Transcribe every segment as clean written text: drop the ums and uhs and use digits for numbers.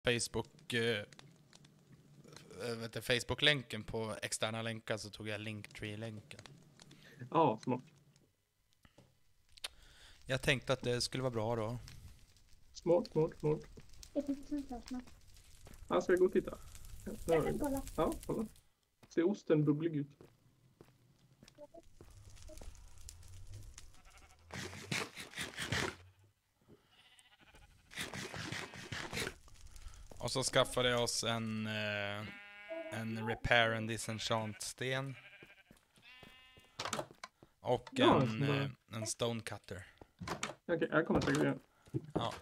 Facebook Facebook-länken på externa länkar, så tog jag Linktree-länken. Ja, smart. Jag tänkte att det skulle vara bra då. Smart. Jag tycker sånt här snabbt. Ja, ska jag gå och titta? Jag kan kolla. Ja, kolla. Ser osten bubblig ut? Och så skaffade jag oss en repair and disenchant sten. Och Ja, en stone cutter. Okej, jag kommer säkert igen. Ja.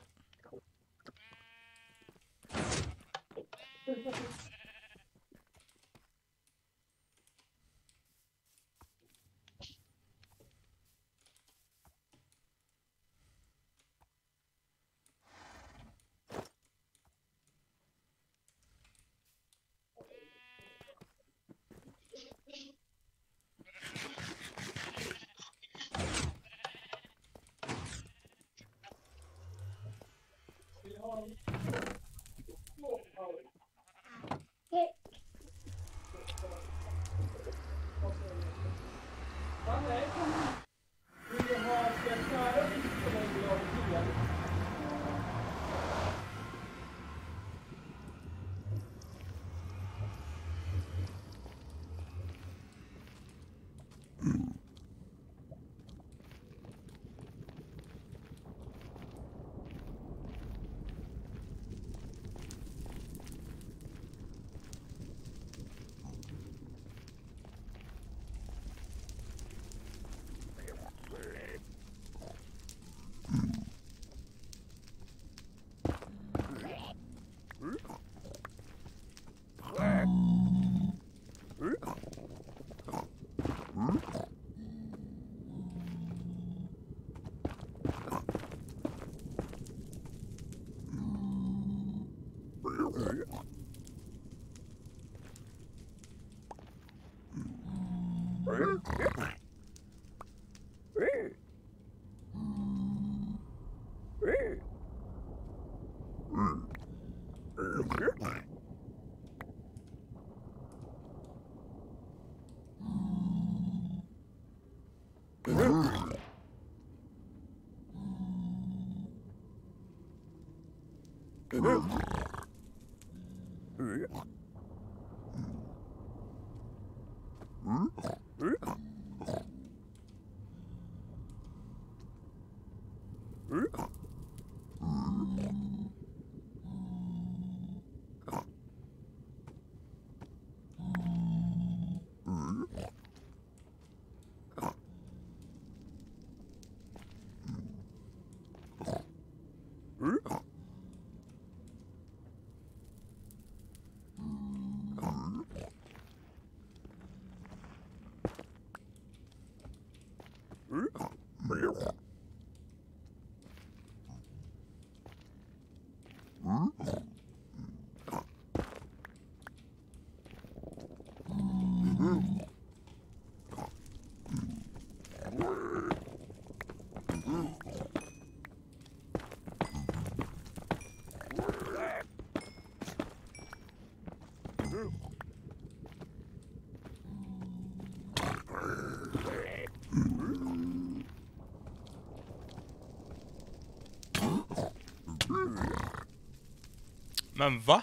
Men va?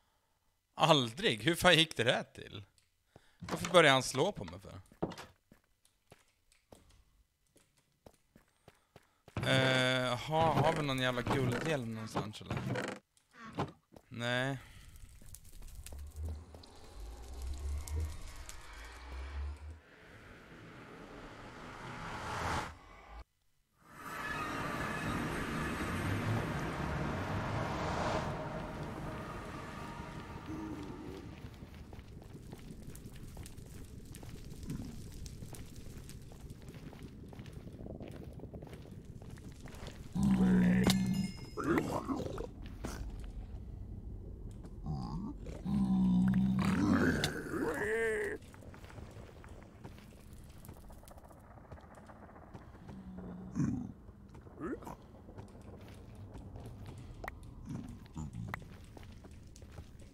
Aldrig? Hur fan gick det där till? Varför började han slå på mig för? Har vi någon jävla guldhjälm någonstans eller? Nej.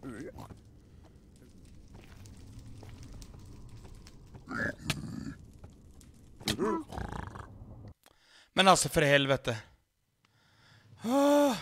Men alltså för helvete. Ah.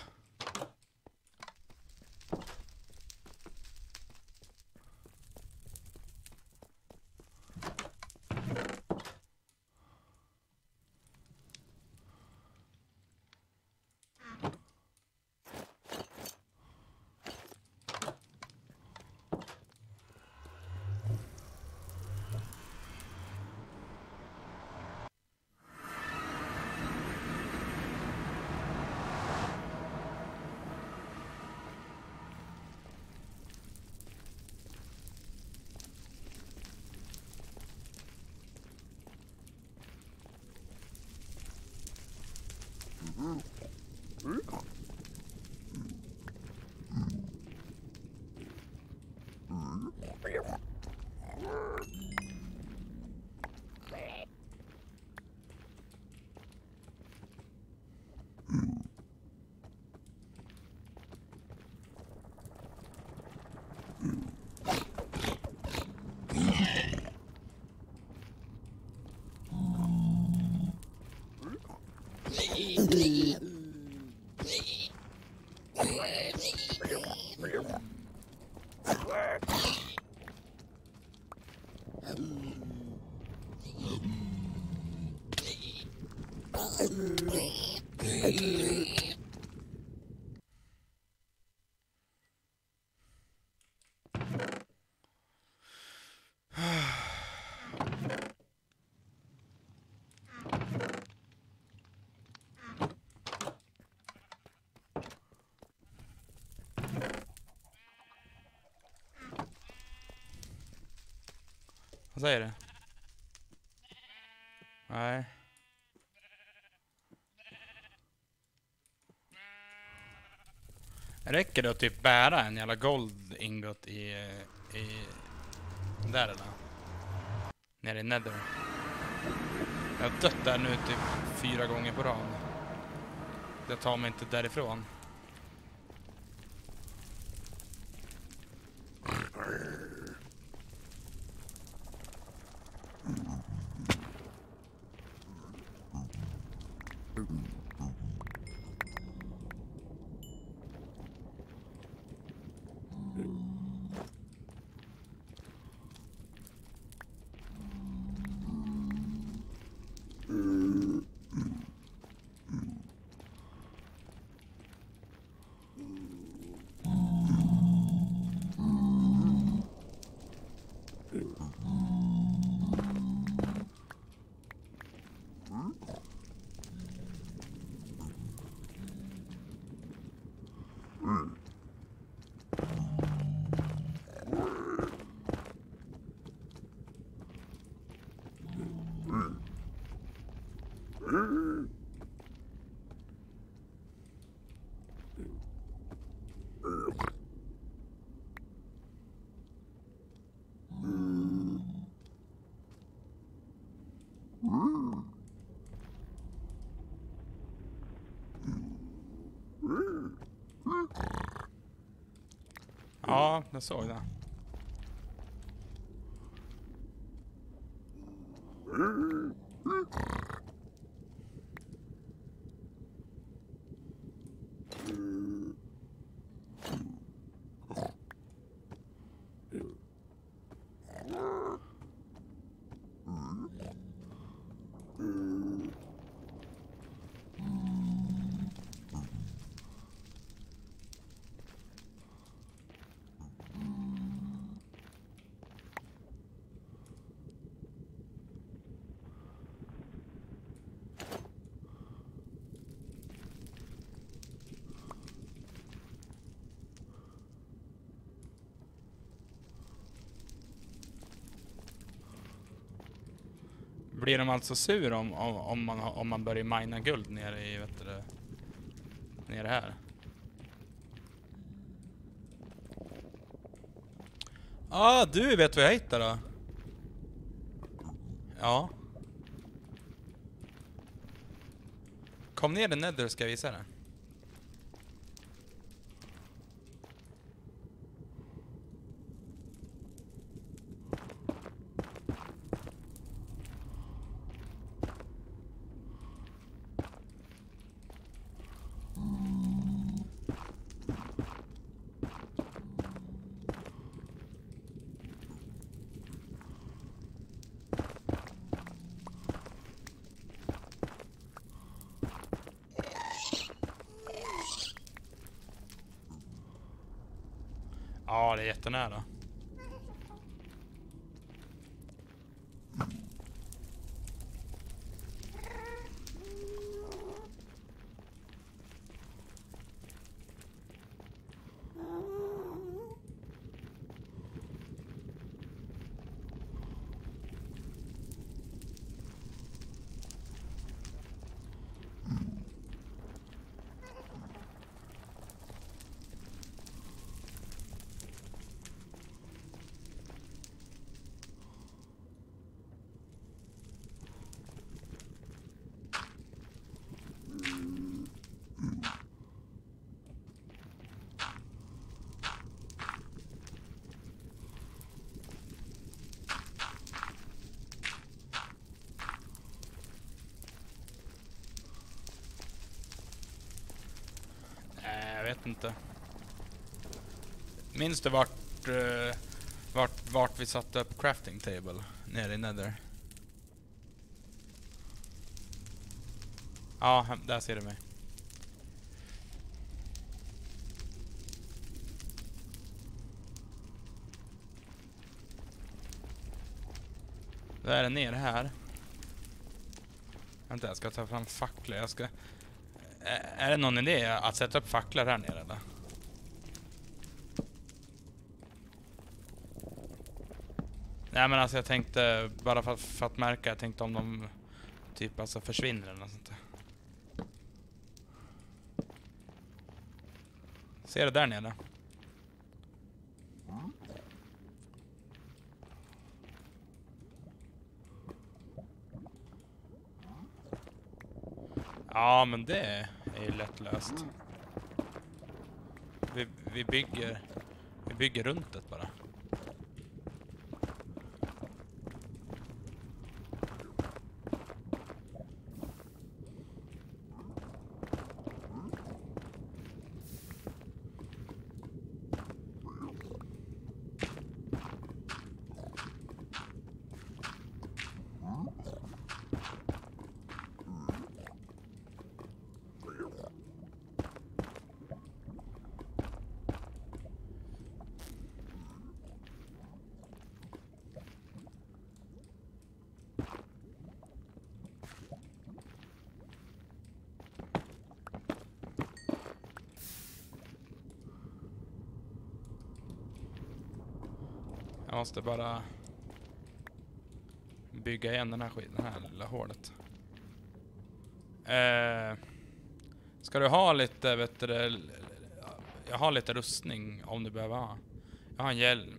Vad säger du? Nej. Räcker det att typ bära en jävla gold ingot i där eller? Nere i Nether. Jag har dött där nu typ 4 gånger på rad. Jag tar mig inte därifrån. Ja, jag såg det. Blir de alltså sur om man börjar mina guld nere i nere här? Ah, du vet vad jag hittar då? Ja. Kom ner i Nether ska jag visa det. Ja, det är jättenära. Jag vet inte. Minns du vart vi satte upp crafting table nere i Nether? Ja, där ser du mig. Då är det ner här. Vänta, jag ska ta fram facklor. Är det någon idé att sätta upp facklor här nere eller? Nej men alltså jag tänkte bara för att märka, jag tänkte om de typ alltså försvinner eller något sånt där. Ser du där nere? Ja men det är ju lätt löst. Vi bygger runt det bara. Jag måste bara bygga igen den här lilla hålet. Ska du ha lite, vet du, jag har lite rustning om du behöver ha. Jag har en hjälm.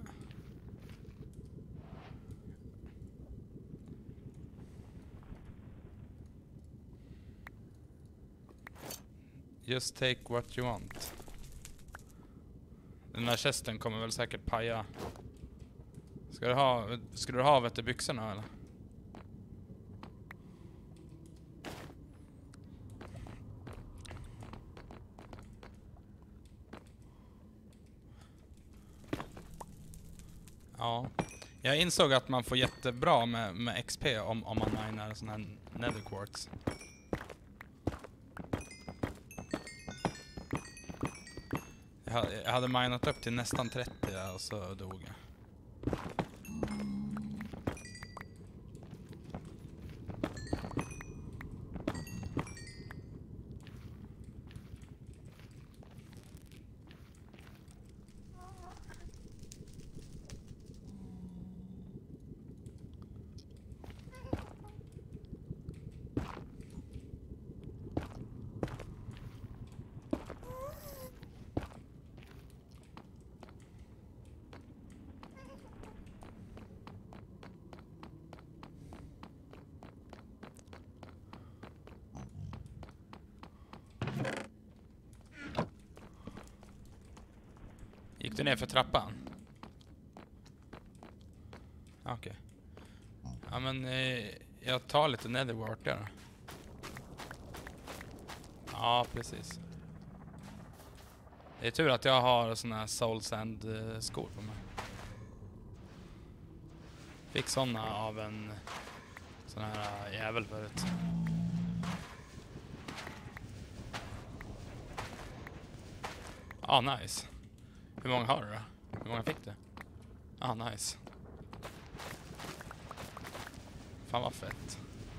Just take what you want. Den här chesten kommer väl säkert paja. Ska du ha vet du, byxorna eller? Ja. Jag insåg att man får jättebra med XP om man minar sån här nether quartz. Jag hade minat upp till nästan 30 och så dog jag. Gick du ner för trappan? Okej. Ja men jag tar lite netherwart där. Ja precis. Det är tur att jag har såna här soul sand skor på mig. Fick såna av en sån här jävel förut. Ja, nice. Hur många har du då? Hur många fick du? Ah, nice. Fan vad fett.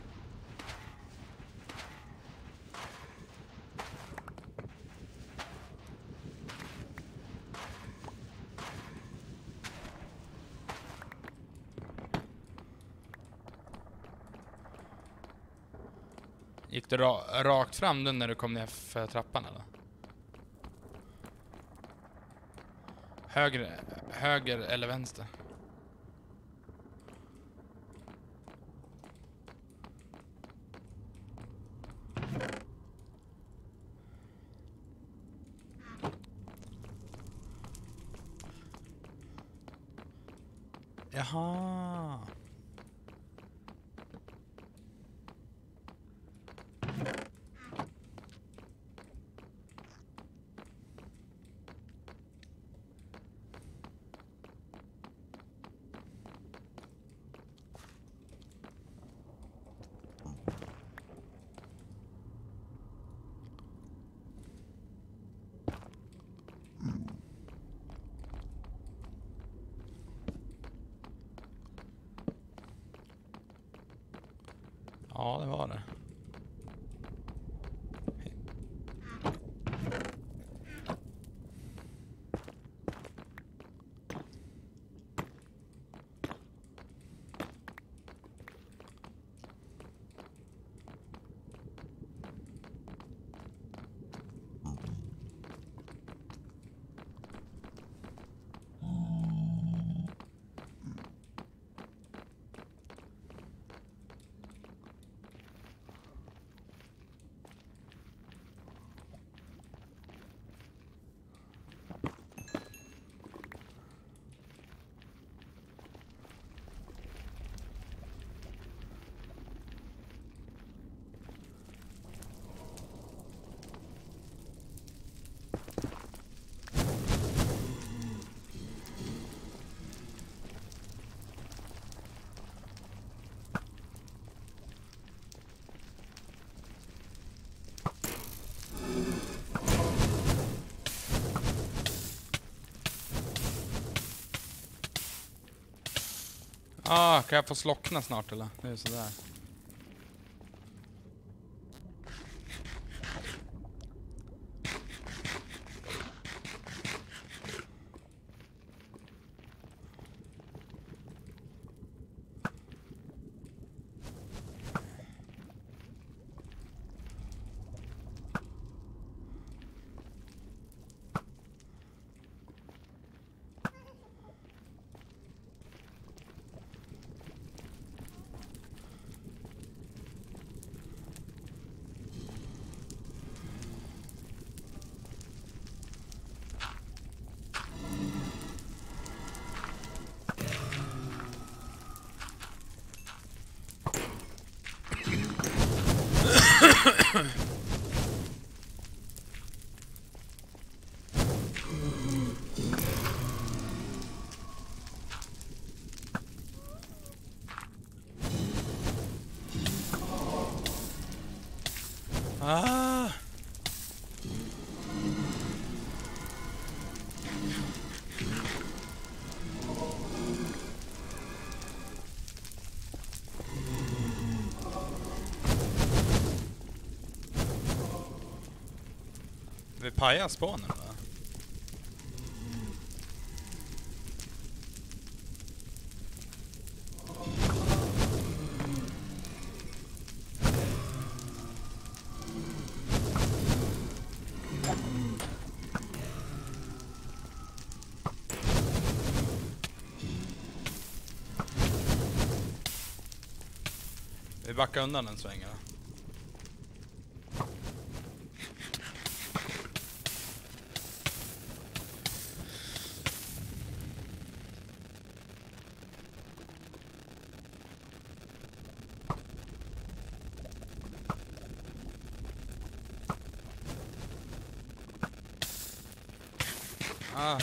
Gick du rakt fram nu när du kom ner för trappan eller? Höger eller vänster? Jaha. Ja, det var det. Ah, kan jag få slockna snart eller? Det är sådär. Ah! Vi pajar spånen va? Vi backar undan en sväng. Ah.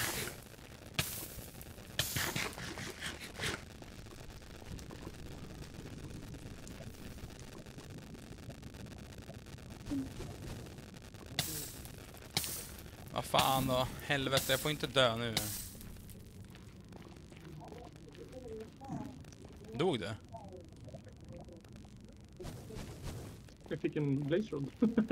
Vad fan då? Helvete, jag får inte dö nu. Dog du? Jag fick en blaze rod.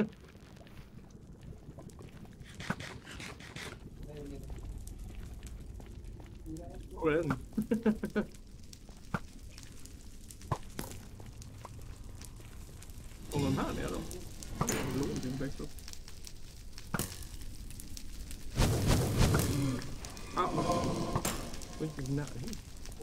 Och en. Och den här nere då? Jag låg i en blaze rod. Och inte i närheten.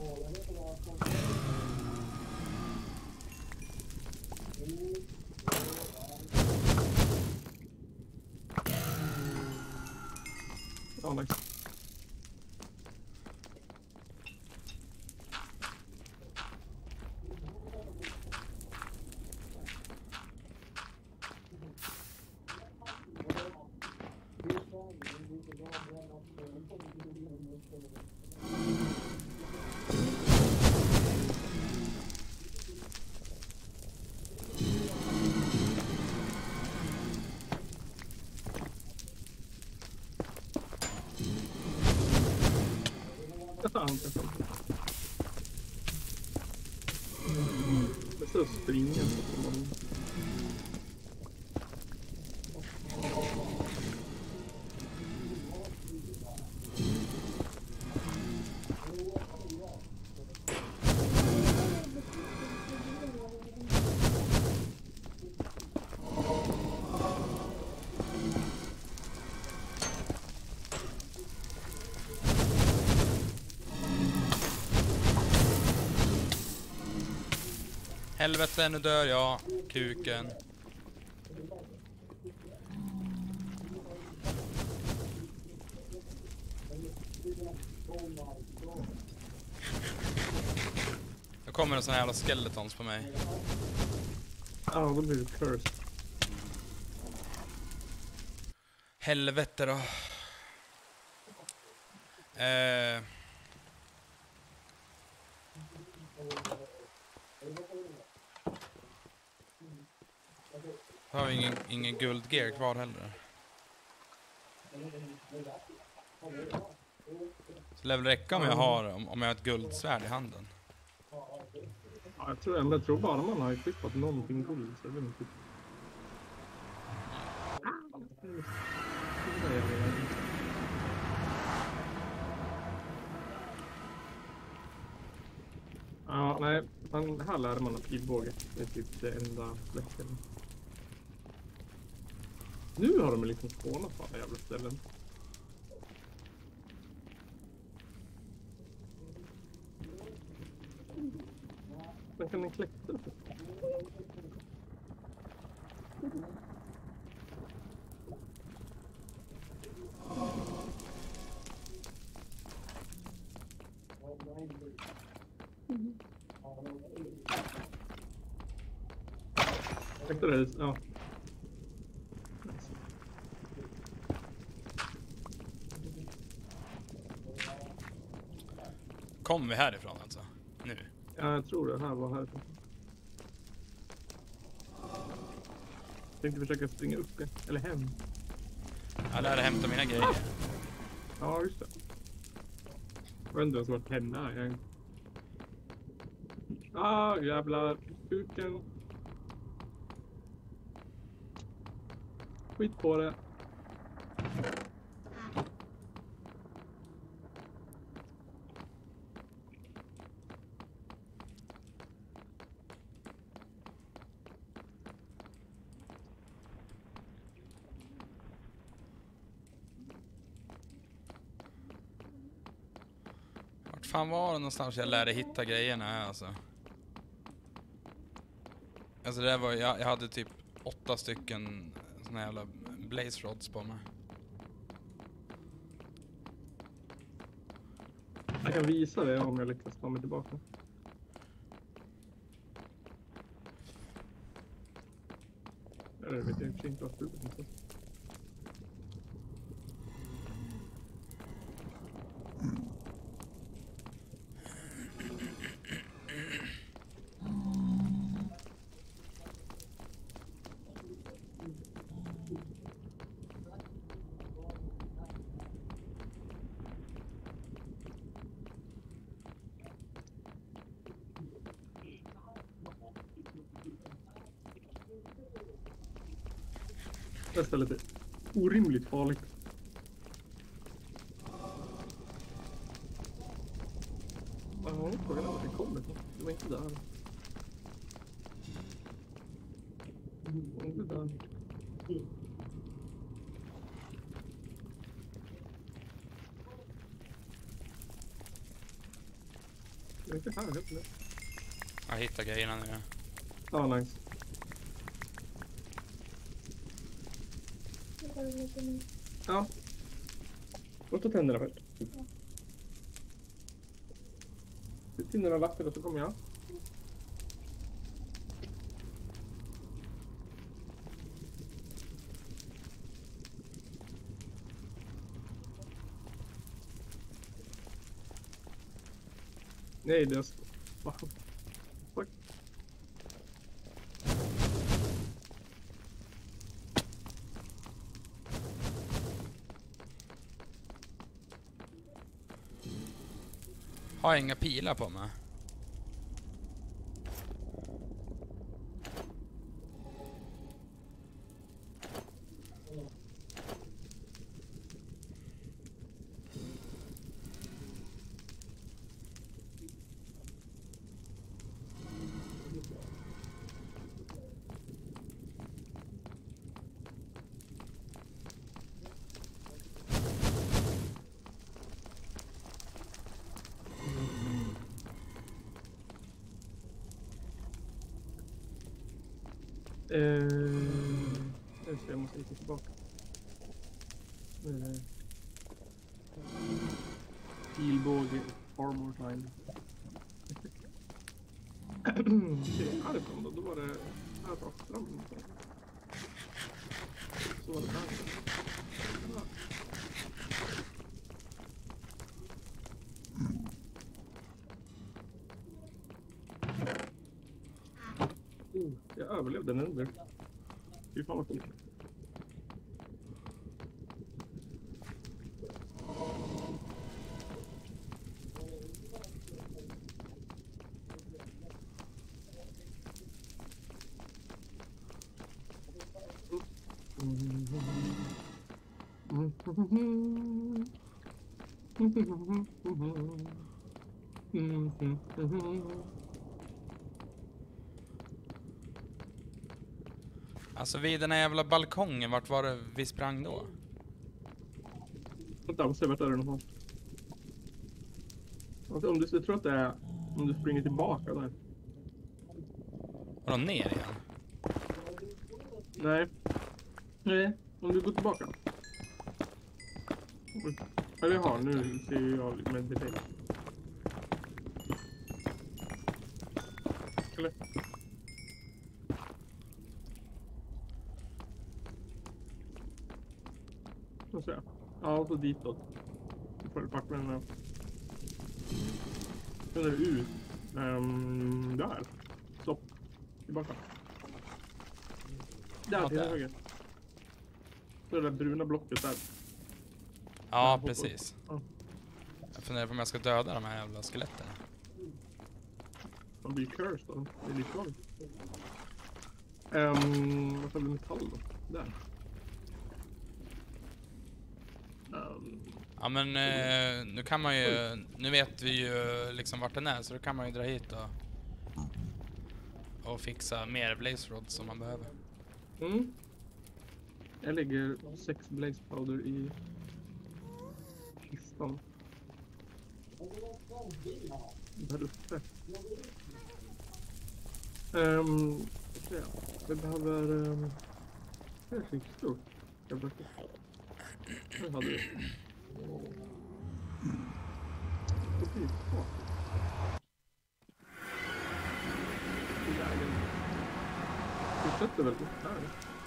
Ja, nice. Det står springa. Helvete, nu dör jag. Kuken. Då kommer en sån här jävla skeletons på mig. Ja, då blir det cursed. Helvete då. Har vi ingen guldgear kvar heller. Så lär väl räcka om jag har ett guldsvärd i handen. Ja, jag tror bara man har equippat någonting guld så är det inte. Ja, nej. Här lärde man att pilbåge. Det är typ det enda fläcken. Nu har de liksom spånat på alla jävla ställen. Men kan den klättra? Klättra det, ja. Kommer vi härifrån alltså? Nu. Ja, jag tror det här var härifrån. Jag tänkte försöka springa upp det. Eller hem. Jag lärde hämta mina grejer. Ja, just det. Jag vet inte ens vart hem är. Jävlar. Kuken. Skit på det. Vart fan var det någonstans jag lärde hitta grejerna här alltså? Alltså det där var, jag hade typ 8 stycken såna jävla blaze rods på mig. Jag kan visa det om jag lyckas ta mig tillbaka. Eller vet jag inte vad det är. Det här stället är orimligt farligt. Ja, frågan är vart det kommer ifrån. Det var inte där. Det var inte där. Det är inte här heller. Jag hittar grejerna nu. Ja, nice. Det var lite mer. Ja. Låt ta tänderna först. Du tänderna vatten och så kommer jag. Nej, det är... Fuck. Har jag inga pilar på mig? Jag måste gick tillbaka. Pilbåge, armor time. Härifrån då var det här rakt fram. Så var det där. Jag överlevde den under. Fy fan vad coolt. Alltså vid den här jävla balkongen, vart var det vi sprang då? Vänta, jag måste se vart är det någonstans. Alltså, om du tror att det är om du springer tillbaka där. Var de ner igen? Nej. Nej, om du går tillbaka. Eller jaha, nu ser jag med delay. Eller? Så ser jag. Ja, och så ditåt. Så får du packa med den. Sen är det ut. Där. Stopp. Tillbaka. Där Ja, till där. höger. Så är det bruna blocket där. Ja, precis. Ja. Jag funderar på om jag ska döda de här jävla skeletten. Man blir cursed då. Det är livsfarligt. Vad får vi metall då? Där. Ja men nu kan man ju, nu vet vi ju liksom vart den är, så då kan man ju dra hit och fixa mer blaze rods som man behöver. Mm. Jag lägger 6 blaze powder i kistan. Där uppe. Vi behöver kistor. Jag hade vi. Vi sätter väl upp här.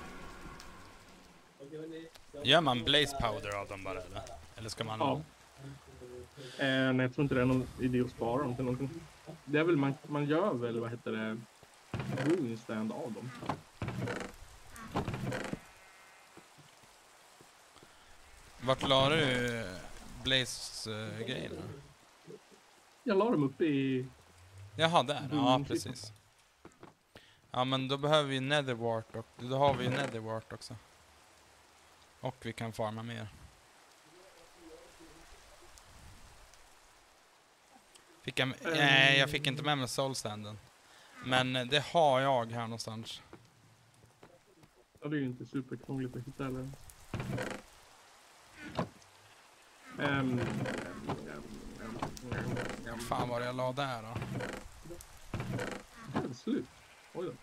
Gör man blaze powder av dem bara eller? Eller ska man... Ja. Nej, jag tror inte det är någon idé att spara dem till någonting. Det är väl man gör väl, vad heter det, rune stand av dem. Vart la du blaze-grejerna? Jag la dem uppe i... Jaha, där. Ja, precis. Ja, men då behöver vi netherwart och då har vi ju netherwart också. Och vi kan farma mer. Nej, jag fick inte med mig soulstanden. Men det har jag här någonstans. Ja, det är ju inte superkrångligt att hitta heller. Fan vad jag la där då. Det är slut. Oj då.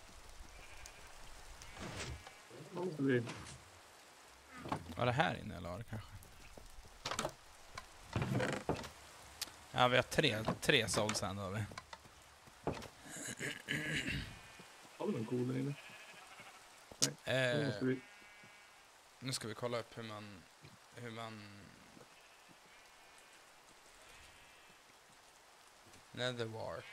Då måste vi... Var det här inne jag la det kanske? Ja, vi har tre soulstand har vi. Har vi någon cool där inne? Nej, då måste vi... Nu ska vi kolla upp hur man Netherwart.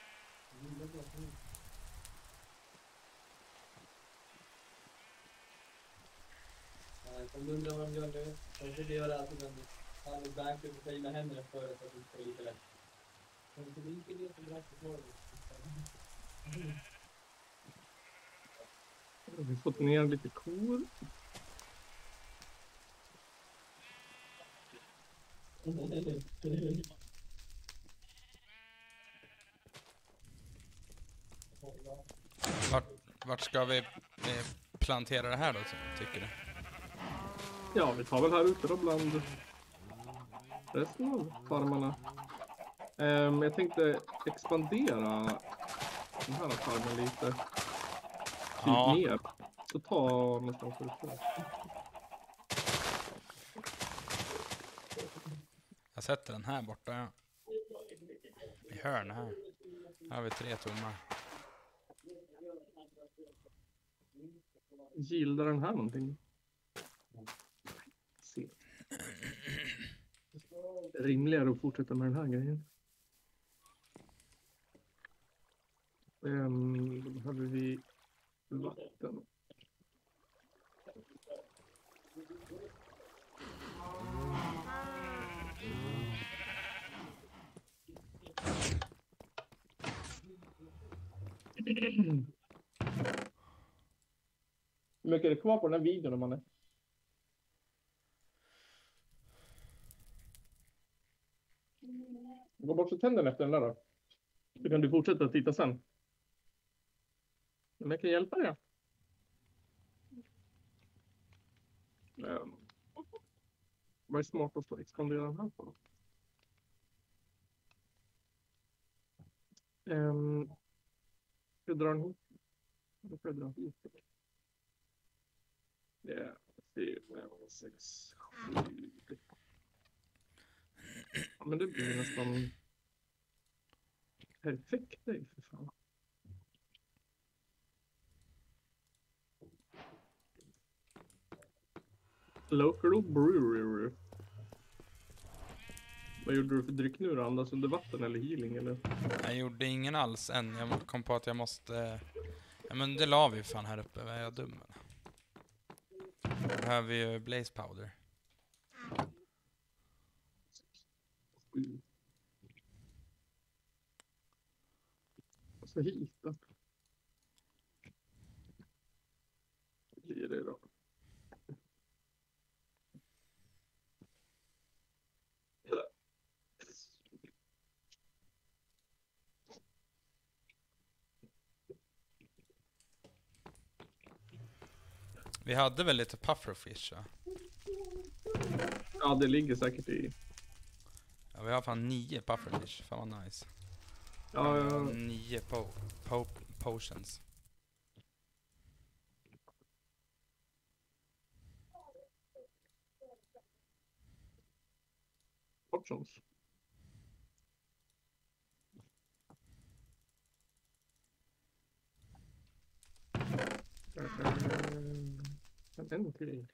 Om du undrar vad de gör nu, de vill göra alltid en bankar på sina händer för att det ska lite lätt. Men det är inte det som är rätt för Vi har fått ner lite kor. Vart ska vi plantera det här då, tycker du? Ja, vi tar väl här ute då bland resten av farmarna. Jag tänkte expandera den här farmen lite. Ja. Mer. Så ta någonstans ute. Jag sätter den här borta, ja. I hörn här. Här har vi 3 tomma. Gillar den här någonting? Se. Rimligare att fortsätta med den här grejen. Då behöver vi vatten. Hur mycket är det kvar på den här videon om man är? Gå bort så tänderna efter den där då. Så kan du fortsätta att titta sen. Men jag kan hjälpa dig. Vad är smartast att expandera den här på? Jag drar den hit. Då får jag dra hit. Det är 4, 5, 6, 7. Ja, men det blir nästan perfekt dig för fan. Local brewery. Vad gjorde du för dryck nu då? Andas under vatten eller healing eller? Jag gjorde ingen alls än. Jag kom på att jag måste... Ja, men det la vi fan här uppe. Är jag dum eller? Behöver vi ju blaze powder. Jag ska hit då. Det blir det då. Vi hade väl lite pufferfish, va? Ja, det ligger säkert i. Ja, vi har fan 9 pufferfish. Fan vad nice. Ja. 9 potions. Options. En till.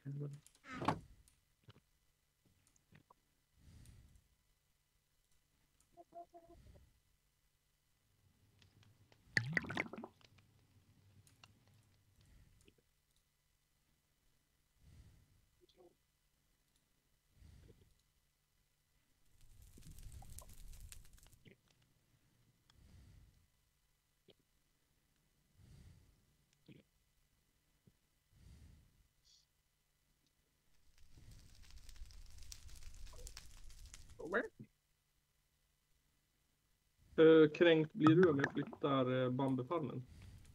Hur kränkt blir du om jag flyttar bambufarmen?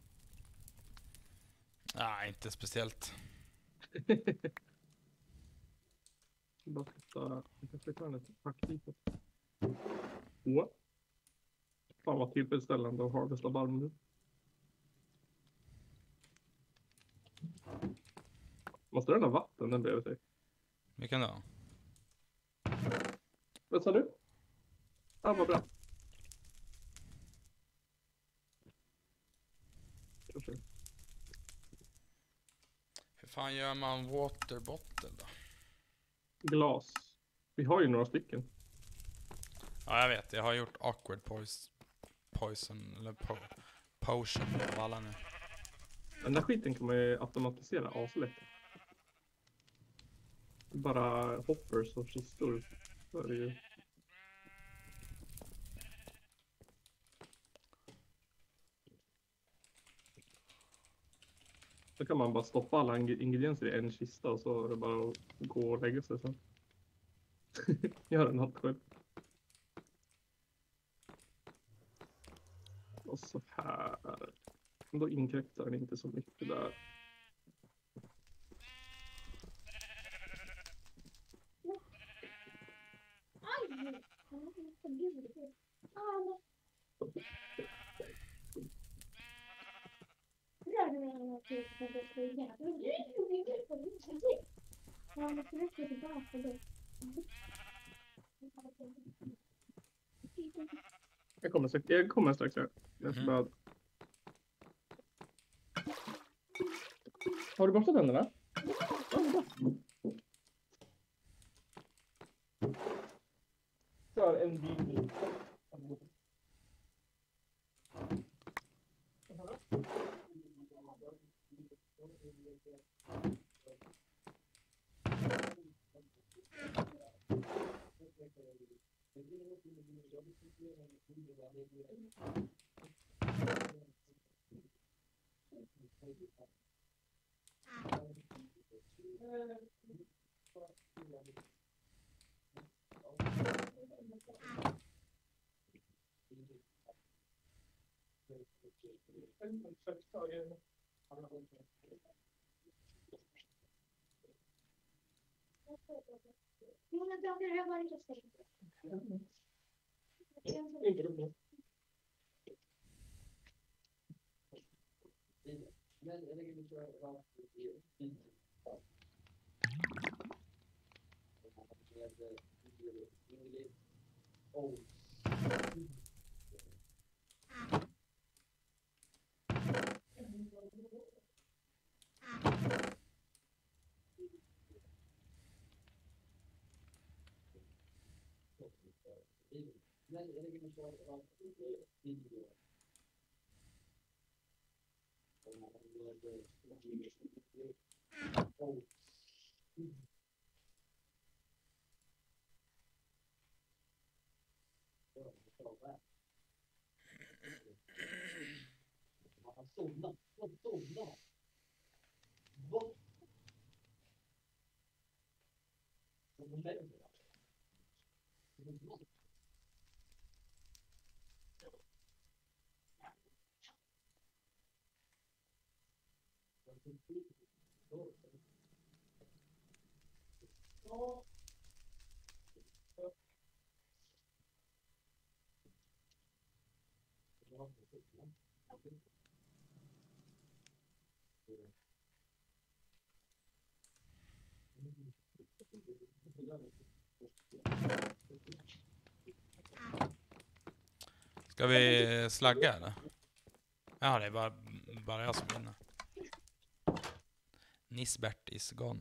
Nej, inte speciellt. Bara flytta, jag kan flytta den till packdiket. Åh. Fan vad tillfredsställande att harvesta bambu. Måste den ha vatten den bredvid sig? Vi kan ha. Vad sa du? Ja, vad bra. Kanske. Hur fan gör man waterbottle då? Glas. Vi har ju några stycken. Ja, jag vet. Jag har gjort awkward poison eller potion av alla nu. Den där skiten kan man ju automatisera aslätt. Bara hoppers och kistor. Så är det ju. Så kan man bara stoppa alla ingredienser i en kista och så är det bara att gå och lägga sig sen. Gör en hatt själv. Och så här. Då inkräktar den inte så mycket där. Aj! Gud. Ah, rör du mig till att jag ska igen? Jag måste räcka tillbaka då. Jag kommer strax här. Jag ska bara... Har du borstat tänderna? Kör en bil. Men jag har varit och stängt. Inte roligt. Men jag lägger mig rakt i Ingrid och men jag lägger mig rakt i Ska vi slagga eller? Ja, det är bara jag som vinner. Nisbert is gone.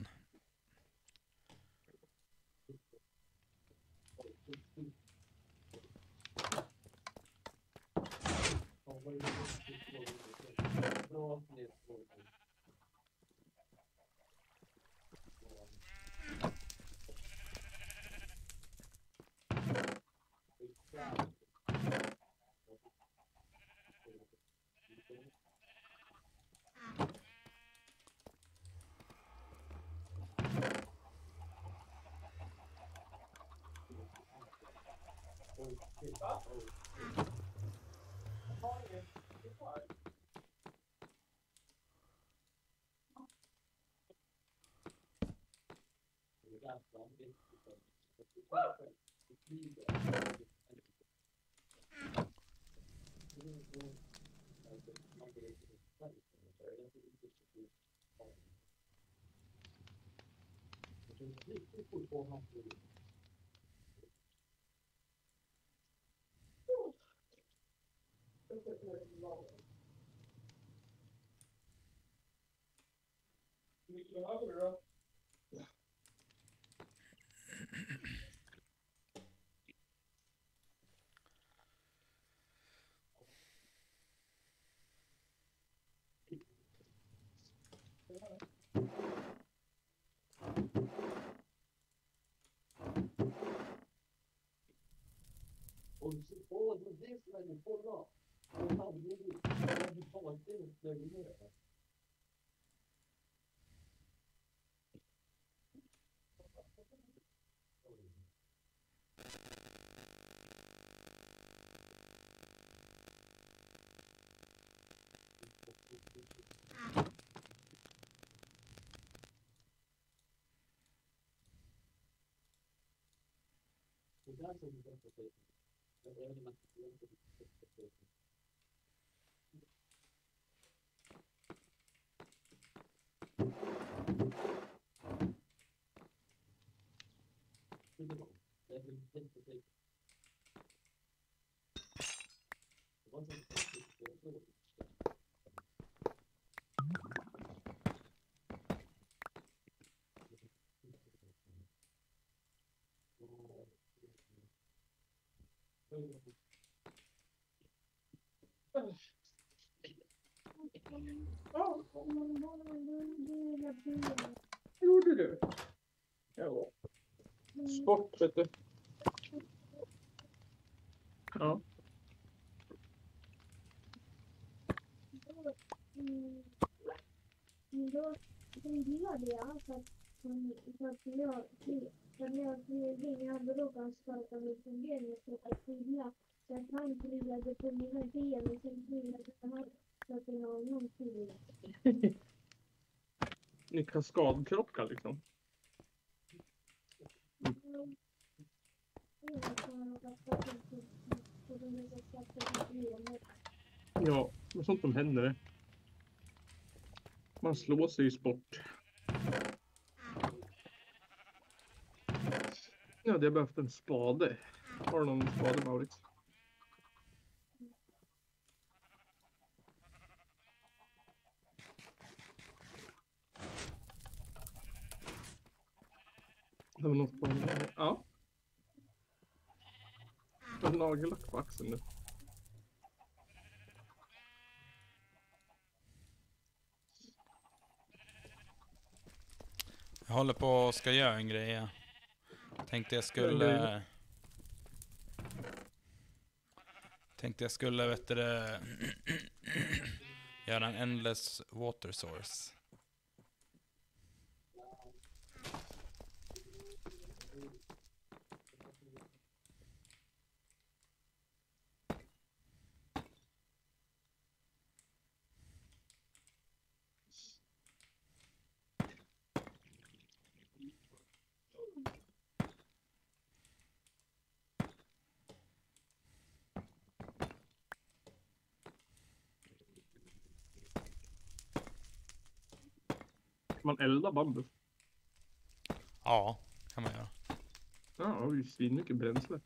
Gjorde du? Ja. Sport, vet du. Ja. Då gillade jag för att jag hade råkat skapa mitt problem för att skilja. Så att han trillade på mina ben och sen trillade han så att det var någonting. Ni kaskadkrockar liksom. Ja, men sånt som händer. Man slår sig i sport. Ja, det har behövt en spade. Har du någon spade, Maurits? Det var något på ja. Jag har nagellack på axeln nu. Jag håller på och ska göra en grej. Ja. Tänkte jag skulle vet du, göra en endless water source. Man eldar bambus. Ja, kan man göra. Ja, det är ju svinmycket bränsle.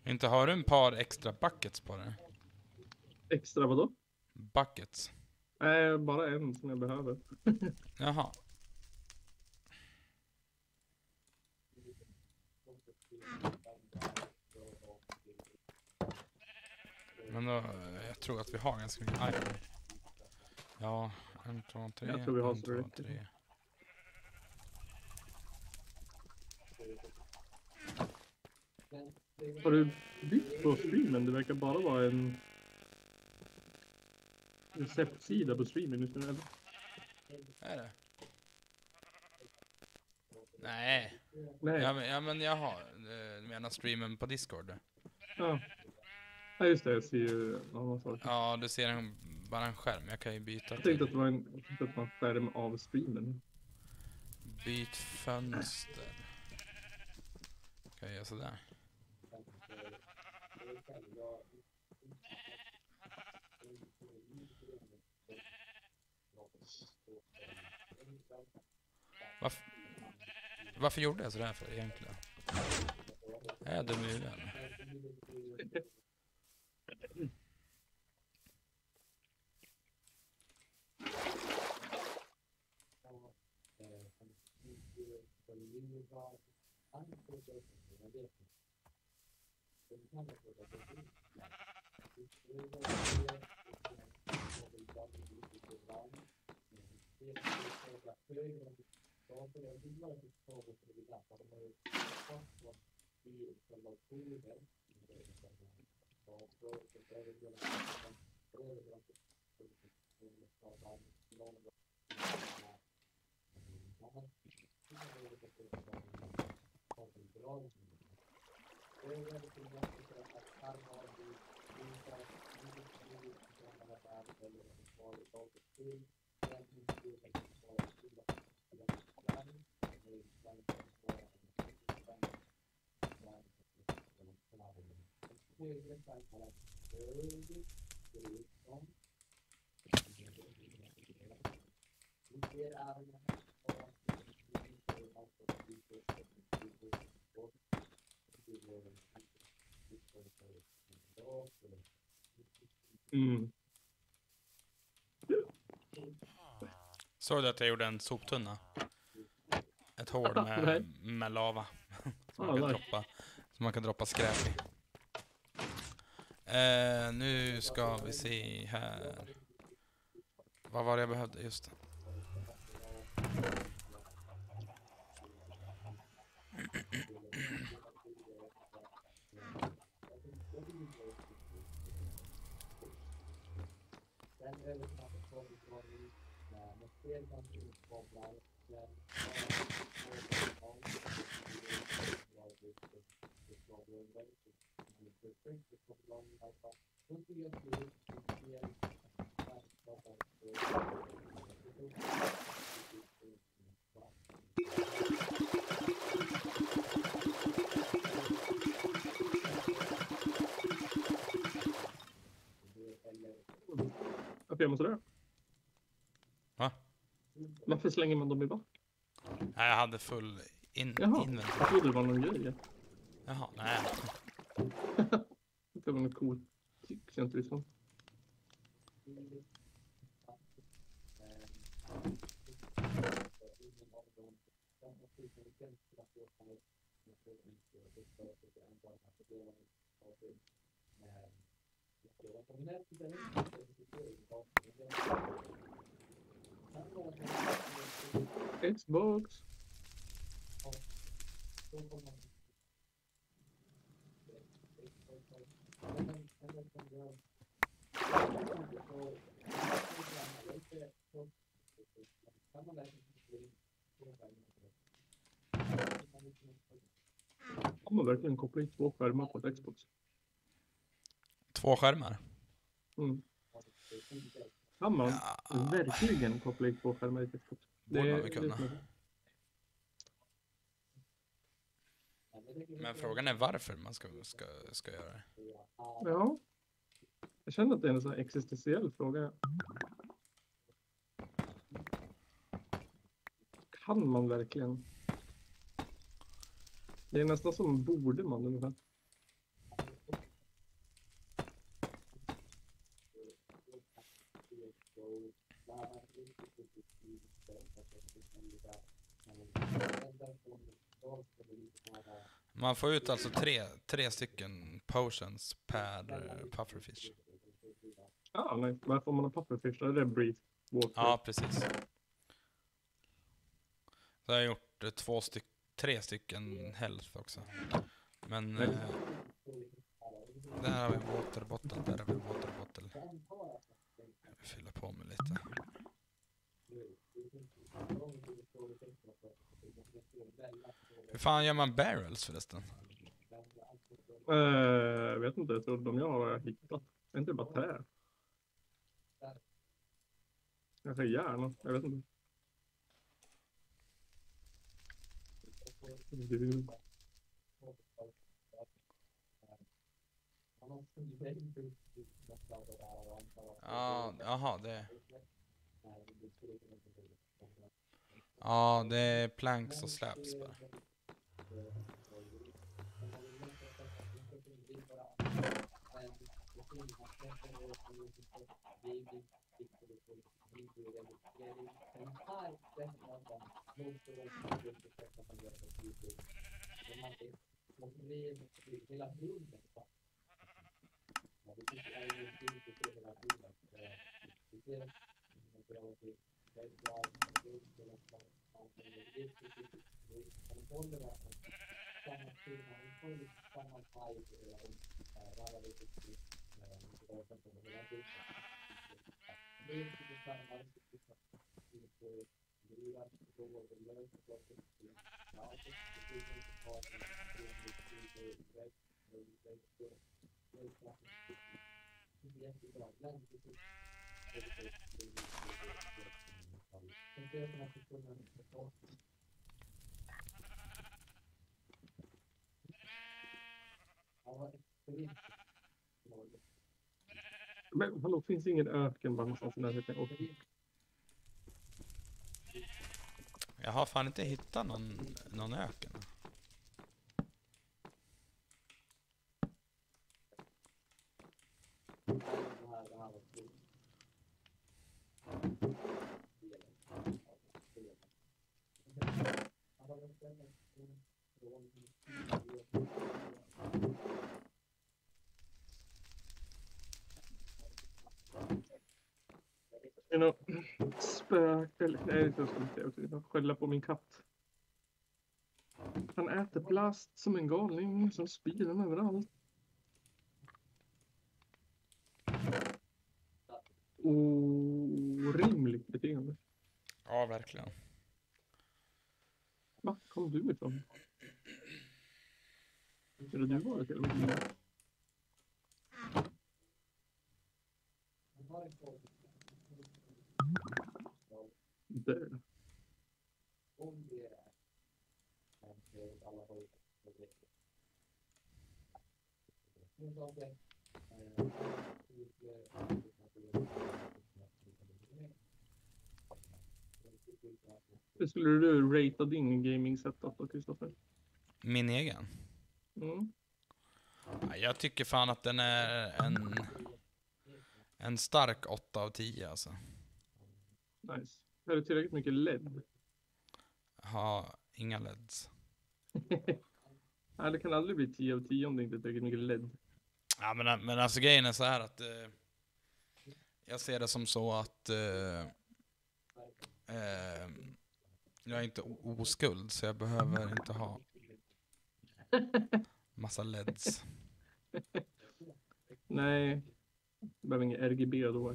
Inte har du en par extra buckets på dig? Extra vadå? Buckets. Nej, bara en som jag behöver. Jaha. Men då, jag tror att vi har ganska mycket iron. Ja, 1, 2, 3. Jag tror vi har 1, så 2, mycket. 3. Har du bytt på streamen? Det verkar bara vara en receptsida på streamen just nu, eller? Är det? Nej. Nej. Ja, men jag har. Du menar streamen på Discord? Ja. Ja, just det. Jag ser ju annan sak. Ja, du ser bara en skärm. Jag kan ju byta Jag tänkte att det var en skärm av streamen. Byt fönster. Kan jag göra sådär? Varför gjorde jag sådär för egentligen? Är jag dum i huvudet? Mm. Såg du att jag gjorde en soptunna? Ett hål med lava. Som man kan droppa skräp i. Nu ska vi se här. Vad var det jag behövde just? Varför gör man sådär? Va? Varför slänger man dem i vatten? Nej, jag hade full Jaha, inventory. jag trodde det var någon grej. Jaha, nej. Det var något coolt. Tycks jag inte liksom. Xbox. Kan man verkligen koppla i 2 skärmar på ett Xbox? 2 skärmar. Mm. Kan man verkligen koppla i 2 skärmar i ett Xbox? Borde man väl kunna. Men frågan är varför man ska göra det. Ja. Jag känner att det är en sån här existentiell fråga. Kan man verkligen? Det är nästan som borde man ungefär. Man får ut alltså tre stycken potions per pufferfish. Ja, nej. Varför man har papperfish? Är det breathe water? Ja, precis. Så jag har gjort tre stycken health också. Men där har vi en waterbottle, där har vi en waterbottle. Jag fyller på med lite. Hur fan gör man barrels förresten? Jag vet inte, jag tror de jag har hittat. Är inte det bara trä? Jag säger gärna, jag vet inte. Ja, jaha, det... Ja, det är planks och slabs bara. Men hallå, finns ingen öken bara någonstans i närheten? Jag har fan inte hittat någon öken. Spökel. Nej, det ska inte säga. Jag skälla på min katt. Han äter plast som en galning som spyr den överallt. Orimligt beteende. Ja, verkligen. Va? Kom du ifrån? Är det du var till och med? Där. Hur skulle du ratea din gaming setup då, Kristoffer? Min egen? Mm. Ja, jag tycker fan att den är en stark 8 av 10 alltså. Nice. Är det tillräckligt mycket LED? Ha inga LEDs. Nej, det kan aldrig bli 10 av 10 om det inte är tillräckligt mycket LED. Ja, men alltså grejen är så här att jag ser det som så att jag är inte oskuld, så jag behöver inte ha massa LEDs. Nej, jag behöver ingen RGB då.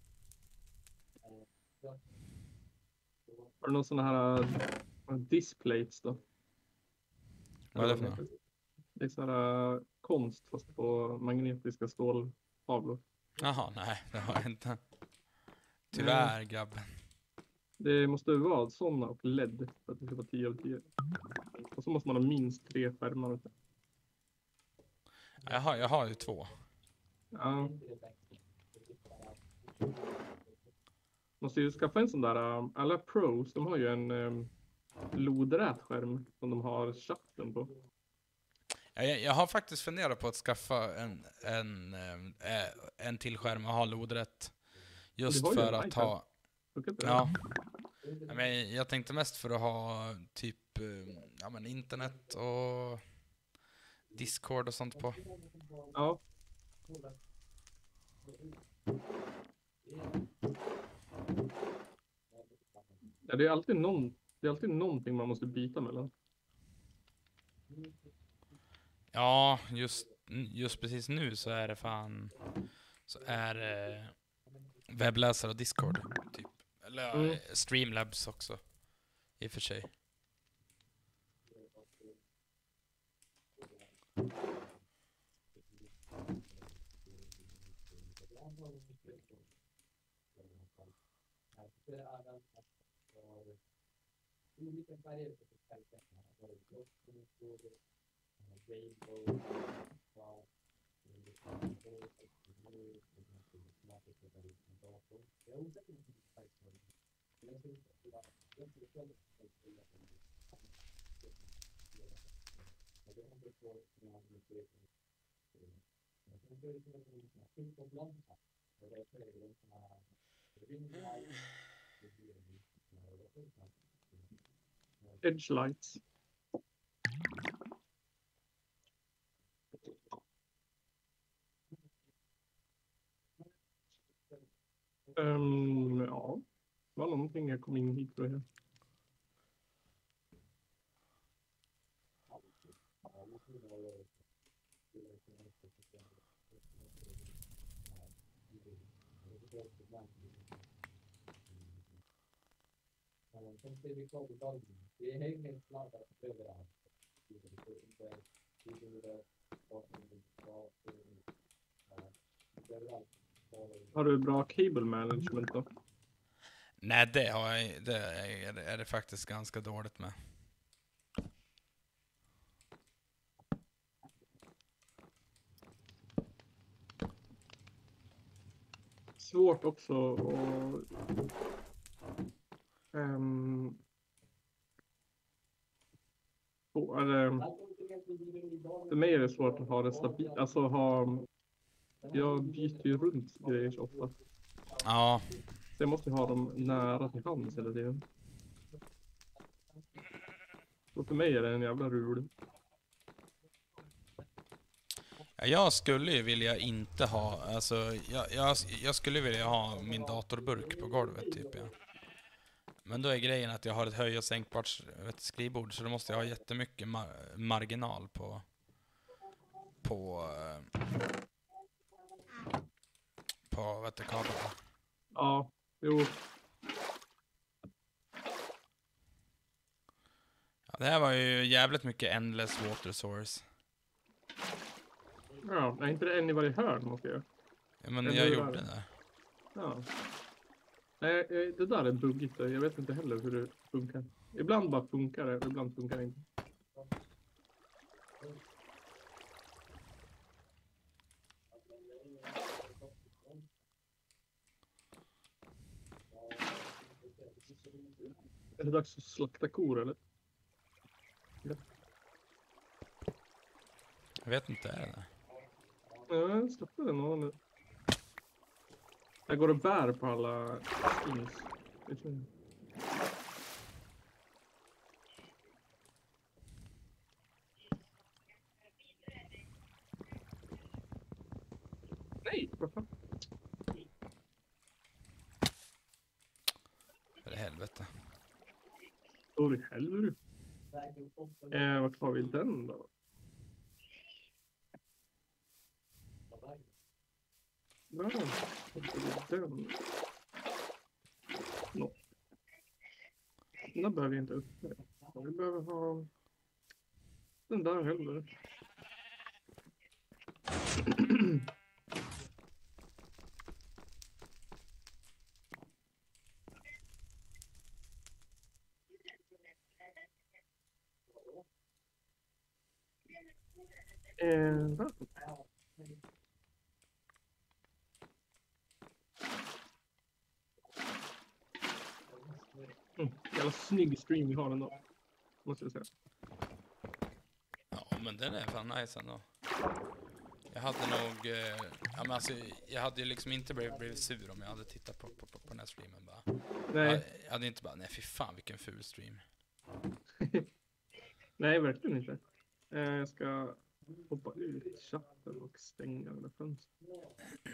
Har du någon sån här displays då? Vad är det för något? Det är så här konst fast på magnetiska ståltavlor. Jaha, nej, det har jag inte. Tyvärr, grabben. Det måste vara sådana och LED för att det ska vara 10 av 10. Och så måste man ha minst 3 skärmar. Jag har ju 2. Ja. Måste ju skaffa en sån där. Alla pros, de har ju en lodrät skärm som de har chatten på. Jag har faktiskt funderat på att skaffa en till skärm och ha lodrätt. Just Du har ju för en att iPad. ha... Funkar inte det? Ja. Ja, men jag tänkte mest för att ha typ ja, men internet och Discord och sånt på. Ja. Ja, det är alltid någonting man måste byta mellan. Ja, just precis nu så är det fan... Så är det webbläsare och Discord, typ. Eller ja, Streamlabs också, i och för sig. Olika färger på fältet. Edge lights. Ja, det var någonting jag kom in hit för. Här. Det hänger sladdar överallt. Har du bra cable management då? Nej, det är det faktiskt ganska dåligt med. Svårt också att... för mig är det svårt att ha det stabilt. Alltså jag byter ju runt grejer så ofta. Ja. Så jag måste ha dem nära till hands hela tiden. Så för mig är det en jävla rul. Ja, jag skulle ju vilja inte ha, alltså jag skulle vilja ha min datorburk på golvet typ, ja. Men då är grejen att jag har ett höj- och sänkbart skrivbord, så då måste jag ha jättemycket marginal på kablarna. Ja, jo. Ja, det här var ju jävligt mycket endless water source. Ja, är inte det en i varje hörn måste jag? Ja, men Eller jag hur gjorde är det? det. Ja. Nej, det där är buggigt. Jag vet inte heller hur det funkar. Ibland bara funkar det, ibland funkar det inte. Är det dags att slakta kor eller? Ja. Jag vet inte, är det där? Ja, jag släppte någon nu. Jag går och bär på alla skins. Nej, vad fan? För helvete. Åh, i helvete. Vart har vi den då? Ja, den. No. Den behöver vi inte upp. Vi behöver ha den där heller. Där. Jävla snygg stream vi har ändå. Måste jag säga. Ja, men den är fan nice ändå. Jag hade nog... ja, men alltså, jag hade ju liksom inte blivit sur om jag hade tittat på den här streamen bara. Nej, Jag hade inte bara, nej fy fan vilken ful stream. nej, verkligen inte. Jag ska hoppa ut chatten och stänga det fönstret.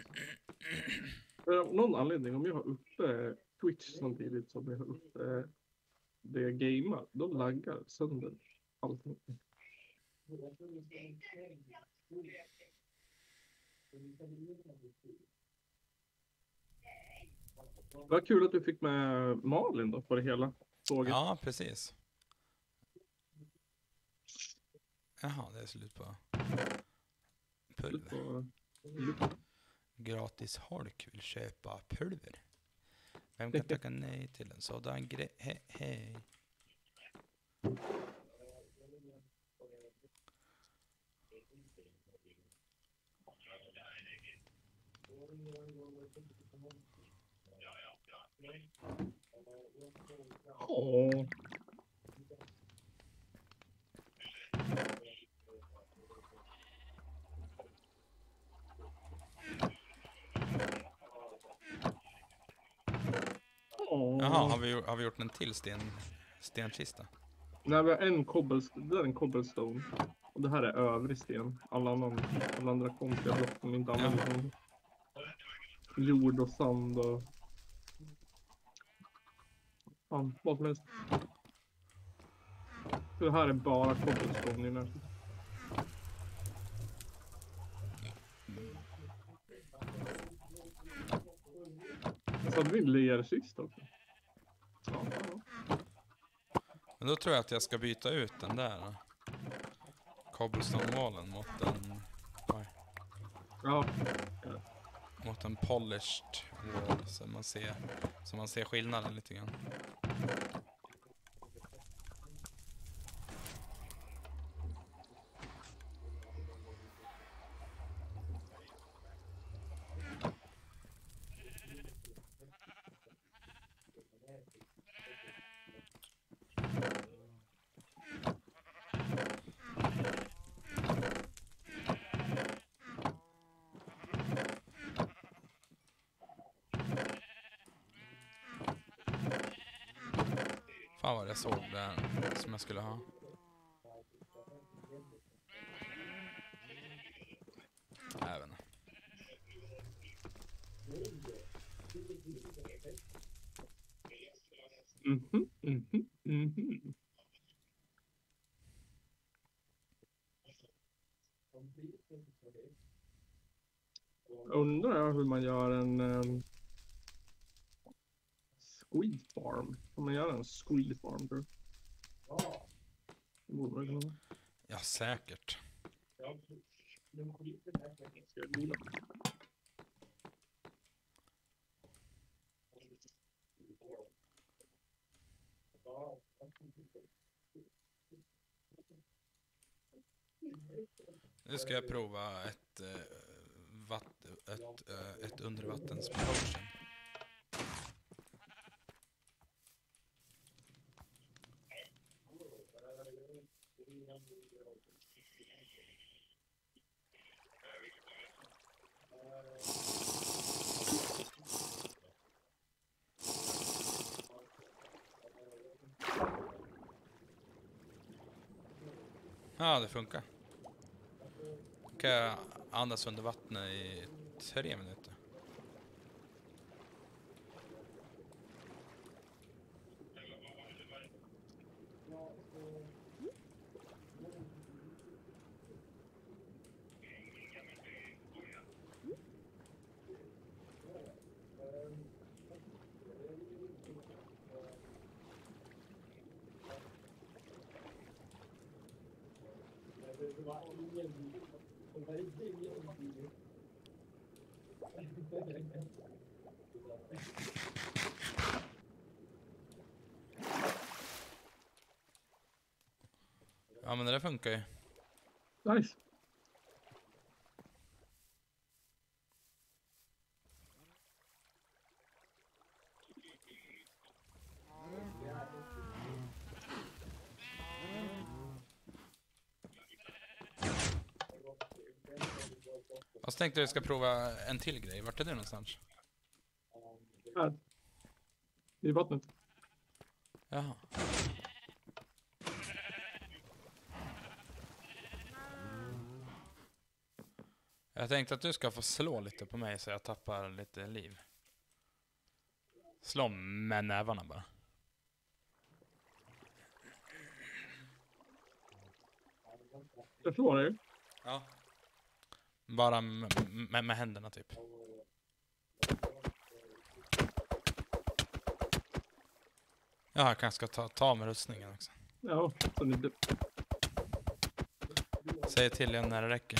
Av någon anledning, om jag har uppe Twitch samtidigt som jag har uppe det jag gamear, då laggar sönder allting. Vad kul att du fick med Malin då på det hela tåget. Ja, precis. Jaha, det är slut på pulver. På- Gratis Hulk vill köpa pulver. Vem kan tacka nej till en sådan grej? Hej. Åh. Åh. Jaha, har vi gjort en till stenkista? Nej, vi har en cobblestone. Det är en cobblestone. Och det här är övrig sten. Alla andra konstiga block som inte använder som jord och sand och fan, vad som helst. Så det här är bara cobblestone i den här. Så hade vi en lerkista också. Ja, ja. Men då tror jag att jag ska byta ut den där cobblestone-wallen mot en... Oj, Ja, mot en polished wall så man ser skillnaden lite grann. Fan vad jag såg där som jag skulle ha. Även. Undrar jag hur man gör en squid farm. Kan man göra en squid farm? Tror jag? Det borde man kunna. Ja, säkert. Ska jag googla? Nu ska jag prova ett undervattens potion. Ja, det funkar. Kan jag andas under vattnet i 3 minuter. Ja, men det där funkar ju. Nice. Jag tänkte vi ska prova en till grej. Vart är du någonstans? Här. I vattnet. Jaha. Jag tänkte att du ska få slå lite på mig så jag tappar lite liv. Slå med nävarna bara. Jag slår dig. Ja. Bara med händerna typ. Ja, jag kanske ska ta med rustningen också. Ja, så det... Säg till igen när det räcker.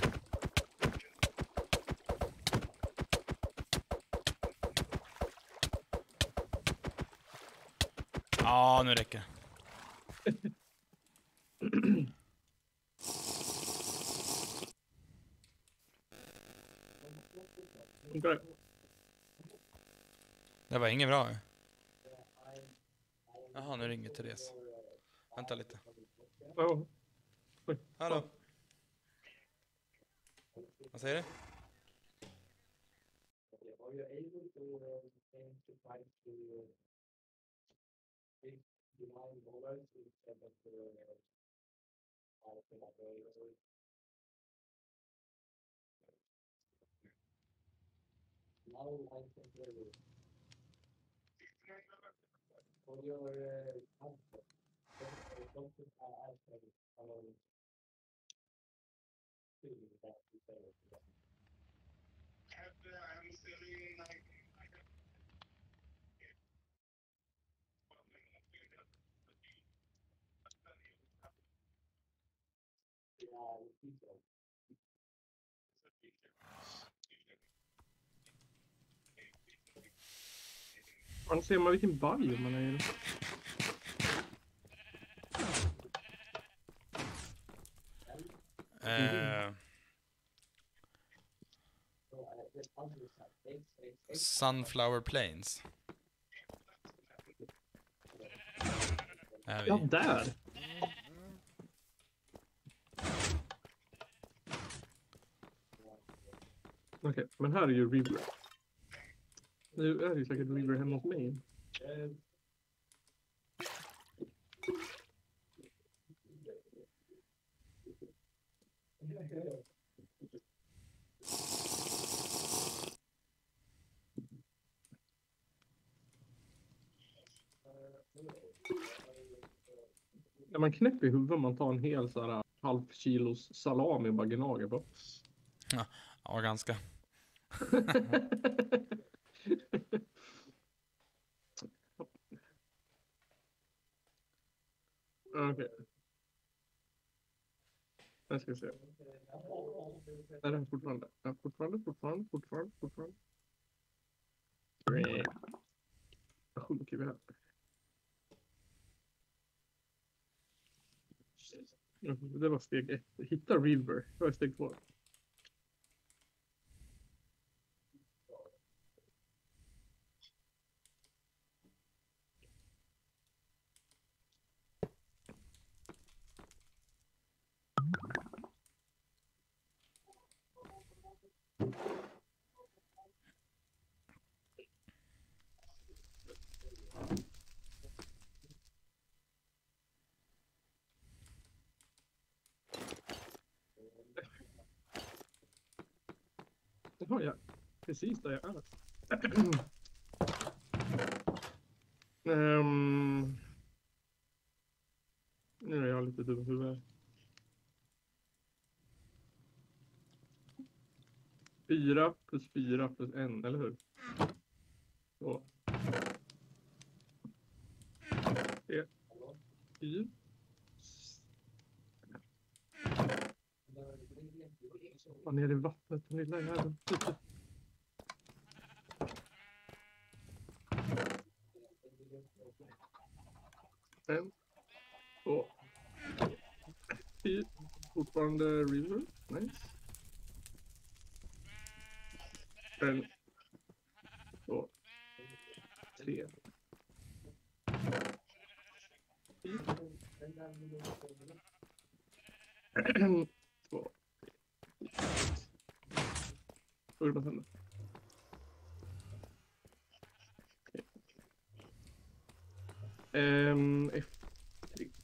Ja, nu räcker det. Okej. Det var inget bra. Jaha, nu ringer Therese. Vänta lite. Ja. Hallå? Vad säger du? Man ser man vilken varg man är i. Sunflower Plains. Är vi. Ja, där! Okej, men här är ju River. Nu är det ju säkert River hemma hos mig. När man knäpper i huvudet man tar en hel så här halv kilos salami och bara gnager på. Ja, ganska. Okej. Jag ska se. Är det fortfarande? Ja, fortfarande. Jag sjunker vi här. Det var steg 1. Hitta River. Det var steg 2. Det har jag. Precis där jag är. Nu är jag lite dum i huvudet. 4 plus 4 plus 1, eller hur? Så. 3, 4. Fan, ner i vattnet, den lilla jäveln. 1, 2, 4. Fortfarande River. Nice. 1, 2, 3. 2. 200 tänder. Okej. F3.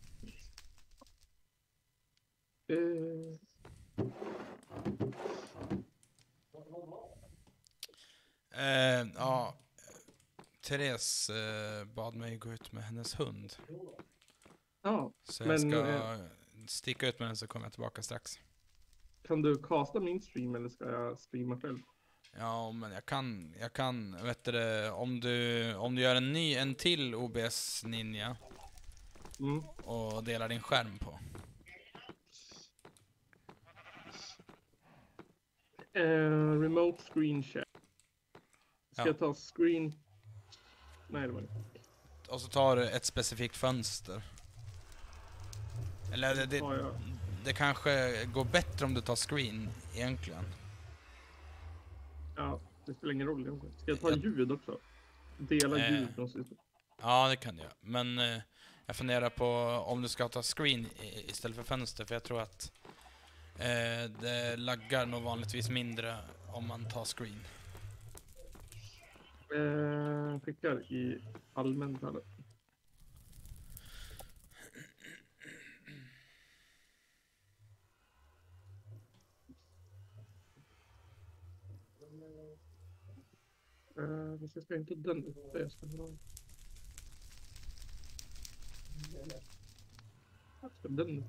Ja, Therese bad mig gå ut med hennes hund. Ja, Så jag men, ska sticka ut med den så kommer jag tillbaka strax. kan du casta min stream eller ska jag streama själv? Ja, men jag kan, vet du det, om du gör en till OBS Ninja Mm. och delar din skärm på. Remote screen share. Ska Ja. jag ta screen? Nej, det var inte. Och så tar du ett specifikt fönster. Eller Har jag. det kanske går bättre om du tar screen egentligen. Ja, det spelar ingen roll egentligen. Ska jag ta Jag- ljud också? Dela ljud från systemet. Ja, det kan jag. Men jag funderar på om du ska ta screen istället för fönster. För jag tror att det laggar nog vanligtvis mindre om man tar screen. Skickar i allmänt här. Jag ska inte den uppe. Jag ska ha. Ska den.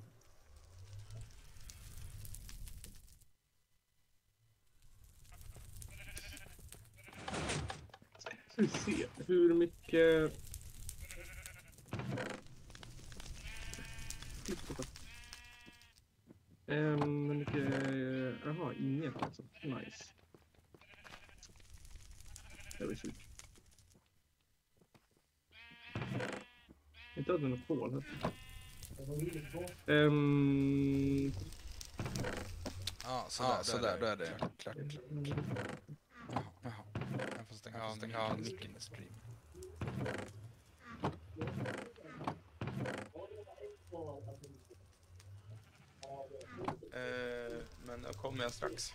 Ska vi se hur mycket. Hur mycket. Jaha, inget alltså. Nice. Det var surt. Inte hade något kol här. Ja, så där, då är det klart. Jaha. Jag får stänga av micken i stream. Men då kommer jag strax.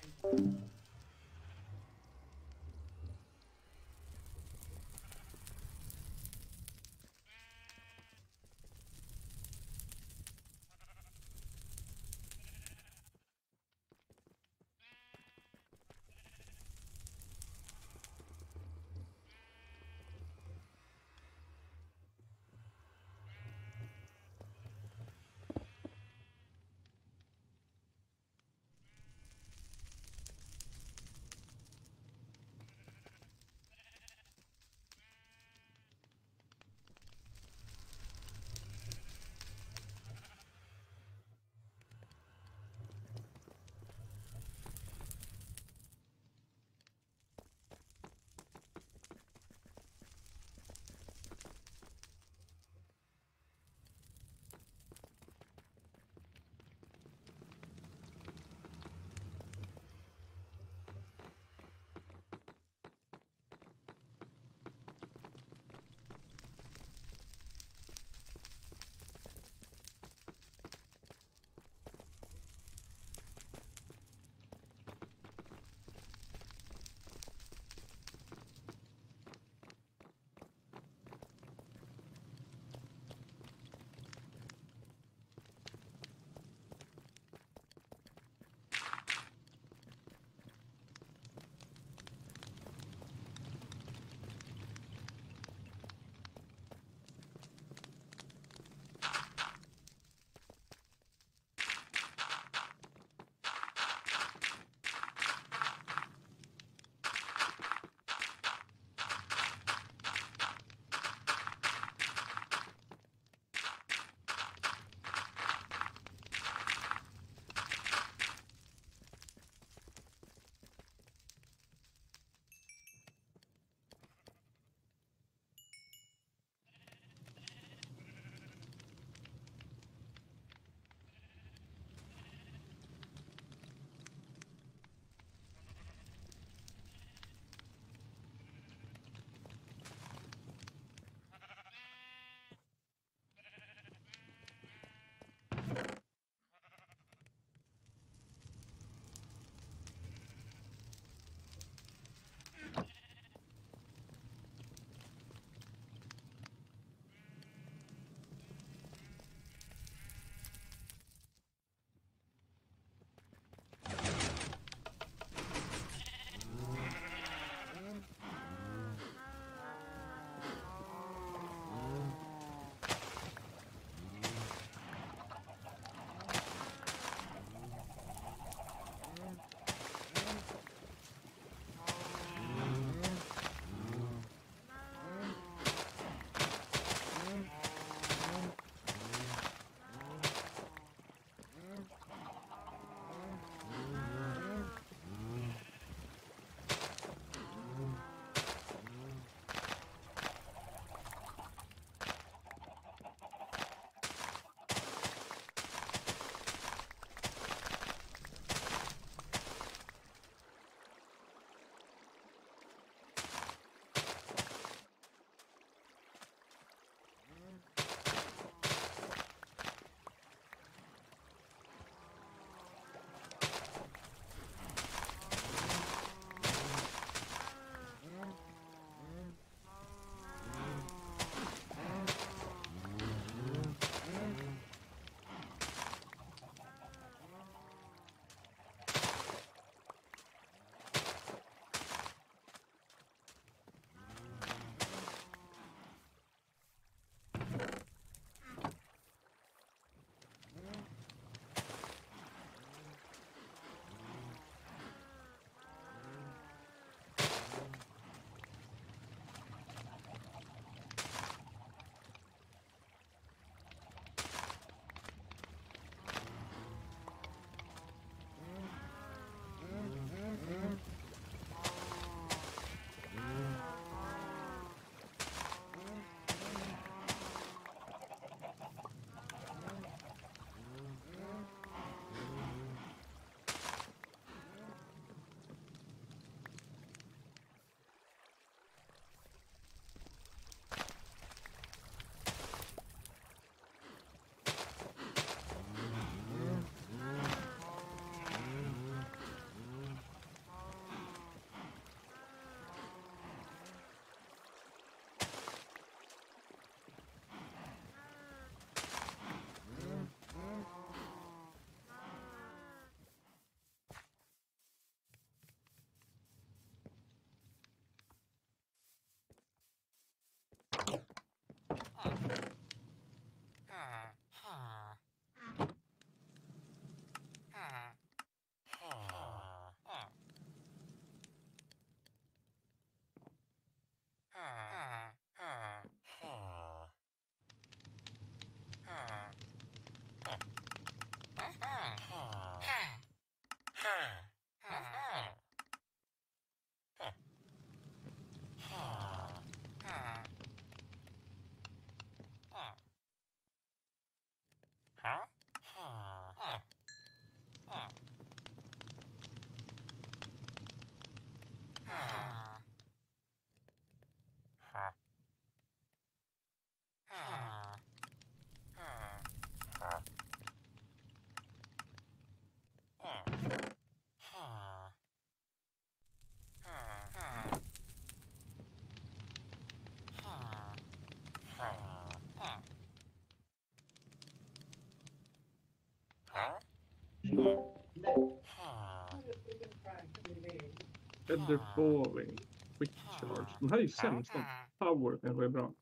Feather Falling. Quick Charge. De här är ju sämst. Power kanske är bra.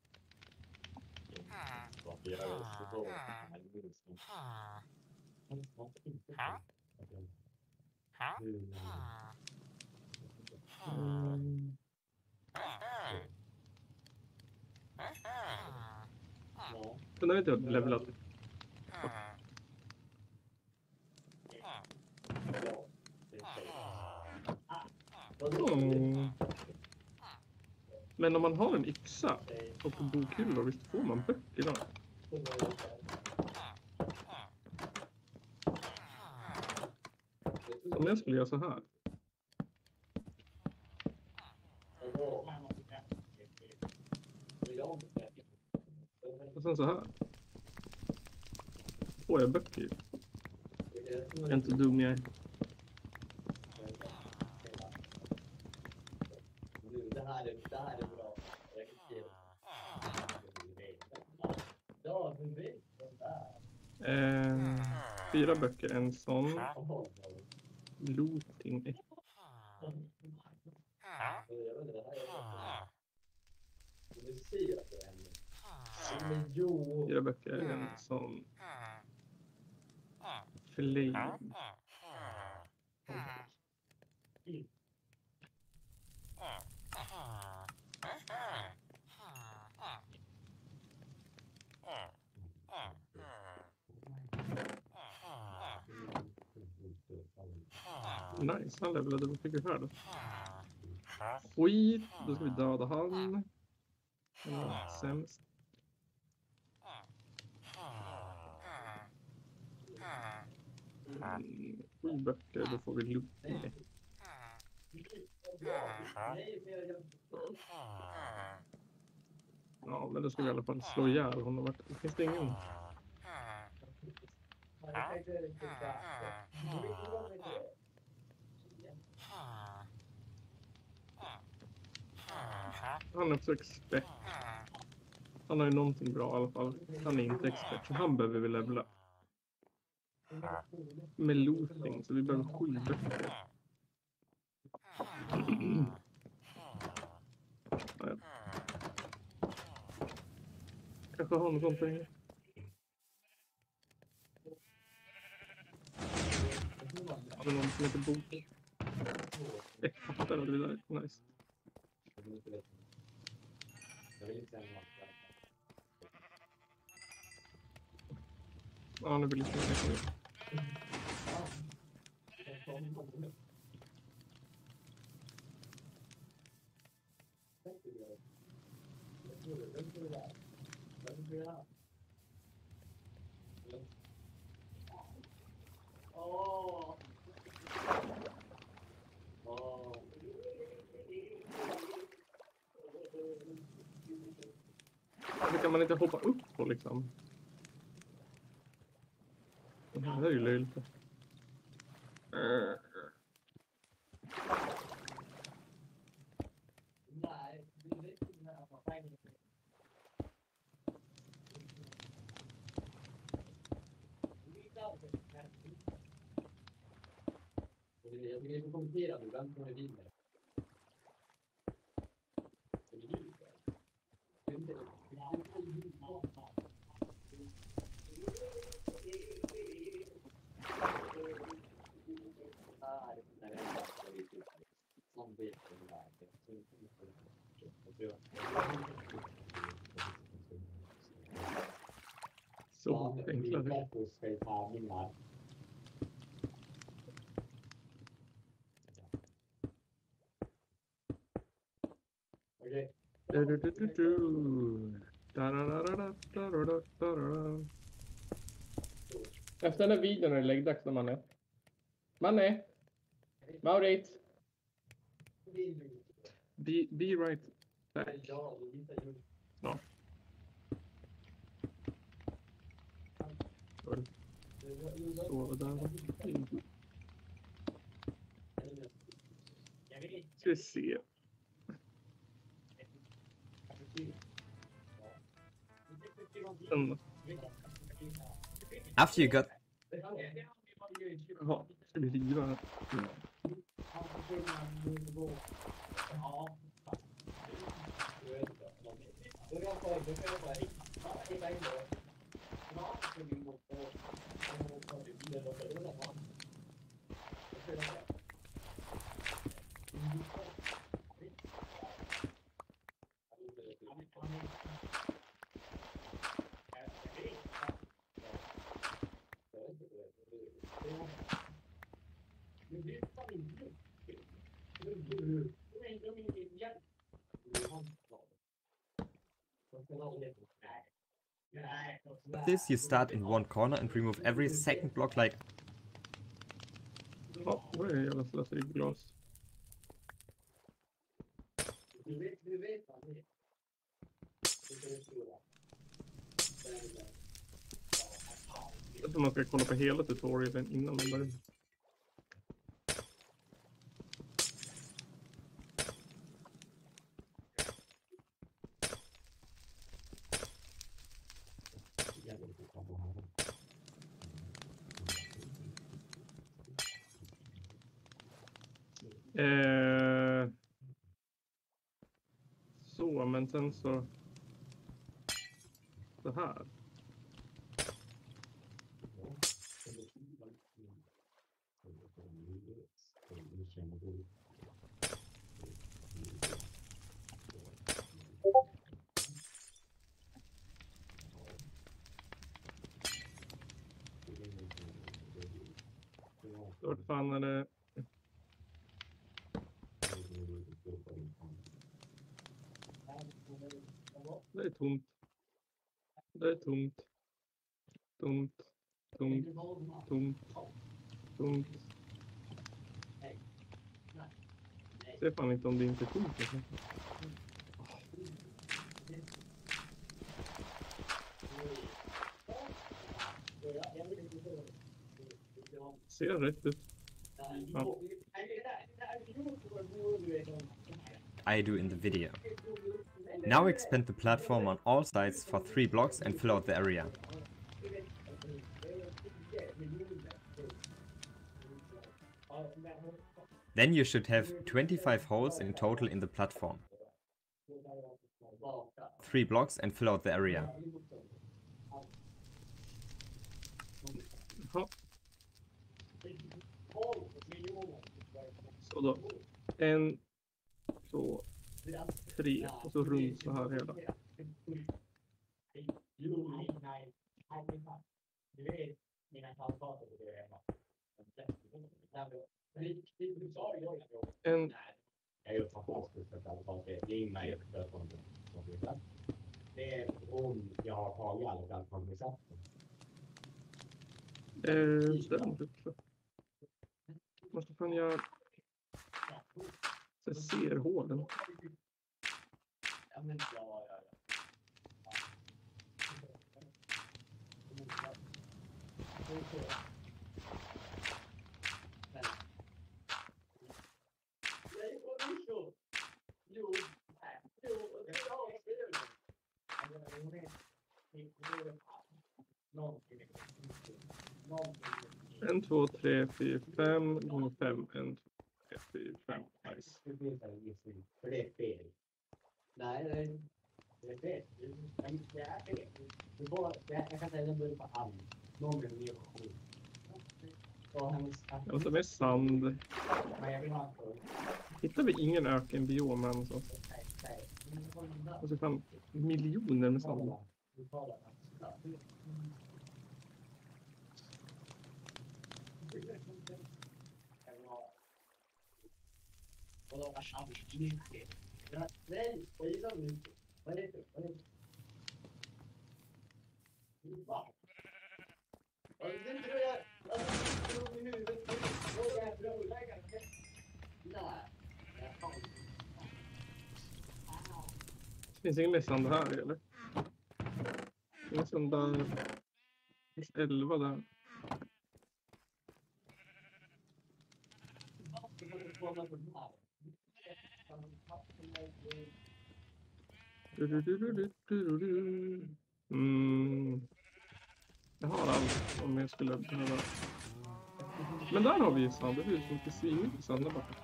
Den har inte jag levlat. Men om man har en yxa och bokhyllor, visst får man böcker då? Om jag skulle göra så här. Och sen så här. Får jag böcker? Jag är inte dum jag är. Det här är bra. Ja, du vet den där. 4 böcker, en sån. Looting. Du ser att det händer. Men jo. 4 böcker, en sån. Flame. Nice, han levelade vad fick vi här då? Skit, då ska vi döda han. Han var sämst. Mm, 7 böcker, då får vi looting. Ja, men då ska vi i alla fall slå ihjäl honom. Finns det ingen? Han är också expert. Han har ju någonting bra i alla fall. Han är inte expert, så han behöver vi levela. Med looting, så vi behöver 7 böcker. Ja. Kanske har något sånt pengar. Har vi någon som heter bok? Ett papper hade vi där. Nice. Ja, nu vill jag se det. Varför kan man inte hoppa upp på liksom? Det här är ju löjligt. Jag tycker ni får kommentera nu, vem kommer vinna? Så enklare. Efter den här videon är det läggdags när man är. Manne! Maurits! Be right back. Ja. Så där. Ska vi se. After you got Jaha, ska vi riva? With this, you start in one corner and remove every second block like Ja, vad är det jävla slöseriglas? Jag tror man ska kolla på hela tutorialen innan man börjar. Så, men sen så här. Vart fan är det? Det är tomt. Det är tomt. Tomt. Tomt. Tomt. Tomt. Ser fan inte om det inte är tomt. Ser rätt ut. Ja. I do in the video. Now expand the platform on all sides for 3 blocks and fill out the area. Then you should have 25 holes in total in the platform. 3 blocks and fill out the area. Jaha. Så då. 1, 2, 3. Och så runt så här hela. En. Den. Måste fan jag... Så jag ser hålen. En, 2, 3, 4, 5 gånger 5. 1, 2, 3, 4, 5. Nice. För det är fel. Nej, det är fel. Det är fel. Jag kan säga att den börjar på all. Någon blir mer på 7. Jag tar med sand. Hittar vi ingen ökenbiom än så. Och så fan miljoner med sand. Finns ingen mer sand här eller? Det är sand där. 11 där. Jag har allt om jag skulle behöva. Men där har vi ju sand. Det finns så mycket svinigt i sand där borta.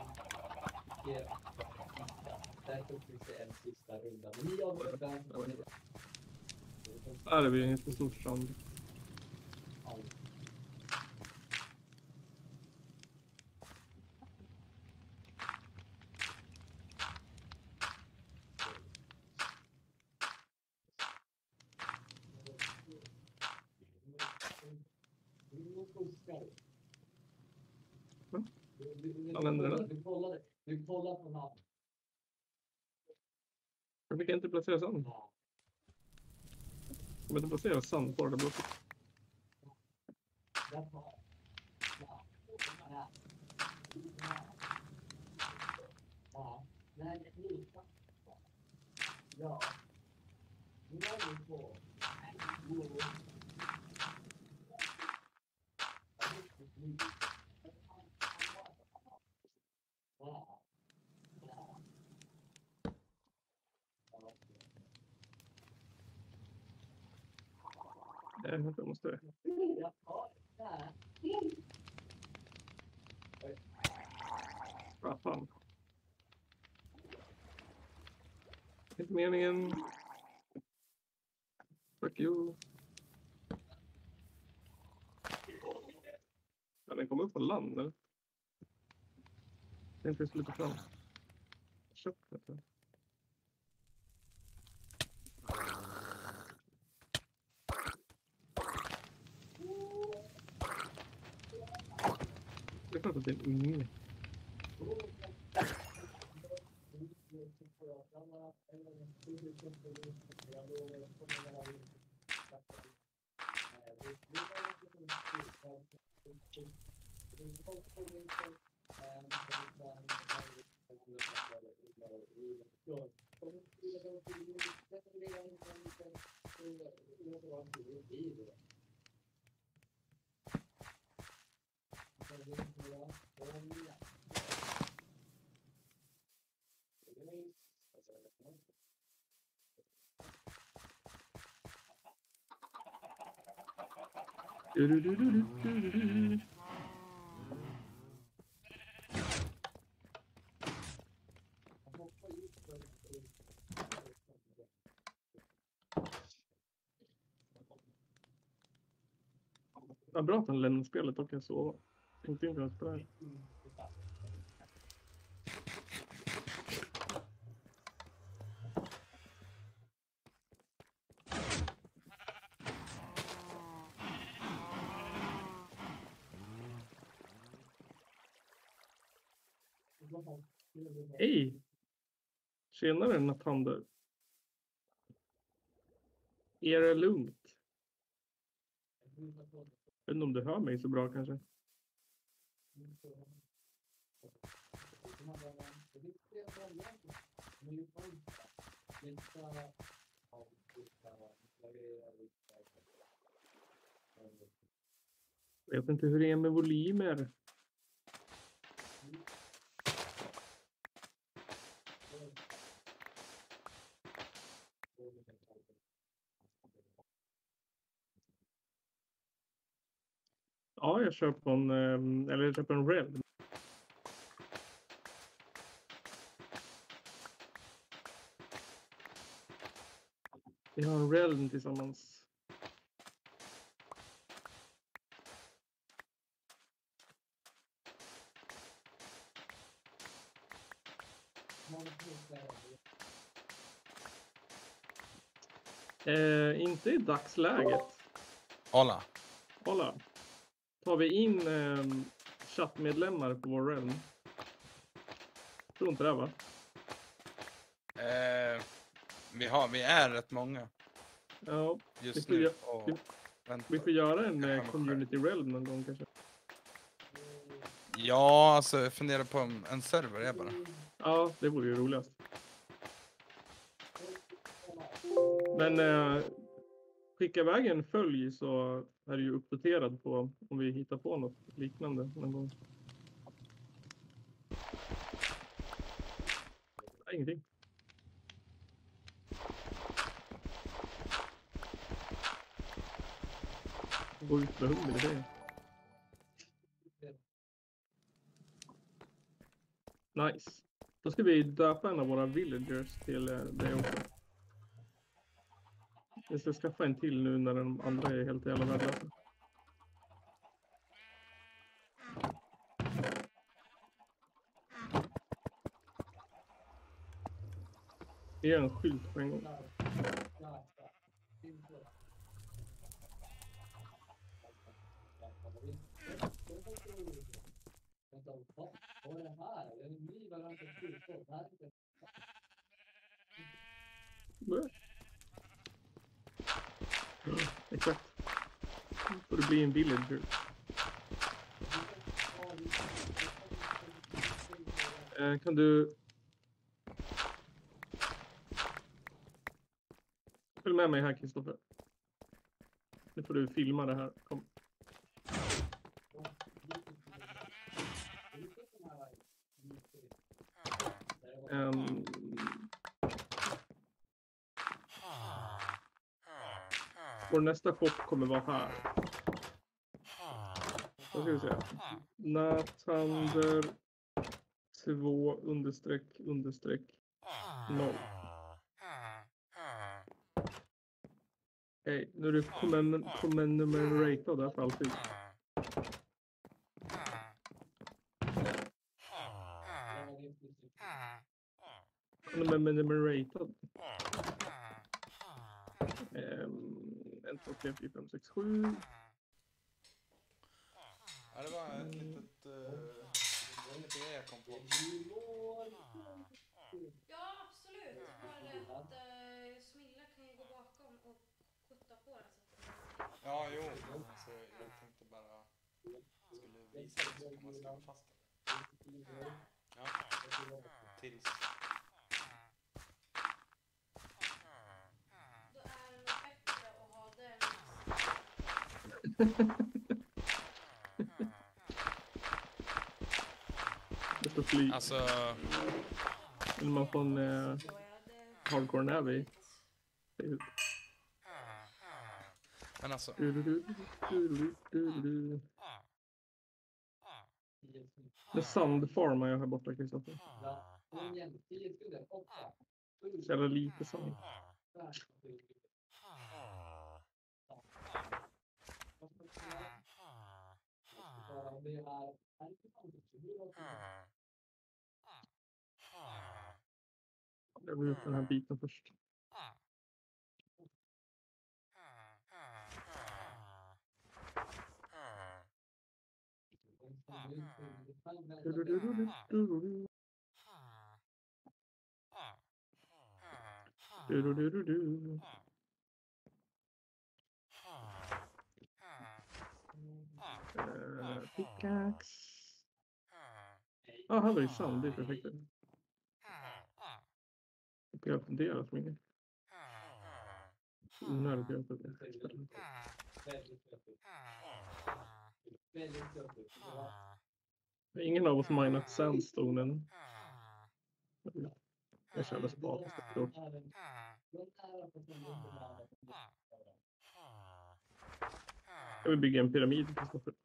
Där tog vi sig en sista runda. Men ni har varit där. Där är vi en jättestor strand. Du kollar på namn. Jag fick inte placera sand. Jag inte placera sand på det blått. Ja. Nu är vi på. Jag måste... Fan. Inte meningen. Fuck you. Kan den komma upp på land eller? Jag tänkte sluta fram. Köpet. Det är klart att det är en unge. Ja, bra att han lämnar spelet och kan sova. Inte ens på det här. Hej! Tjenare Nathander. Är det lugnt? Jag vet inte om du hör mig så bra kanske. Jag vet inte hur det är med volymer. Ja, jag kör på en, eller jag kör på en Red. Vi har en Red tillsammans. Inte i dagsläget. Hola. Kolla. Tar vi in chattmedlemmar på vår realm? Tror inte det, va? Vi är rätt många Ja, just vi nu. får, Och vi får göra en community realm någon gång kanske. ja, alltså jag funderar på en server är bara. Ja, det vore ju roligast. Men skicka iväg en följ så är det ju uppdaterad på om vi hittar på något liknande någon gång. Nej, ingenting. Gå ut med hunden i det. Nice. Då ska vi döpa en av våra villagers till det också. Vi ska skaffa en till nu när de andra är helt jävla värdelösa. Vi gör en skylt på en gång. Exakt. Får du bli en villager. Kan du... Följ med mig här, Kristoffer. Nu får du filma det här. Kom. Vår nästa shop kommer vara här. Då ska vi se. Nathander 2__0. Hej, nu är du commemoratad där för alltid. Commemoratad. 1, 2, 3, 4, 5, 6, 7. Ja, det var ett litet idé jag kom på. Ja, absolut. Bara det att Smilla kan ju gå bakom och skutta på den. Ja, jo. Alltså, jag tänkte bara skulle visa det så kan man skriva fast det. Ja, tills. Då är det nog bättre att ha den. Det står fly. Alltså, Vill man få en hardcore navy? men alltså. Det är sandfarmar jag här borta, Kristoffer. Så jävla lite sand. Jag vill ut den här biten först. Pickaxe. Ja, här var ju sand. Det är perfekt. Jag funderar så mycket. Onödigt jag ingen av oss minat sandstonen. Jag körde spaden. Jag vill bygga en pyramid, Kristoffer.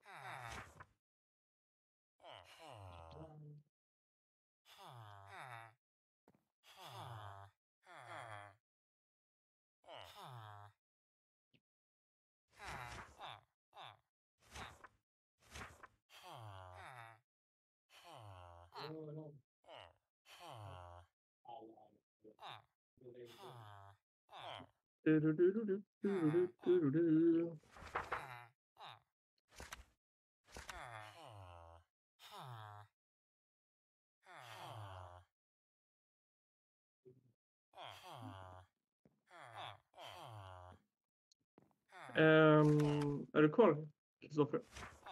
Är du kvar, Kristoffer?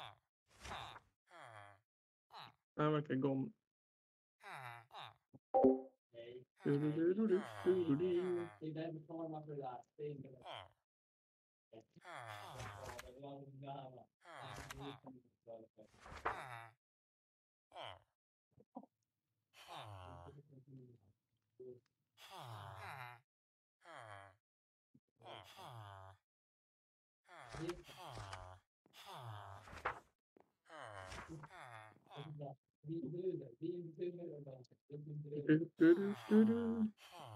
Det här verkar gom. Du.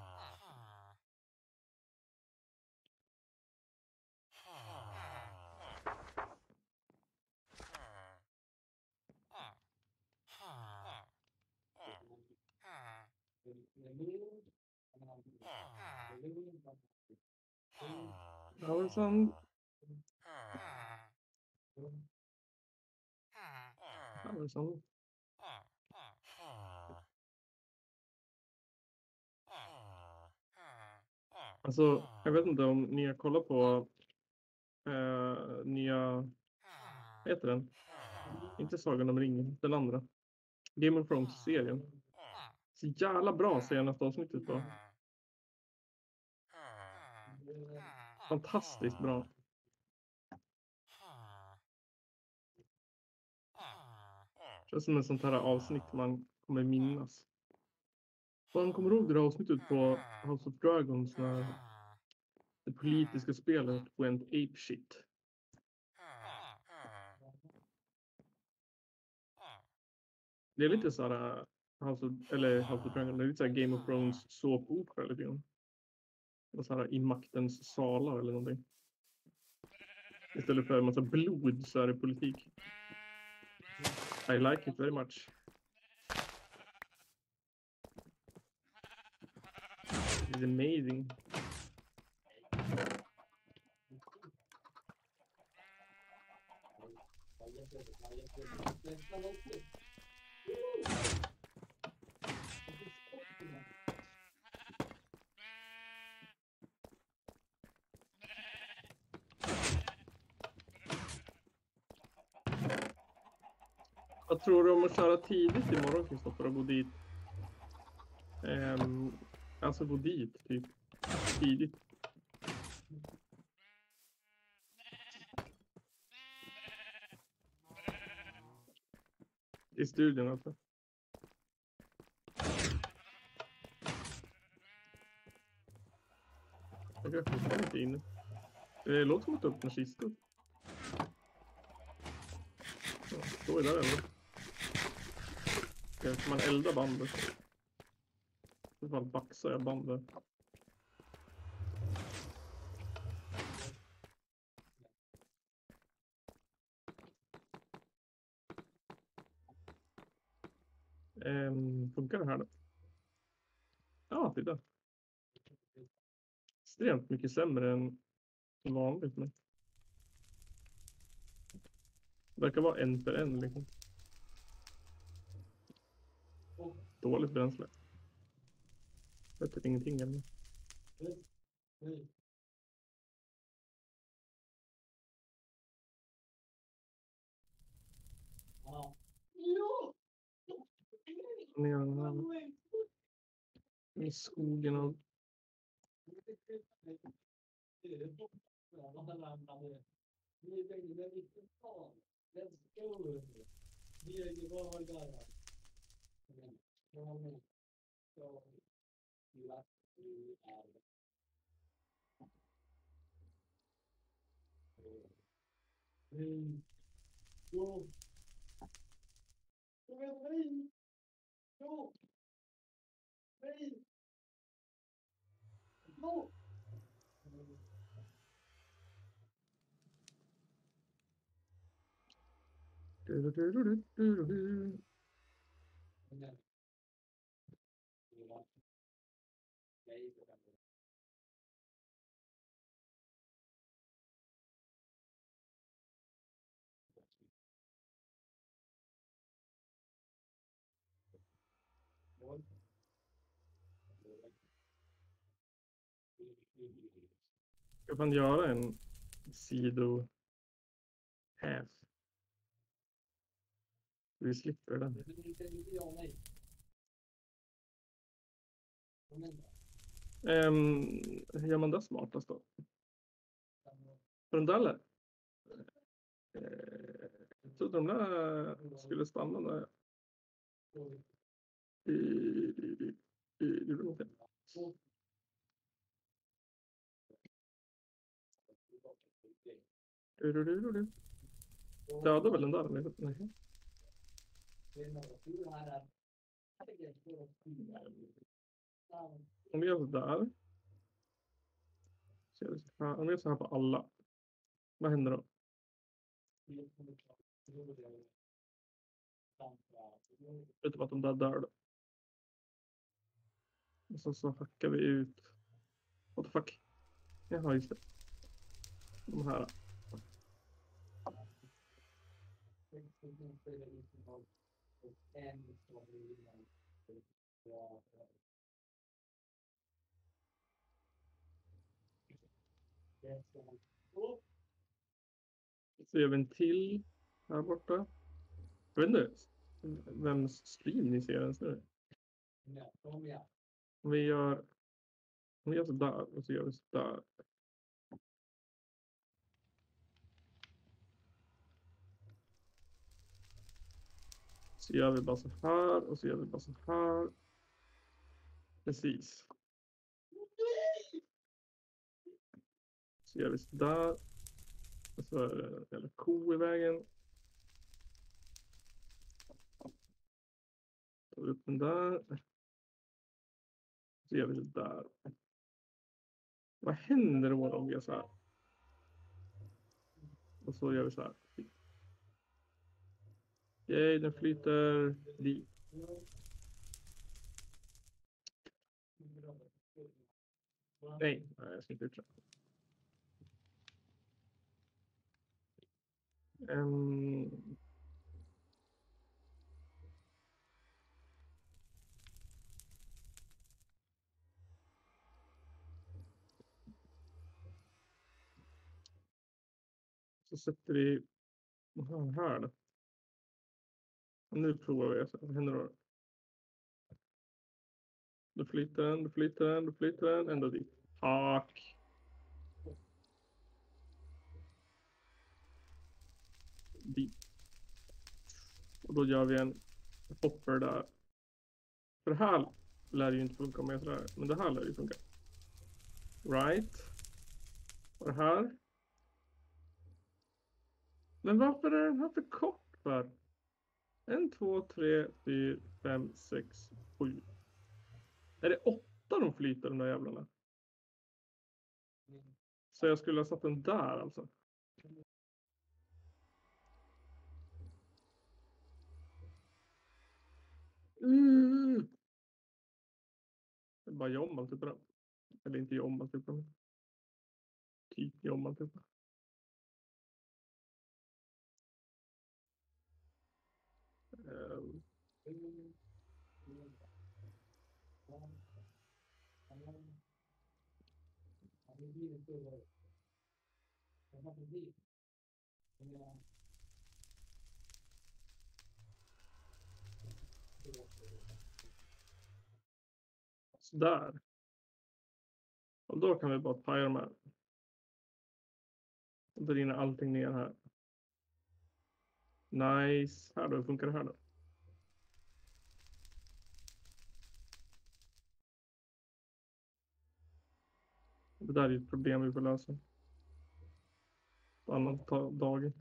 Harrison. Harrison. Alltså, jag vet inte om ni har kollat på nya, vad heter den? Inte Sagan om ringen, den andra. Game of Thrones-serien. Så jävla bra senaste avsnittet då. Fantastiskt bra. Det är som en sånt här avsnitt man kommer minnas. Man kommer ihåg det där avsnittet på House of Dragons när det politiska spelet went ape shit. Det är lite så här House of Dragons, det är lite så här Game of Thrones såpopera lite grann. Och så här i maktens salar eller någonting. Istället för en massa blod så är det politik. I like it very much. It's amazing. Vad tror du om att köra tidigt imorgon, Kristoffer, och gå dit? Alltså gå dit, typ. Tidigt. I studion alltså. Jag kan fortfarande inte in. Det låter som att öppna kistor. Ja, står är där ändå. Kan man elda bandet? I alla fall baxar jag bandet. Funkar det här då? Ja, titta. Extremt mycket sämre än vanligt. Men det verkar vara en för en liksom. Dåligt bränsle. Jag vet ingenting än. I skogen och jag kan göra en sido half. Vi slipper den. Hur gör man det smartast då? För den där jag trodde de där skulle stanna där. Det blir inte. Döda väl den där? Nej. Om vi gör så där. Så gör vi så här. Om vi gör så här på alla. Vad händer då? Utom att de där dör då. Och så hackar vi ut. What the fuck? Jaha, just det. De här. Så gör vi en till här borta. Jag vet inte vems stream ni ser ens nu. Om vi gör så där och så gör vi så där. Så gör vi bara så här och så gör vi bara så här. Precis. Så gör vi så där. Och så är det en jävla ko i vägen. Tar vi upp den där. Så gör vi så där. Vad händer då om vi gör så här? Och så gör vi så här. Okej, den flyter dit. Nej, jag ska inte ut. Så sätter vi här då. Och nu provar vi. Vad händer då? Då flyter den ända dit. Tack. Dit. Och då gör vi en hopper där. För det här lär ju inte funka med sådär. Men det här lär ju funka. Right. Och det här. Men varför är den här för kort för? 1, 2, 3, 4, 5, 6, 7. Är det 8 de flyter de där jävlarna? Så jag skulle ha satt den där alltså. Det är bara jommal typ av. Eller inte jommal typ av. Typ jommal typ av. Sådär. Och då kan vi bara paja de här. Och då rinner allting ner här. Nice. Här då, funkar det här då? Det där är ett problem vi får lösa. På annan dag.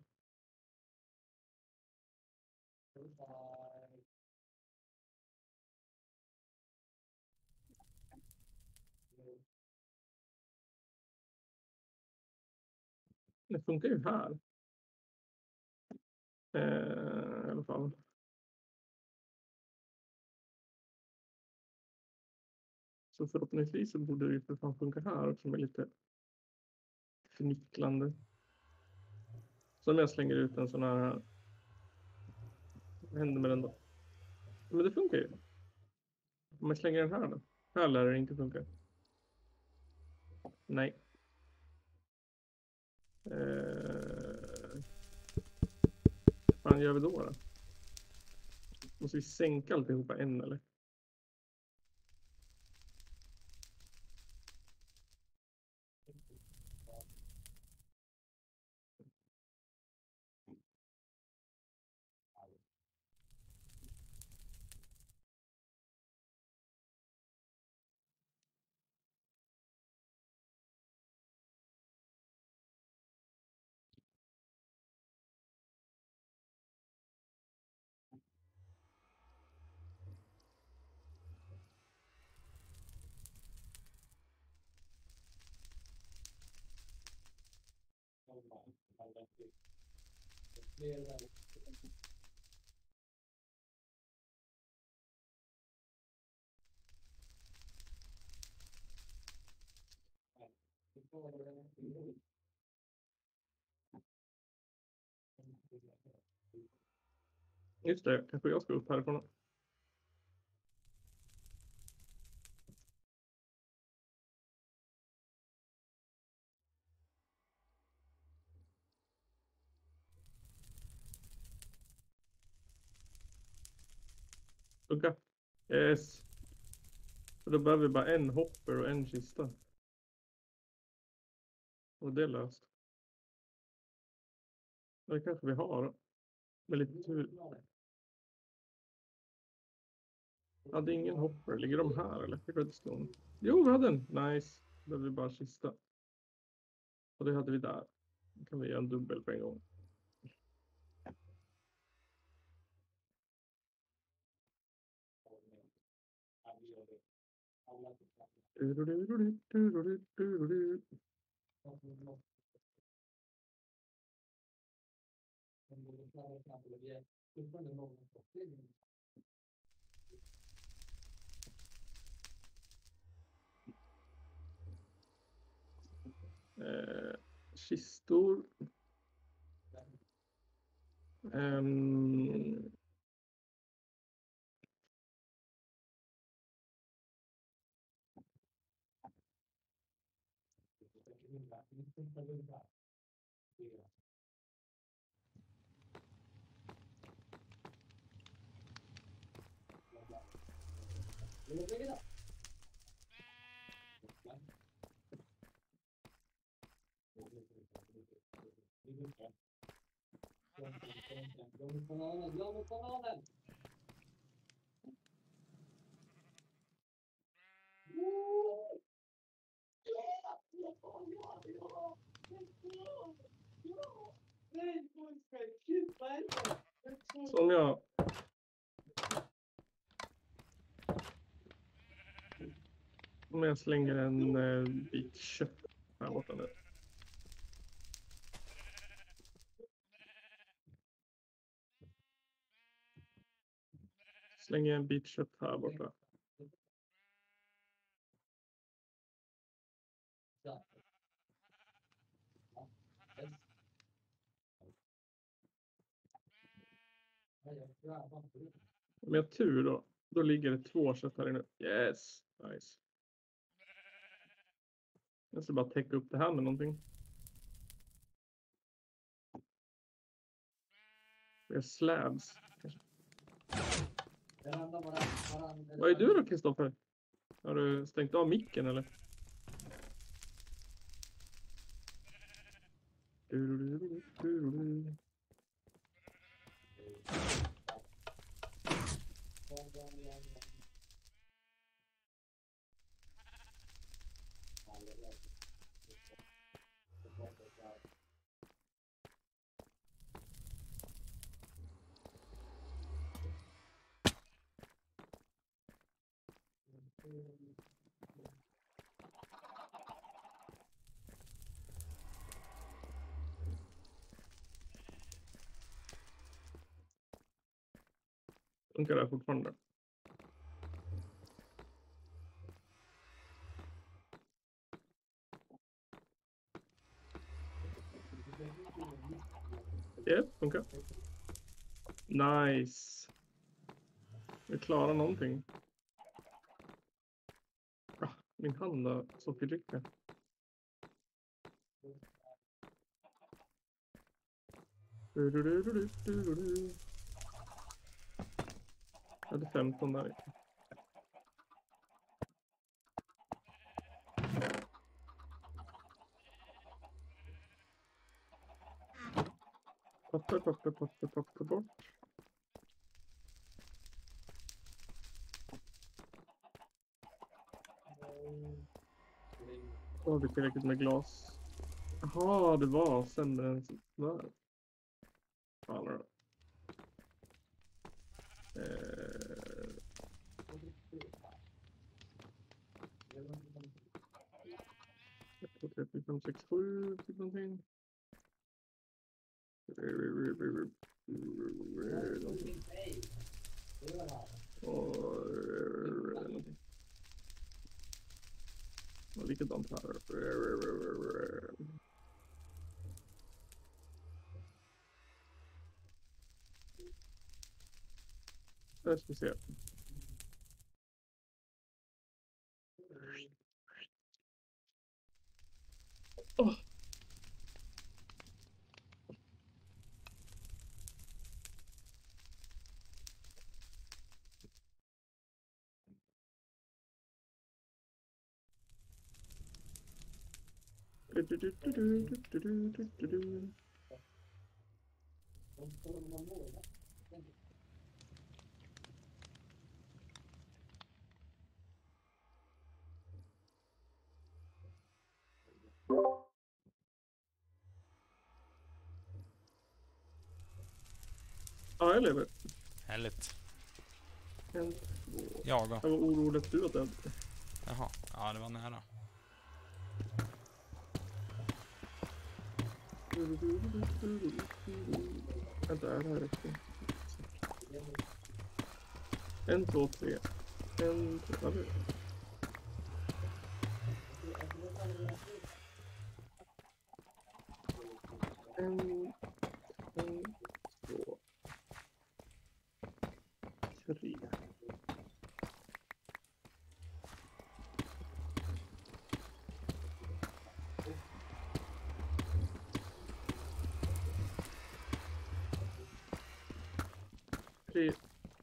Det funkar ju här. I alla fall. Så förhoppningsvis så borde det ju för fan funka här också med lite förnicklande. Så om jag slänger ut en sån här. Vad händer med den då? Men det funkar ju. Om jag slänger den här då? Här lär det inte funka. Nej. Vad fan gör vi då? Måste vi sänka alltihopa en eller? Just det, kanske jag ska upp härifrån. Okej. Yes. Så då behöver vi bara en hopper och en kista. Och det är löst. Det kanske vi har. Med lite tur. Hade ingen hopper. Ligger de här eller? Redstone. Jo, vi hade en. Nice. Då behöver vi bara kista. Och det hade vi där. Då kan vi göra en dubbel på en gång. Kistor. Som jag. Om jag slänger en bit kött här borta nu. Slänger en bit kött här borta. Om jag har tur då ligger det 2 kött här inne. Yes, nice. Jag ska bara täcka upp det här med någonting. Det är slabs. Vad är du då, Kristoffer? Har du stängt av micken eller? Funkar det fortfarande? Det funkar. Nice. Vi klarar någonting. Min hand har sockerdricka. Jag hade 15 där. Papper bort. Då har vi tillräckligt med glas. Jaha, det var sämre än där. Fan då. Jag tror 3567 typ någonting. Och likadant här. Där ska vi se. Oh. Ja, jag lever. Härligt. En, två. Jag då? Jag var orolig att du var död. Jaha, ja det var nära. Vänta, är det här rätt? 1, 2, 3. 1, 2, 3. En, två, tre. Tre.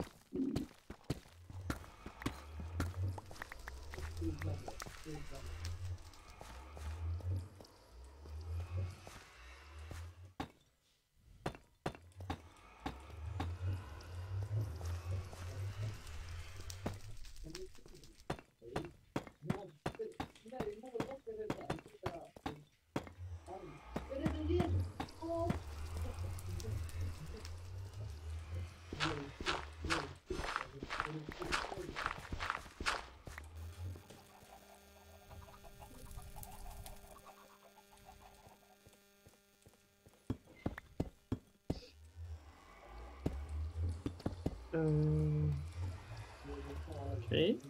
Okej.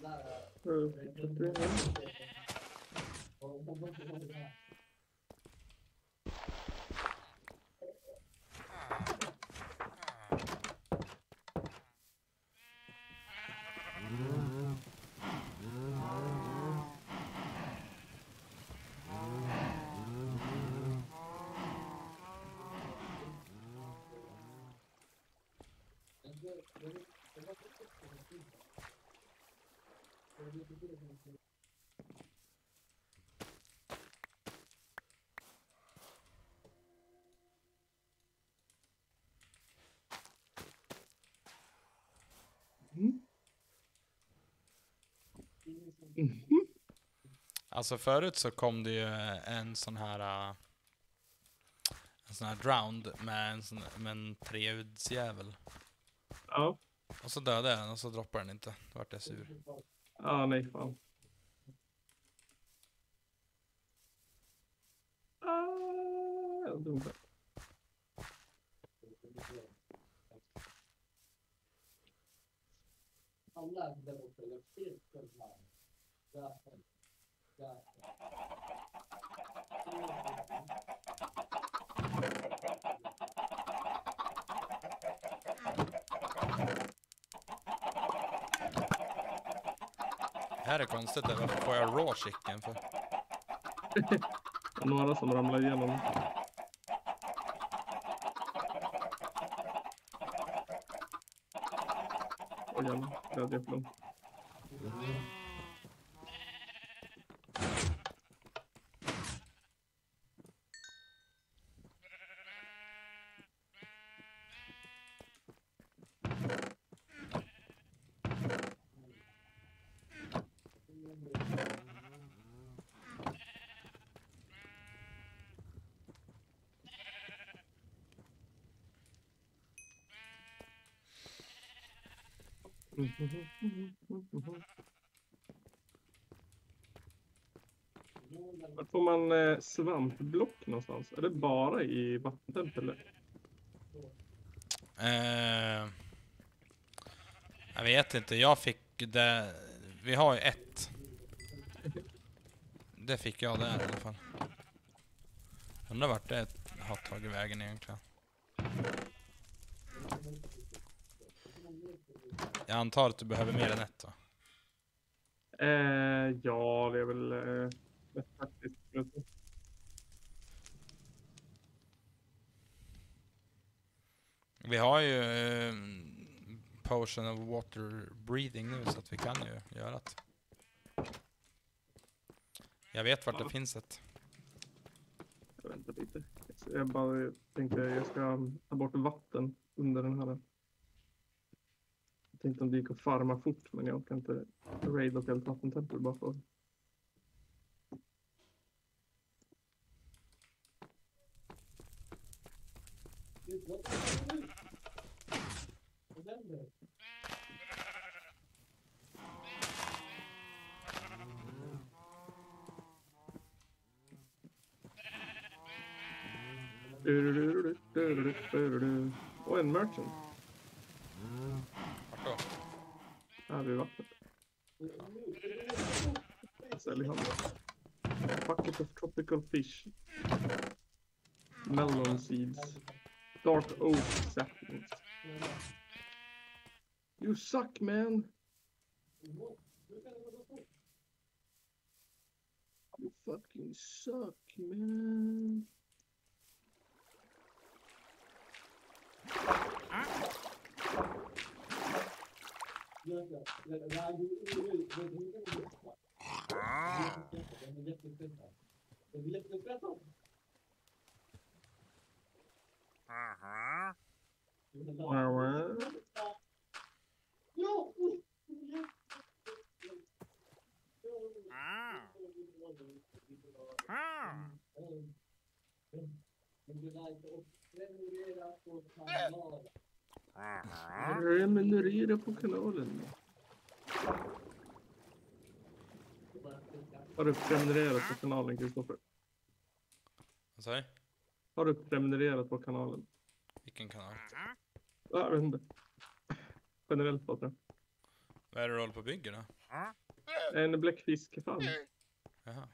Alltså förut så kom det ju en sån här drowned med en treudsjävel. Ja. Och så dödade jag den och så droppade den inte. Då vart jag sur. Ja, nej fan. Jag dog där. Alla där uppe, jag ser kurvan. Där. Det här är konstigt, varför får jag raw chicken för? Några som ramlar igenom. Och igen, död jag för dem. Var får man svampblock någonstans? Är det bara i vattentempel? Jag vet inte, jag fick det... Vi har ju ett. Det fick jag där i alla fall. Undrar vart det har tagit vägen egentligen. Jag antar att du behöver mer än ett, va? Ja, det är väl rätt praktiskt. Vi har ju potion of water breathing nu, så att vi kan ju göra det. Jag vet vart det finns ett. Jag väntar lite. Jag bara tänkte jag ska ta bort vatten under den här. Jag tänkte om det gick att farma fort, men jag kan inte raida till ett vattentempel bara för. Och en merchant. Vart då? Här vid vattnet. Sälj han. Bucket of tropical fish. Melon seeds. Dark oak saplings. You suck, man. You fucking suck, man. Remunerera på kanalen. Har du prenumererat på kanalen, Kristoffer? Vad sa du? Har du prenumererat på kanalen? Vilken kanal? Jag vet inte. Generellt bara tror Vad är det du håller på och bygger då? jag. En bläckfiskfarm. Jaha.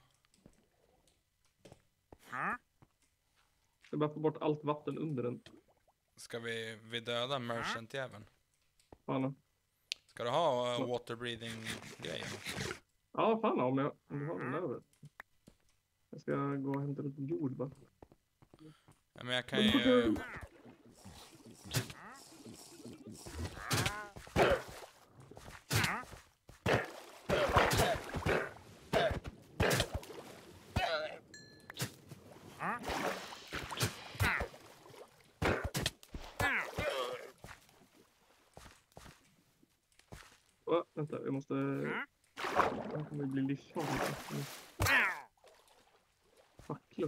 Jag bara få bort allt vatten under den. Ska vi döda merchant-jäveln? Fan. Ska du ha water breathing grejen? Ja, fan om jag har den över. Jag ska gå och hämta lite jord bara. Ja, men jag kan ju... Vänta, vi måste... Det kommer bli livsfarligt. Facklor.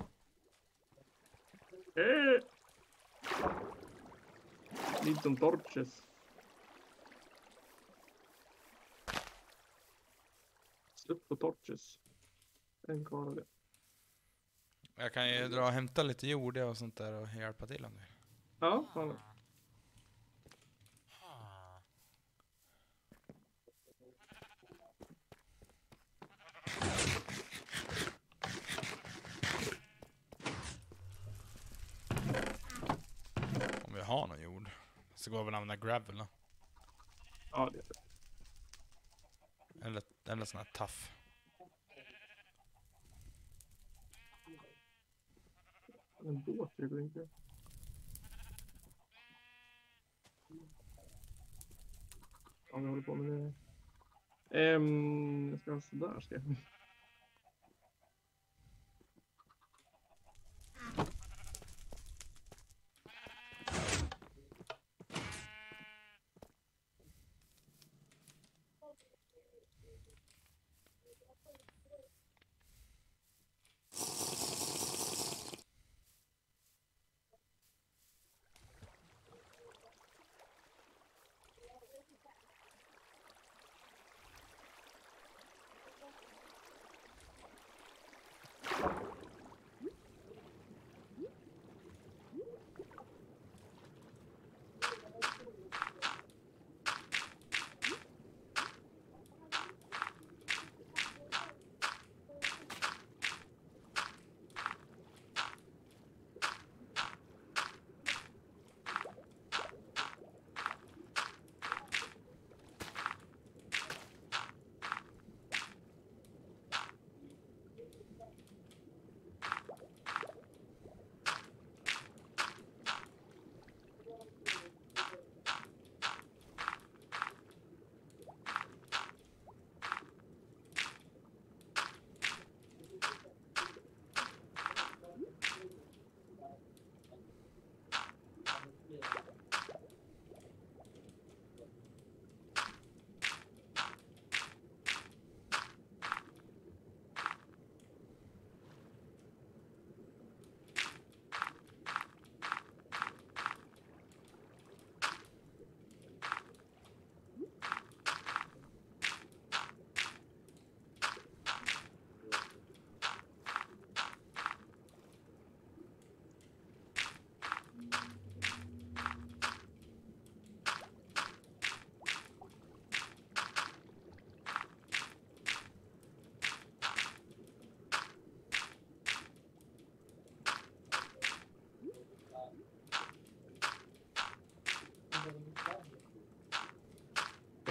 Need some torches. Slut på torches. En kvar av det. Jag kan ju dra och hämta lite jord och sånt där och hjälpa till om det. Ja, fan. Om vi har någon jord. Så går vi väl använda gravel då. Ja, det är det. Eller sån här tough. En båt, det går inte. Ja, vi håller på med det. Jag ska ha sådär, ska jag.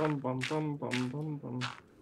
Bam, bam, bam, bam, bam, bam.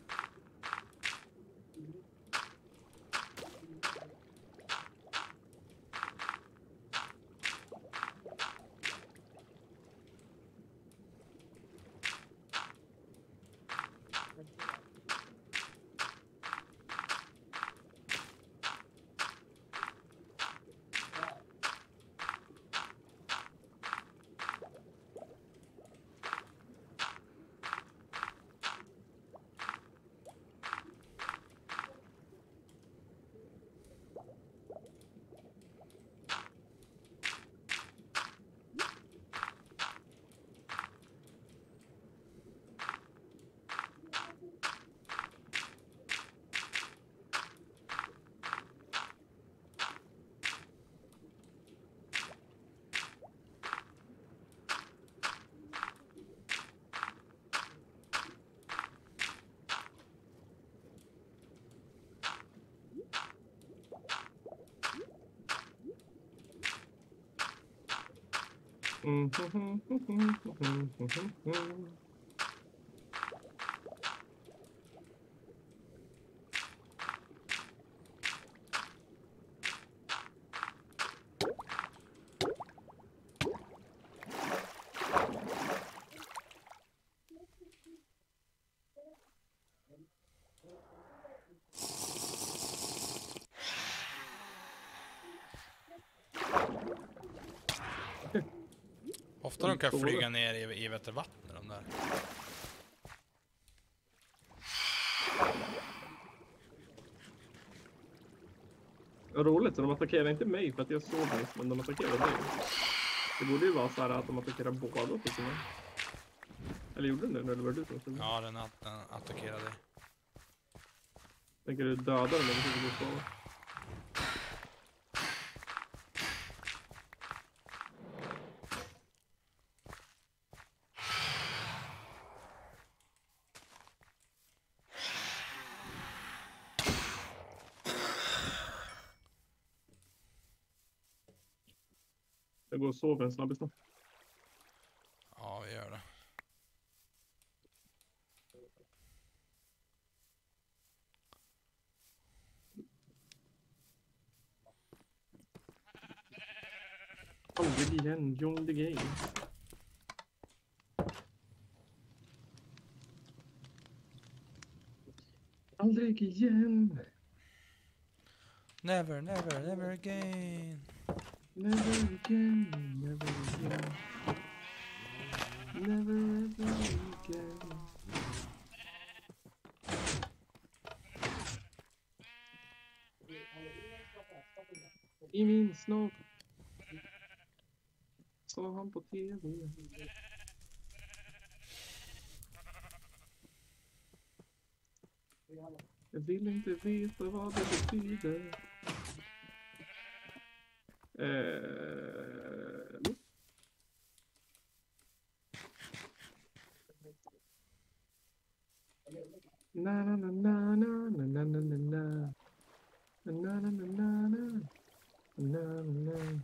Ofta de kan flyga ner i vet du, vattnet, de där. Roligt, så de attackerar inte mig för att jag såg nyss, men de attackerar dig. Det borde ju vara så här att de attackerar båda på sina. Eller gjorde den det, eller var det du som stod? Ja, den attackerade. Tänker du döda den eller hur du står? Jag går och sover en snabbis då. Ja, vi gör det. Aldrig igen, Young the Game. Aldrig igen. Never, never, never again. Never again, never again. Never ever again. I min snopp. Sa han på TV. Jag vill inte veta vad det betyder. Na na na na na na na na na na na na na na na na.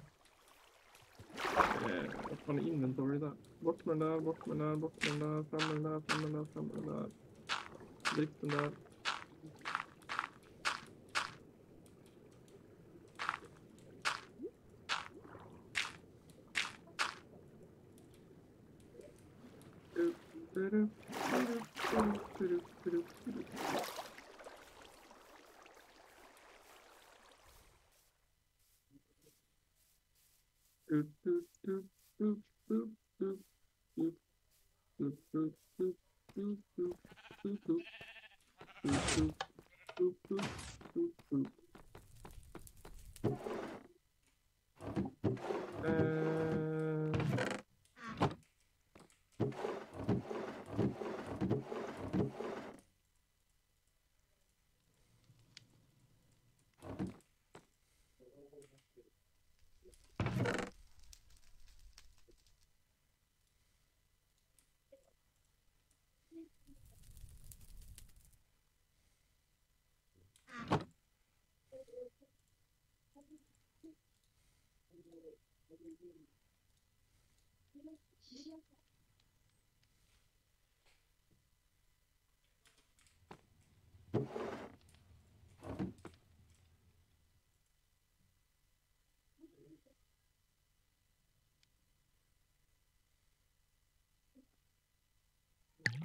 Vad fan är inventory där? Bort med den där, bort med den där, bort med den där, fram med den där, fram med den där, fram med den där. Driften där.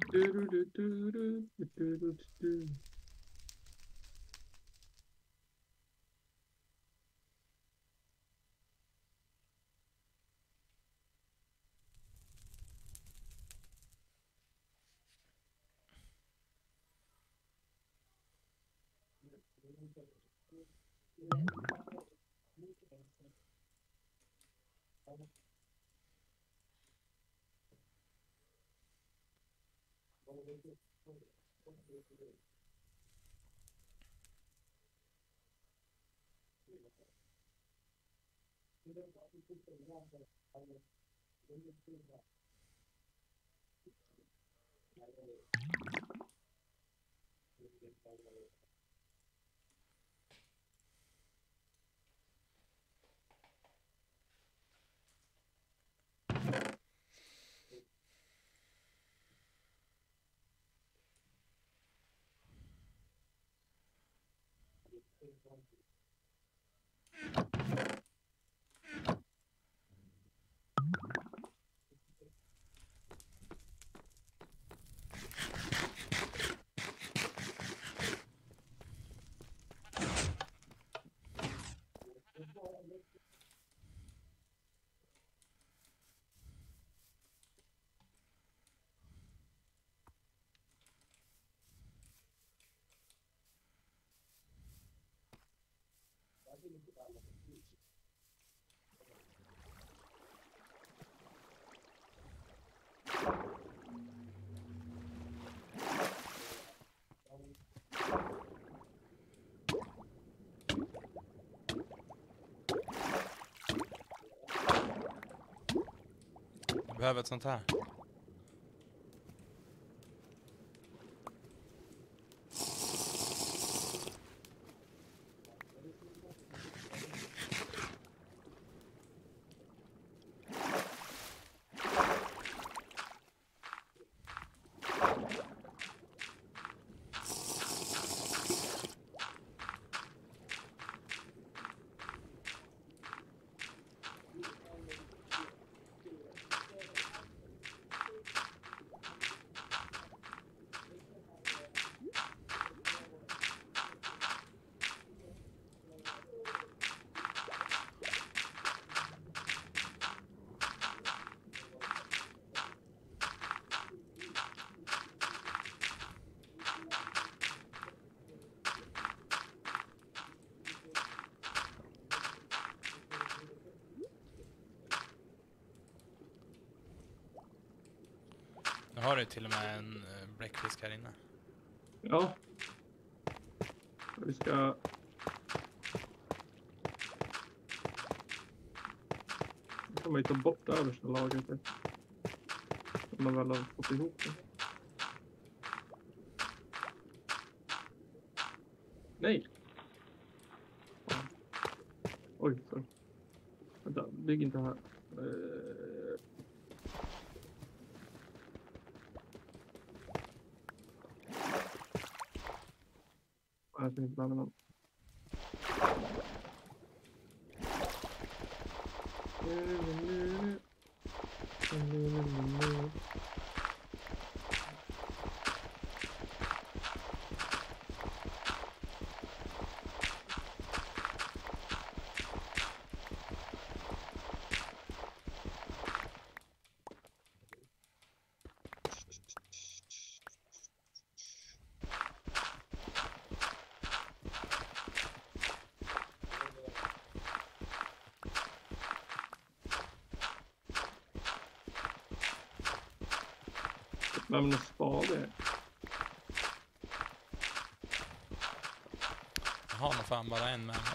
Jag behöver ett sånt här. Nu har du till och med en bläckfisk här inne. Ja. Vi ska... Nu kan man ju ta bort det översta lagret. Om man väl har fått ihop det. Nej! Oj, sorry. Vänta, bygg inte här. Jag kan inte blanda någon. Vem är spade? Jag har nog fan bara en med mig.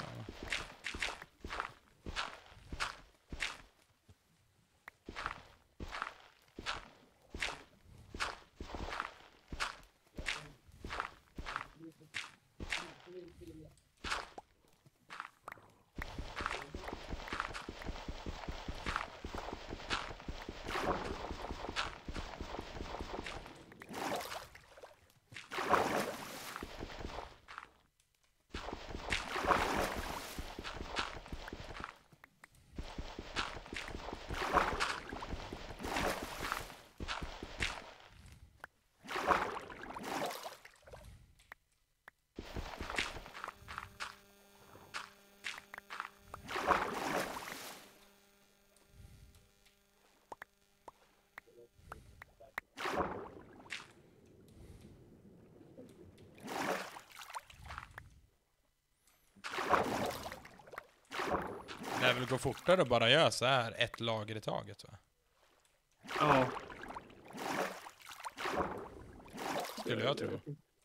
Det väl gå fortare att bara göra så här ett lager i taget, va? Ja. Skulle jag tro.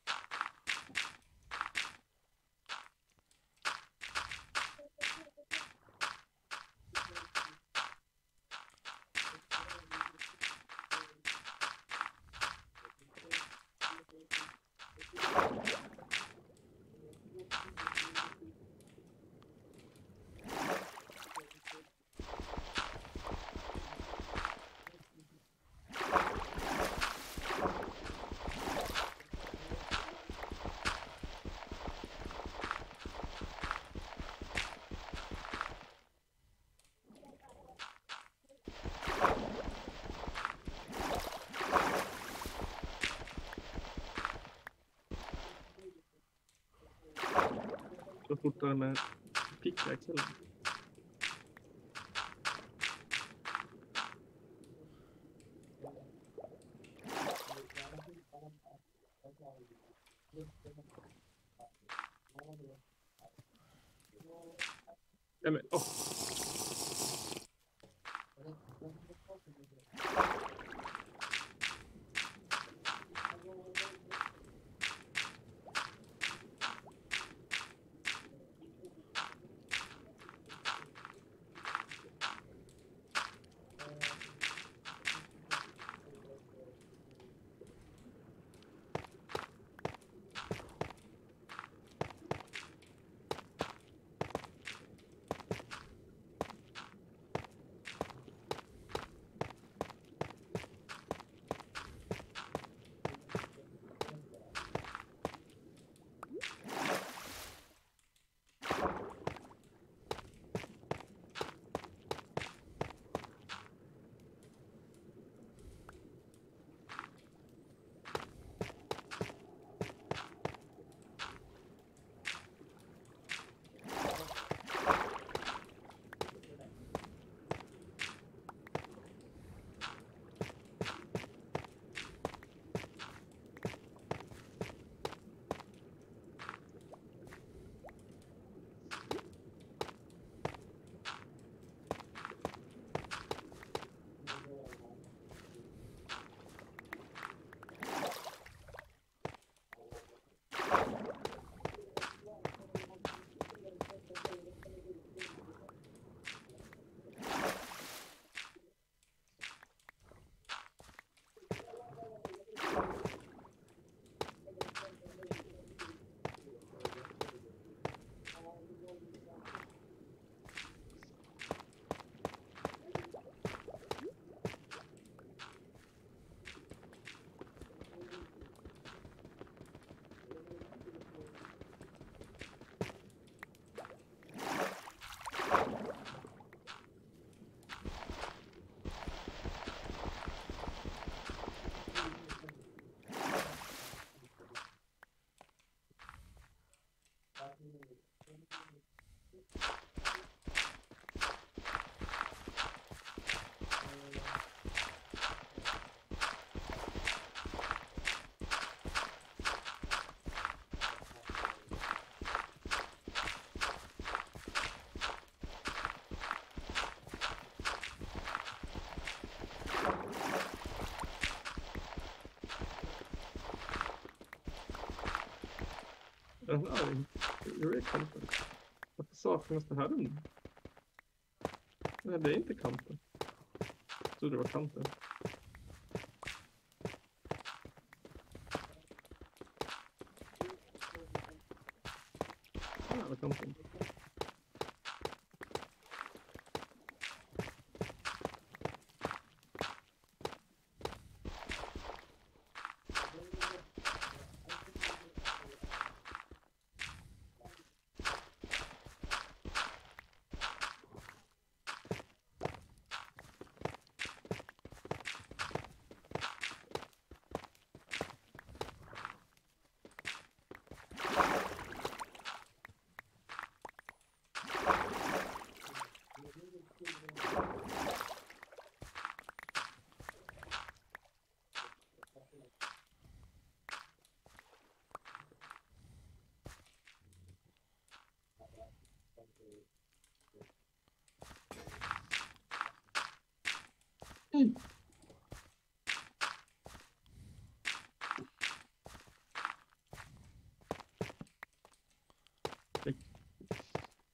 Så fortare med pickaxe eller? Ja, men, åh. Jaha, hur är kanten? Varför saknas det här under? Nej, det är inte kanten. Jag trodde det var kanten. Ja, det var kanten.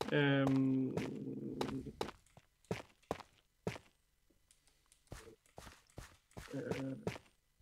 Ehm, eh,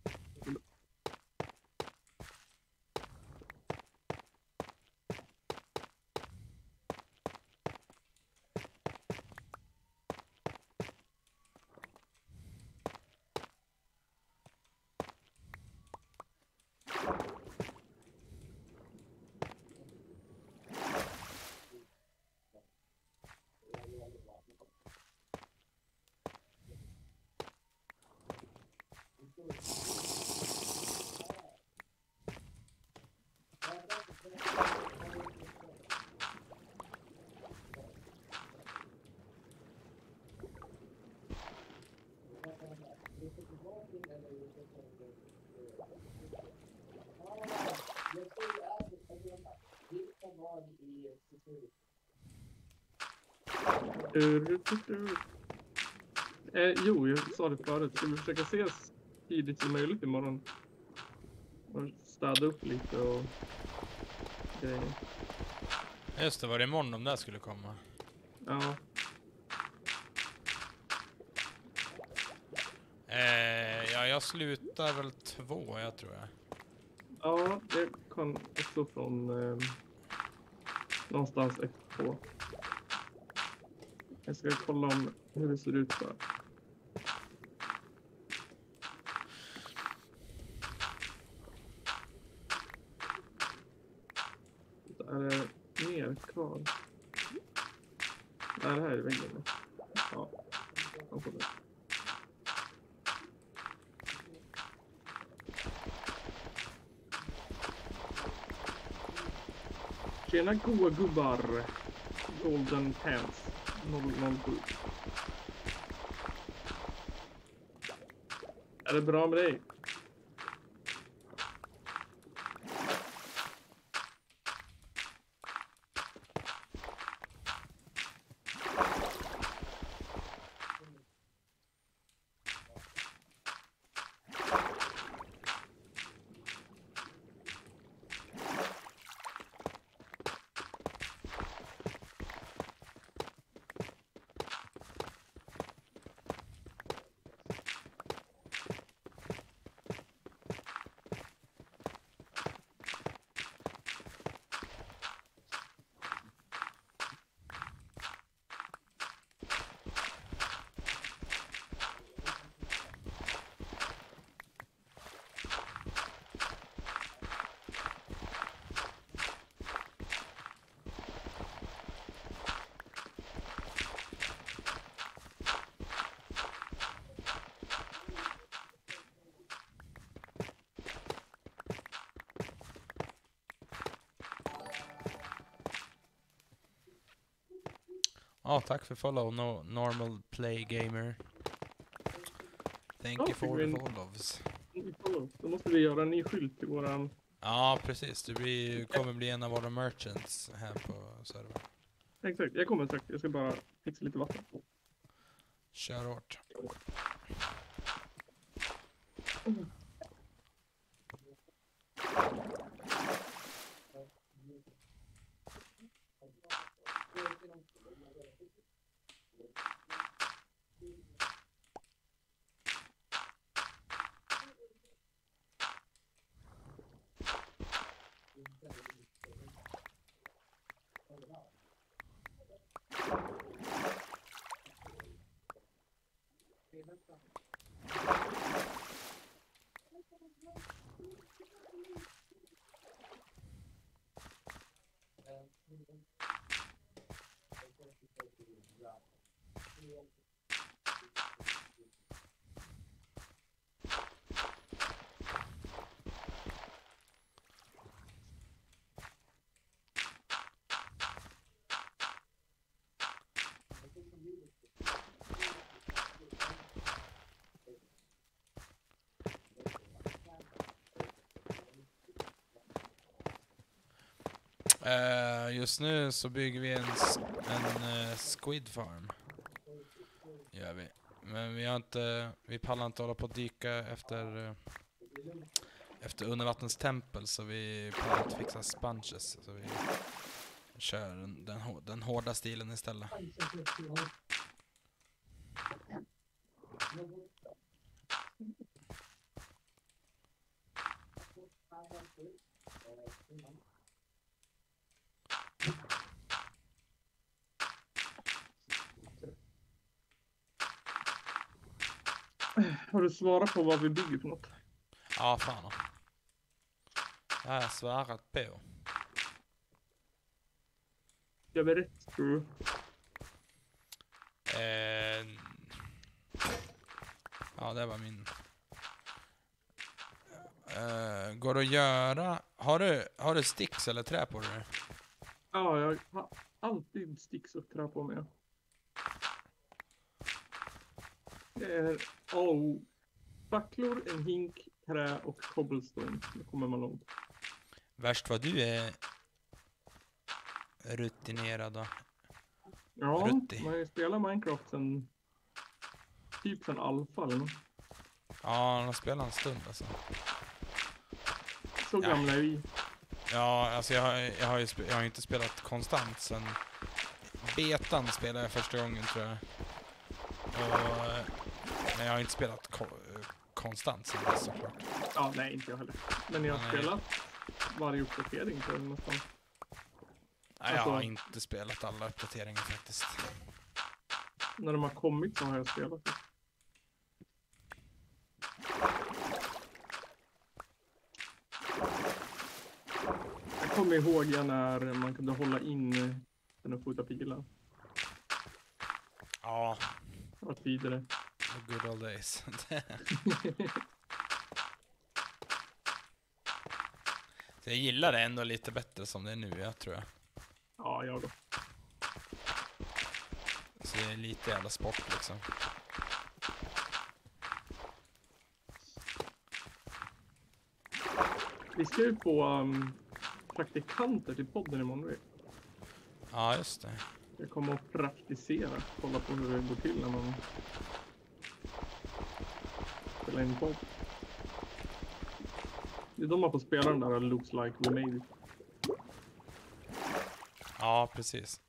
jo, jag sa det förut. Ska vi försöka ses tidigt som möjligt imorgon? Och städa upp lite och grejer. Just det, var det imorgon de där skulle komma? Ja, Ja, jag slutar väl 2, jag tror jag. ja, det kom också från någonstans efter 2. Jag ska kolla om hur det ser ut där. Är det mer kvar? Nej, det här är väggen. Ja, jag får det. Tjena goa gubbar. Golden Pants 007. Är det bra med dig? Ja, tack för follow, normal play gamer. Thank Ja, you for fick vi the follows. Då måste vi göra en ny skylt till våran... Ja, precis. Du kommer bli en av våra merchants här på servern. Exakt, jag kommer strax. Jag ska bara fixa lite vatten. Kör hårt. Just nu så bygger vi en squid farm. Gör vi. Men vi pallar inte hålla på att dyka efter undervattenstempel, så vi pallar inte fixa sponges. Så kör den hårda stilen istället. Har du svarat på vad vi bygger för något? Ja, fan. Det har jag svarat på. Jag vet rätt, tror du? Ja, det var min. Går det att göra... Har du sticks eller trä på dig? Ja, jag har alltid sticks och trä på mig. Det är facklor, en hink, trä och cobblestone. Då kommer man långt. Värst vad du är rutinerad då. Ja, Rutti. man har ju spelat Minecraft sen alfa eller något. Ja, han har spelat en stund alltså. Så Ja. gamla är vi. Ja, alltså jag har ju inte spelat konstant sen betan spelade jag första gången tror jag. Men jag har inte spelat konstant sen dess såklart. Ja, nej, inte jag heller. Men jag har Nej. spelat varje uppdatering på den nästan. Nej, jag Alltså- har inte spelat alla uppdateringar faktiskt. När de har kommit så har jag spelat det. Jag kommer ihåg när man kunde hålla in den och skjuta pilar. Ja, Vad tidigare. the good old days. Så jag gillar det ändå lite bättre som det är nu, jag tror jag. Ja, jag då. Så det är lite jävla sport liksom. Vi ska ju få praktikanter till podden imorgon. Ja, just det. Jag kommer att praktisera. Kolla på hur det går till när man spelar in podd. Det är de som får spela den där Looks Like We Made It. Ja, precis.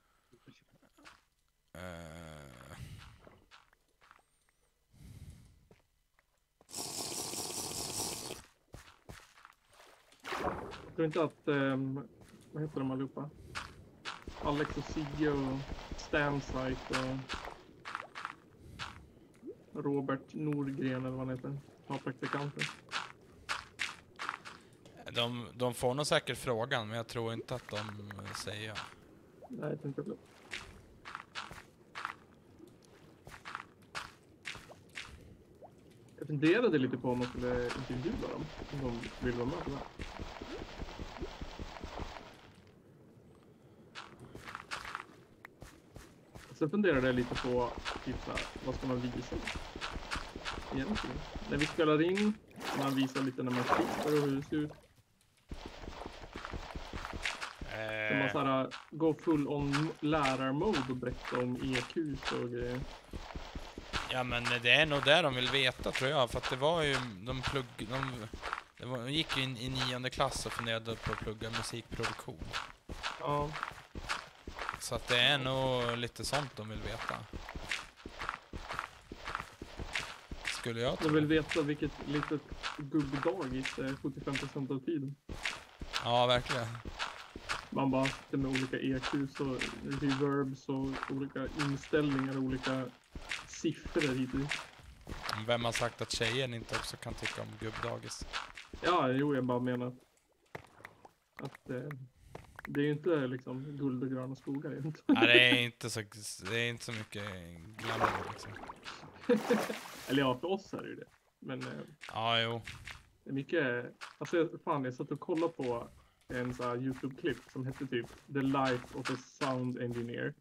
Jag tror inte att, vad heter de allihopa? Alex och Sigge och Stansite och Robert Nordgren eller vad han heter. Har praktikanter. De får nog säkert frågan, men jag tror inte att de säger ja. Nej, jag tänkte på det. Jag funderade lite på om man skulle intervjua dem. Om de vill vara med på det här. Sen funderade jag lite på typ, så här, vad ska man visa egentligen? När vi spelar in kan man visa lite när man skjuter och hur det ser ut. Kan man så här, gå full on lärarmode och berätta om EQs och grejer. Ja, men det är nog det de vill veta tror jag, för att det var ju de gick ju in i 9:e klass och funderade på att plugga musikproduktion. Ja, Så att det är nog lite sånt de vill veta. Skulle jag de tro. vill veta vilket litet gubbdagis är 75% av tiden. Ja, verkligen. Man bara sitter med olika EQs och reverbs och olika inställningar och olika siffror hit och dit. Vem har sagt att tjejen inte också kan tycka om gubbdagis? Ja, jo, jag bara menar att det är ju inte liksom guld och gröna skogar. Inte. Nej, det är inte så mycket glamour liksom. Eller ja, för oss är det ju det. Men Ja, jo. det är mycket... Alltså, jag satt och kollade på en sån här YouTube-klipp som hette typ The Life of a Sound Engineer.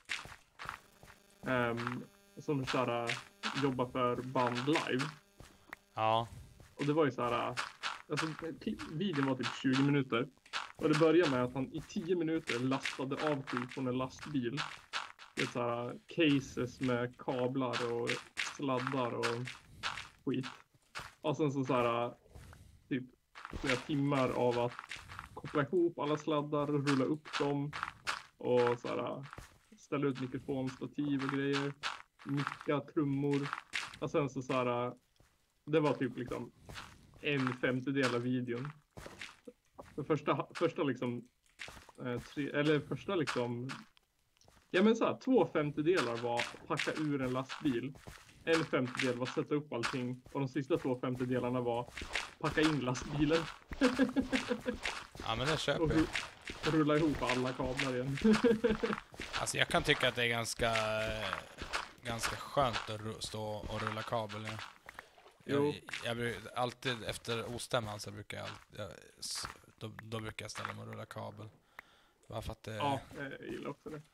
Som så här, jobbar för band live. Ja. Och det var ju så här... Alltså, videon var typ 20 minuter. Och det började med att han i 10 minuter lastade av skit från en lastbil. Det är så här cases med kablar och sladdar och skit. Och sen så här typ flera timmar av att koppla ihop alla sladdar och rulla upp dem. Och så här, ställa ut mikrofonstativ och grejer. Micka, trummor. Och sen så här, det var typ liksom 1/5 av videon. Den första liksom, första liksom, ja men så här, 2/5 var packa ur en lastbil. 1/5 var sätta upp allting. Och de sista 2/5 var packa in lastbilen. Ja, men det Och köper jag. rulla ihop alla kablar igen. Alltså jag kan tycka att det är ganska skönt att stå och rulla kabel. Jo. Jag alltid efter ostämman så brukar då brukar jag ställa mig och rulla kabel. Bara för att det... Ja, jag gillar också det.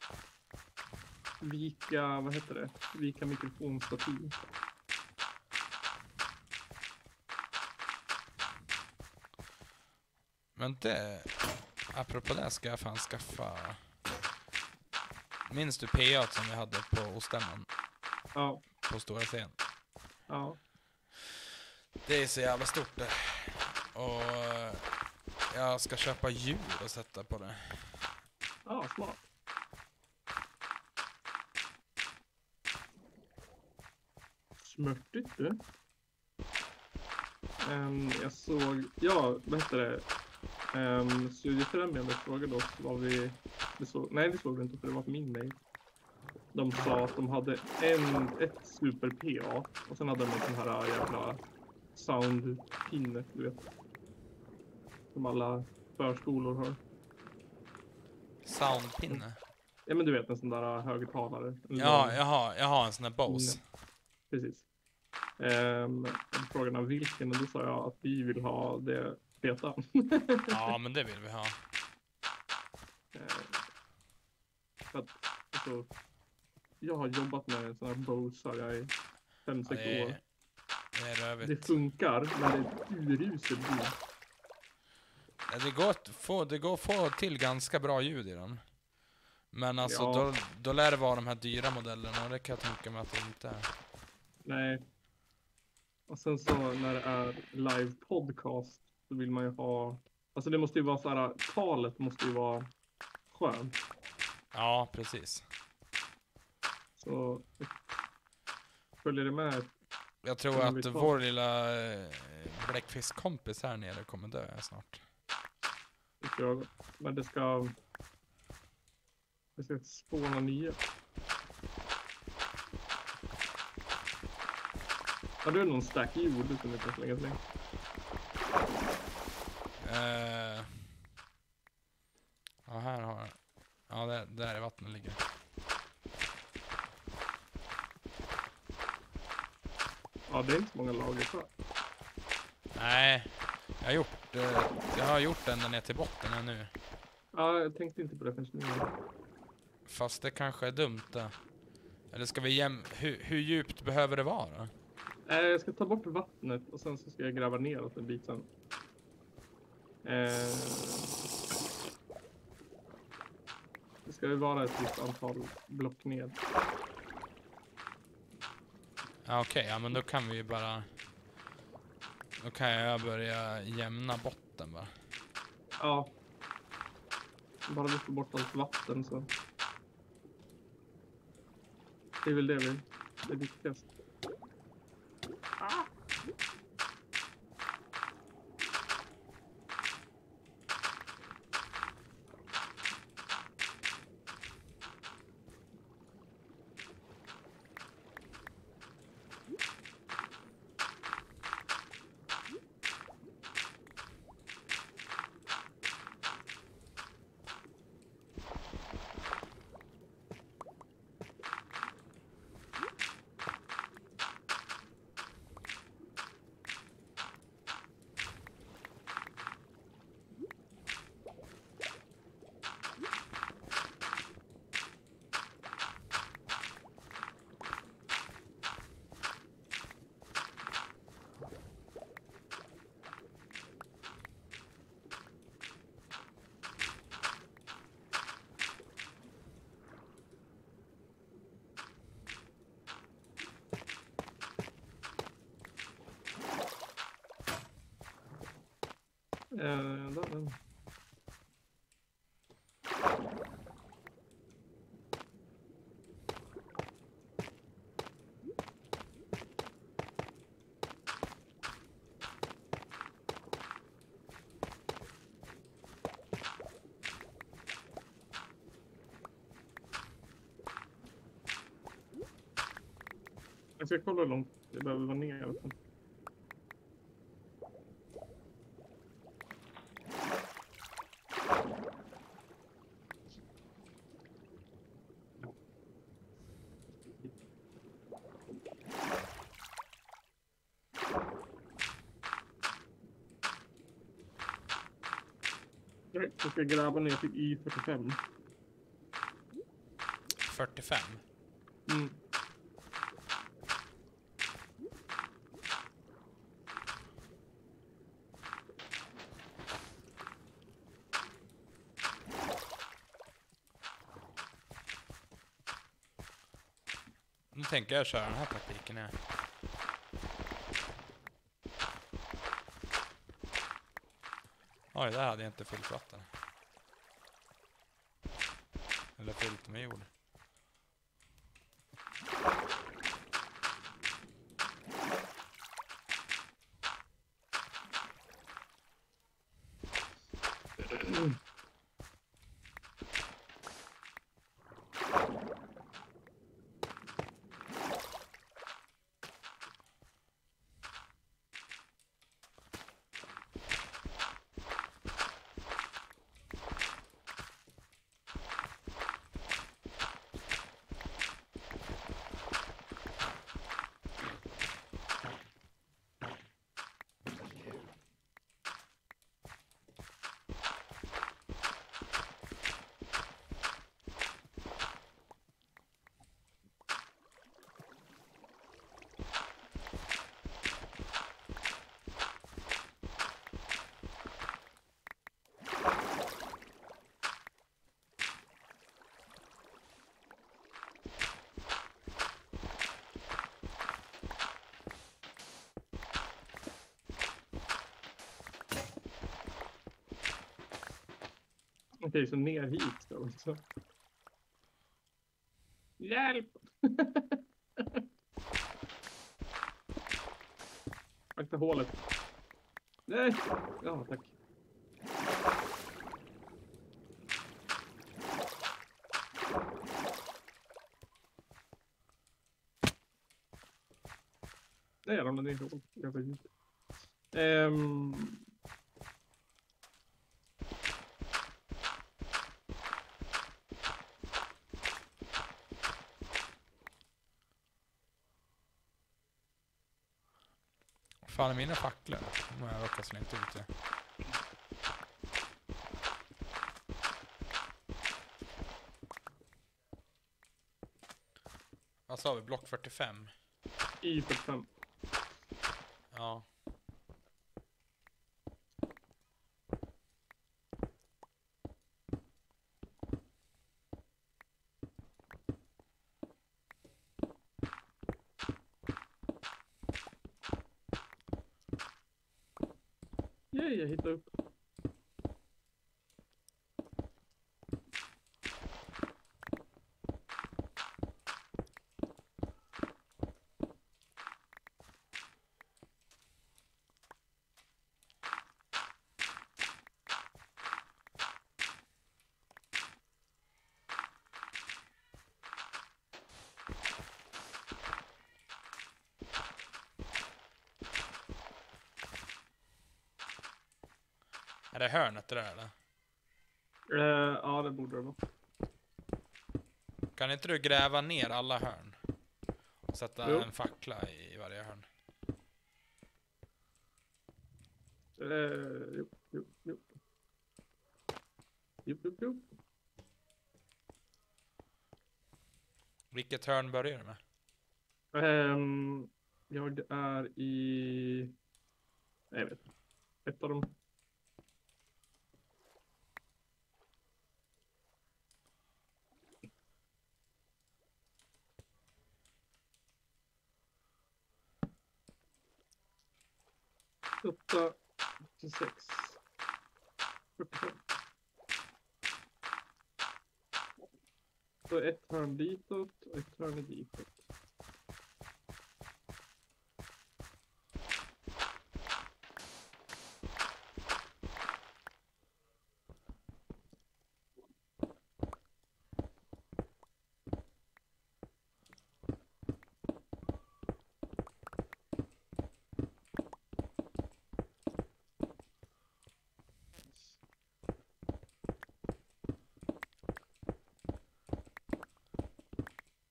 Vad heter det? Vika mikrofonstativ. Men det... Apropå det ska jag fan skaffa... Minns du PA som vi hade på ostämman? Ja, På stora scen? ja. Det är så jävla stort det. Och jag ska köpa ljud och sätta på det. Ja, smart. Smörtigt du. Jag såg, vad heter det? Studiefrämjande frågade oss vad vi såg. Nej, det såg vi inte för det var på min mail. De sa att de hade ett super PA och sen hade de en sån här jävla soundpinne, du vet. Som alla förskolor har. Soundpinne? Ja, men du vet en sån där högtalare. Ja, jag har en sån här Bose. Precis. Frågan av vilken, och då sa jag att vi vill ha det feta. Ja, men det vill vi ha. För att, alltså, jag har jobbat med en sån här Bose här i 5-6 år. Det är rövigt. Det funkar, men det är ett uruselt ljud. Ja, det går att få till ganska bra ljud i den. Men alltså, Ja. då lär det vara de här dyra modellerna, och det kan jag tänka mig att det inte är. Nej. Och sen så när det är live podcast så vill man ju ha... Alltså det måste ju vara så här, talet måste ju vara skönt. Ja, precis. Så följer det med. Jag tror Kan vi att ta- vår lilla bläckfiskkompis här nere kommer dö snart. Tycker jag. Men det ska spåna nya. Har du någon stack jord som du kan slänga till? Ja, här har jag. Ja, där är vattnet ligger. Ja, det är inte så många lager kvar. Nej, jag har gjort ända ner till botten här nu. Ja, jag tänkte inte på det förrän nu. Fast det kanske är dumt det. Eller ska vi hur djupt behöver det vara? Jag ska ta bort vattnet och sen så ska jag gräva neråt en bit sen. Det ska ju vara ett visst antal block ner. Ja, okej, ja, men då kan vi ju bara... Då kan jag börja jämna botten bara. Ja. Bara vi får bort allt vatten så. Det är väl det är viktigast. ska kolla hur långt det behöver vara ner. Jag ska gräva ner till Y45. 45. Mm. Nu tänker jag köra den här taktiken här. Oj, där hade jag inte fyllt vatten. Eller fyllt med jord. Okej, så ner hit då. Så. Hjälp! Akta hålet. Nej! Ja, tack. Nej, jag ramlade ner i hål. Jag var djupt. Fan är mina facklor? Nu har jag råkat slängt ut det. Vad sa vi? Block 45? Y45. Ja. Yay, jag hittade upp. Är det hörnet det där eller? Ja, det borde det vara. Kan inte du gräva ner alla hörn? Och sätta Jo. en fackla i varje hörn? Jo. Jo. Vilket hörn börjar du med? Jag är i... Nej, jag vet inte. Ett av dem. Åtta, 86, 45. Så ett hörn ditåt och ett hörn ditåt.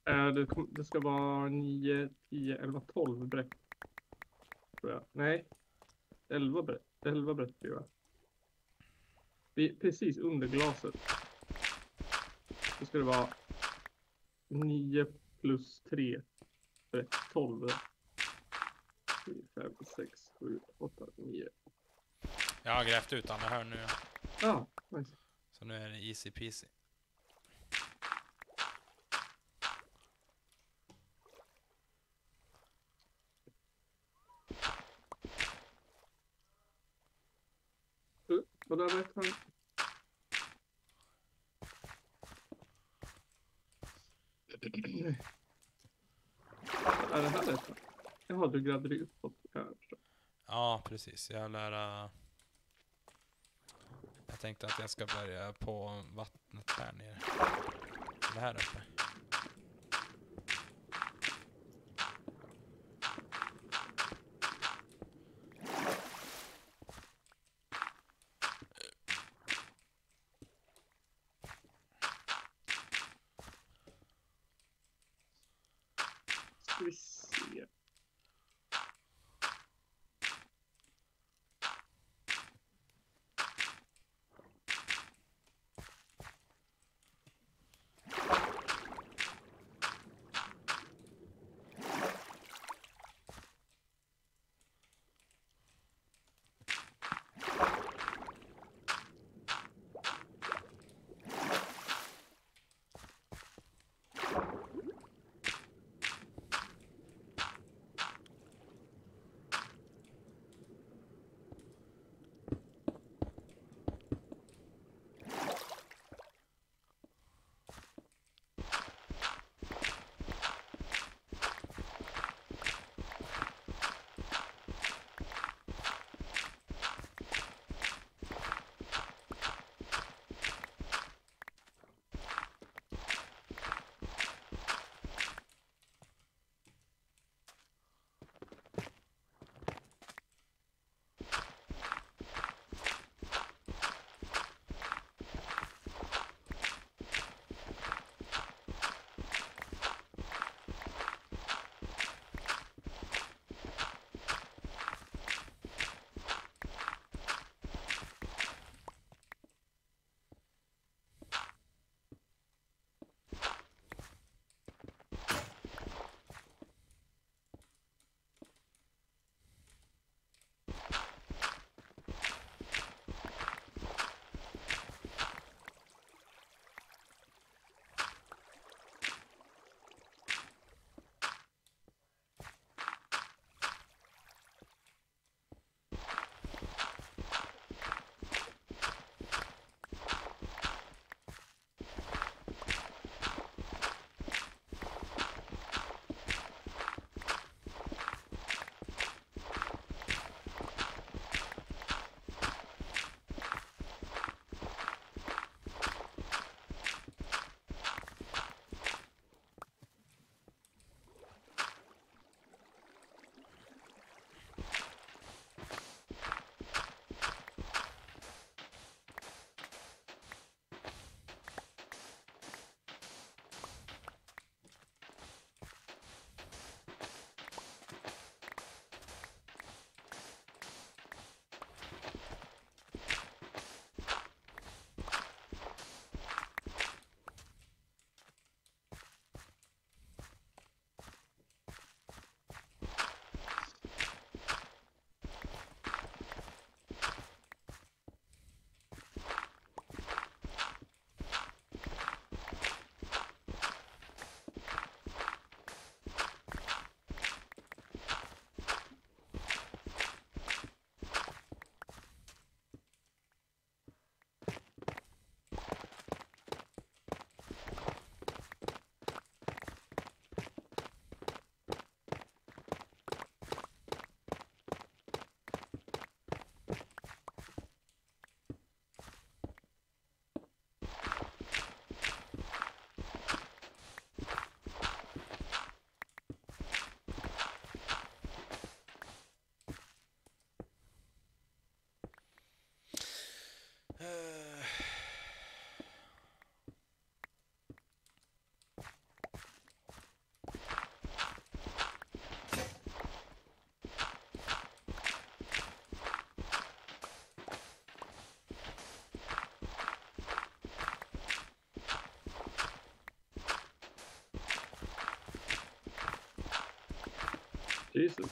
Det ska vara 9, 10, 11, 12 brett. Tror jag. Nej. 11 brett. 11 brett tror jag. Det är precis under glaset. Då ska det vara 9 plus 3 brett. 12. 5, 6, 7, 8, 9. Jag har grävt ut alla hörn nu. Ja, nice. Så nu är det easy peasy. Vad där vet han? Är det här rätt? Jaha, du grävde dig uppåt här. Ja, precis. Jag tänkte att jag ska börja på vattnet här nere. Det här uppe. Ska vi se. Jesus.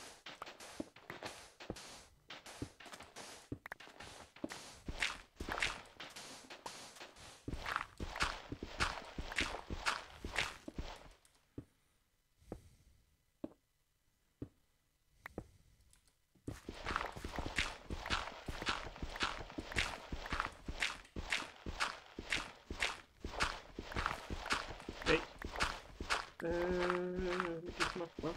Nej. Vilken knappar.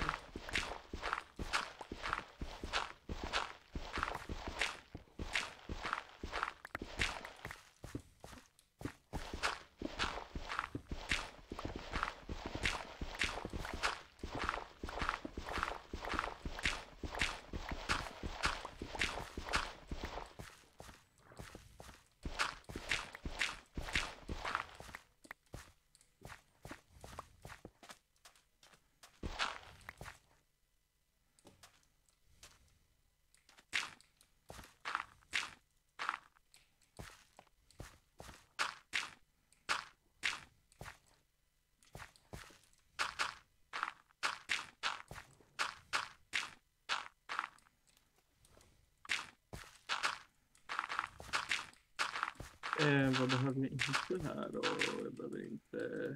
Vad behöver jag inte här då? Jag behöver inte...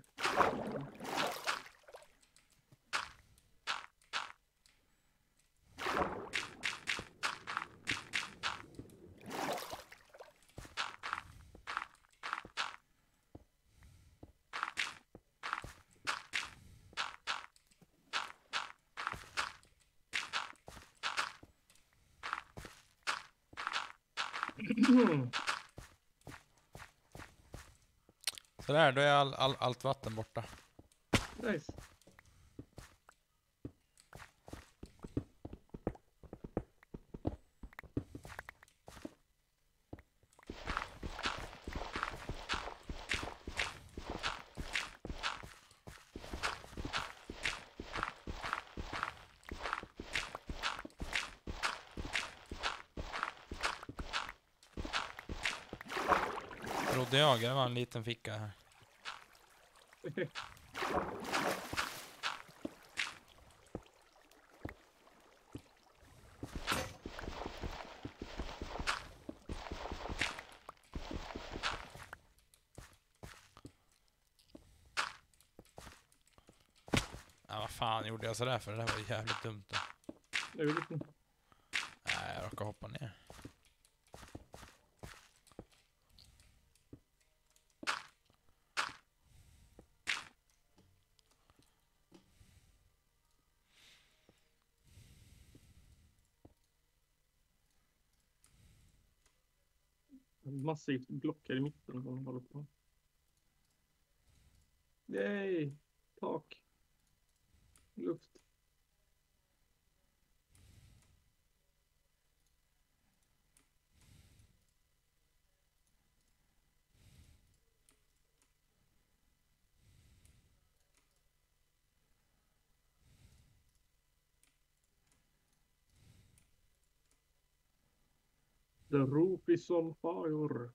Så där, då är allt vatten borta. Nice. Trodde jag, det var en liten ficka här. Ja, vad fan gjorde jag sådär för? Det där var jävligt dumt då. Jag vet inte. Nej, jag råkade hoppa ner. Massivt block här i mitten som håller på. Yay! Tak. Luft. The roof is on fire.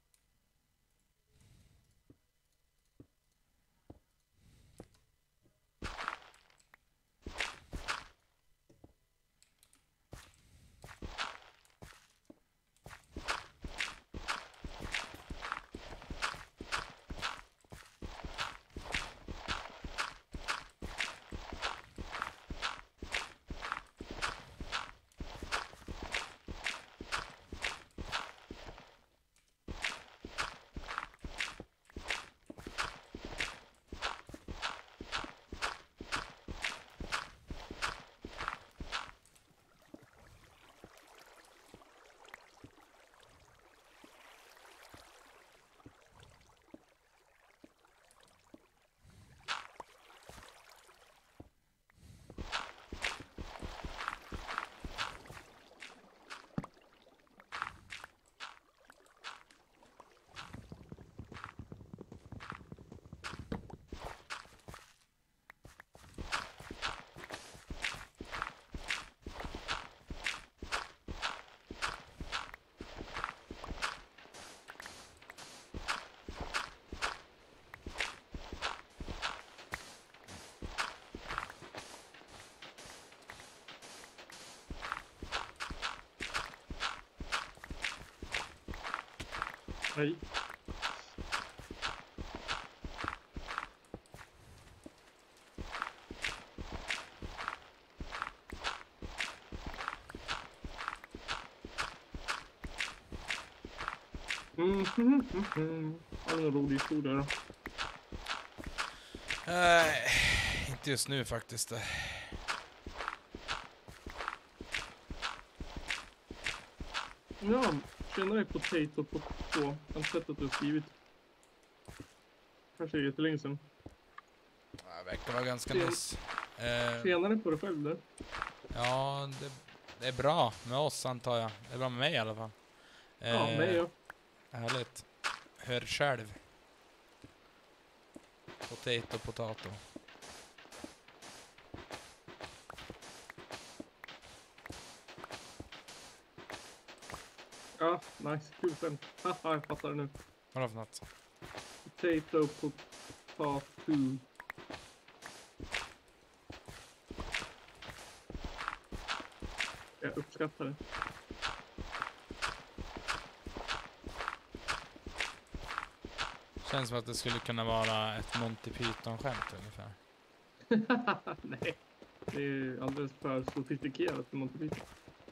Nej. Har du någon rolig historia då? Inte just nu faktiskt. Ja, tjenare Potato på 2. Jag har sett att du har skrivit. Kanske jättelänge sedan. Det verkar vara ganska Sen- nyss. Tjenare på dig själv där. Ja, det är bra med oss antar jag. Det är bra med mig i alla fall. Ja, mig ja. Härligt. Hör själv. Potato. Ja, nice. Kul skämt. Haha, jag fattar det nu. Vadå för något? Potato på part 2. Jag uppskattar det. Känns som att det skulle kunna vara ett Monty Python-skämt ungefär. Nej, det är alldeles för sofistikerat för Monty Python.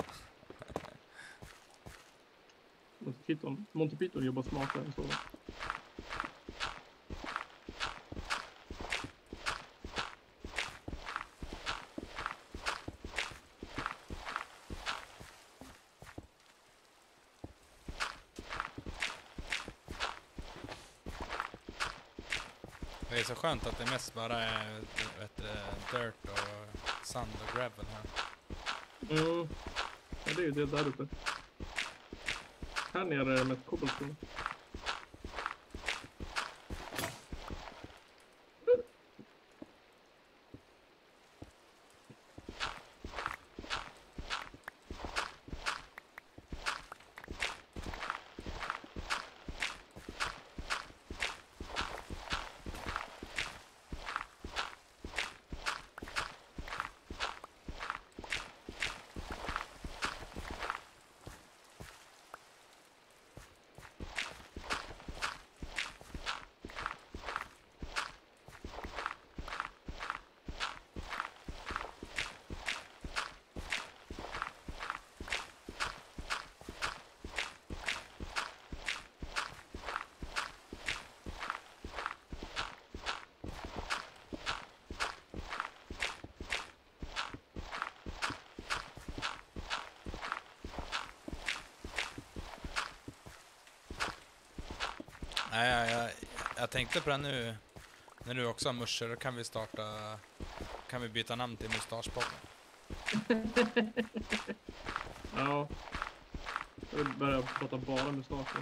Monty Python jobbar smartare än så. Det är så skönt att det mest bara är dirt och sand och gravel här. Ja, det är ju det där uppe. Här nere är det med cobblestone. Nej, jag tänkte på det nu. När du också har muscher, då kan vi byta namn till Mustaschpodden. Ja. Jag vill börja prata bara med staten.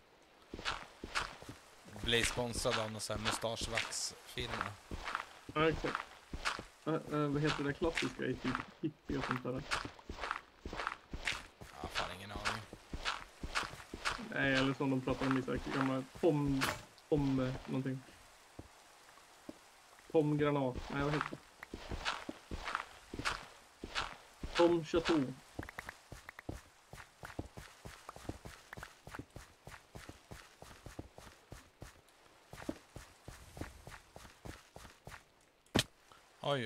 Bli sponsrad av någon sån här mustaschvaxfirma. Ja, exakt. Vad heter det klassiska i typ hippie och sånt där? Ja, fan ingen aning. Nej, eller som de pratar om i säkert gamla någonting. Pomgranat. Nej, vad heter det? Tom Chateau. Oj.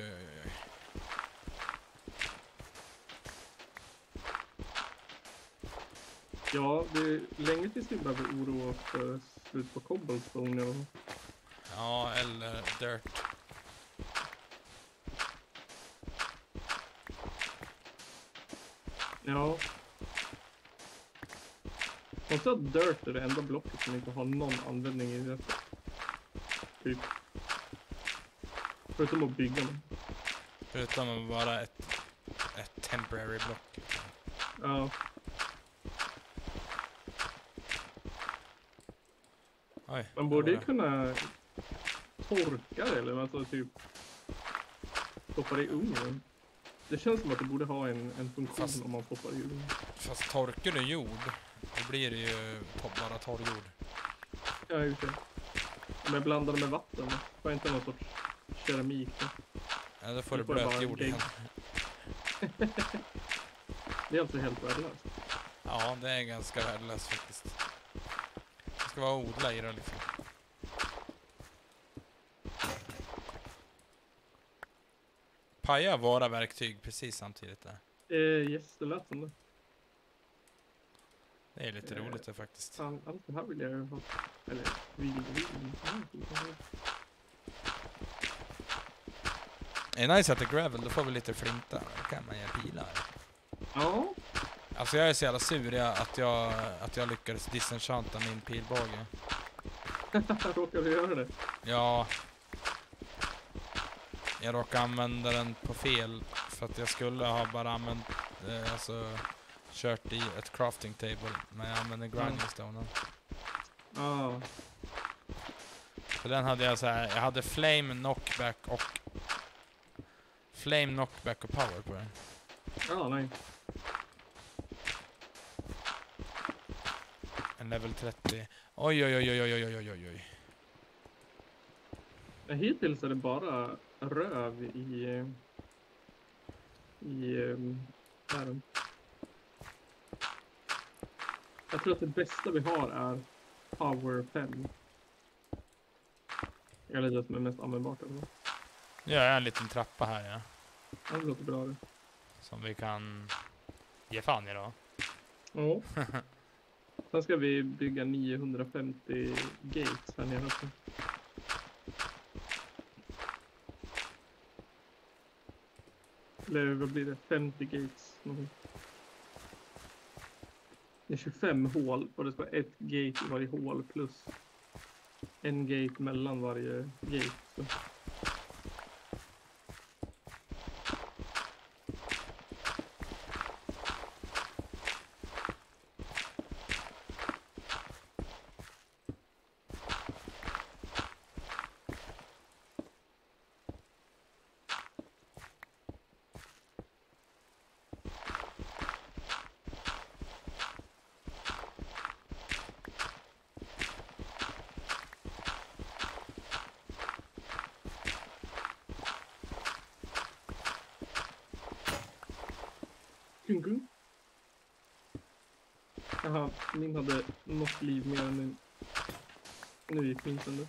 Ja, det är länge tills vi behöver oroa oss för slut på cobblestone. Och... Ja, eller dirt. Ja. Och så att dirt är det enda blocket som inte har någon användning i det. Typ. Förutom att bygga dem. Förutom att vara ett temporary block. Ja. Oj. Man borde ju kunna torka det eller alltså typ stoppa det i ugnen. Det känns som att det borde ha en funktion Fast- om man stoppar det i ugnen. Fast torkar du jord, då blir det ju bara torr jord. Ja, just det. Om jag blandar det med vatten, får jag inte någon sorts keramik då? Ja, då får Då du får jag blöt bara jord igen. Det är alltså helt värdelöst. Ja, det är ganska värdelöst faktiskt. ska vara odla i det liksom. Paja våra verktyg precis samtidigt där. Yes, det lät som det. Det är lite roligt det faktiskt. Fan, allt det här vill jag ju ha. Eller, vill. Det är nice att det är gravel, då får vi lite flintar. Då kan man göra pilar. Ja. Alltså jag är så jävla sur att jag lyckades disenchanta min pilbåge. Råkar du göra det? Ja. Jag råkade använda den på fel. För att jag skulle ha bara använt, kört i ett crafting table. Men jag använde grinding stone. Ja. Så den hade jag så här. Jag hade flame knockback och power på den. Ja, nej. En level 30. Oj. Ja, hittills är det bara röv i världen. Jag tror att det bästa vi har är power 5. Eller det som är mest användbart. Eller? Jag är en liten trappa här, ja. Ja, det låter bra det. Som vi kan ge fan i då. Ja. Sen ska vi bygga 950 gates här nere också. Eller vad blir det? 50 gates. Någonting. Det är 25 hål och det ska vara ett gate i varje hål plus en gate mellan varje gate. Så. Kung. Jaha, min hade något liv mer än min. Nu gick min sönder.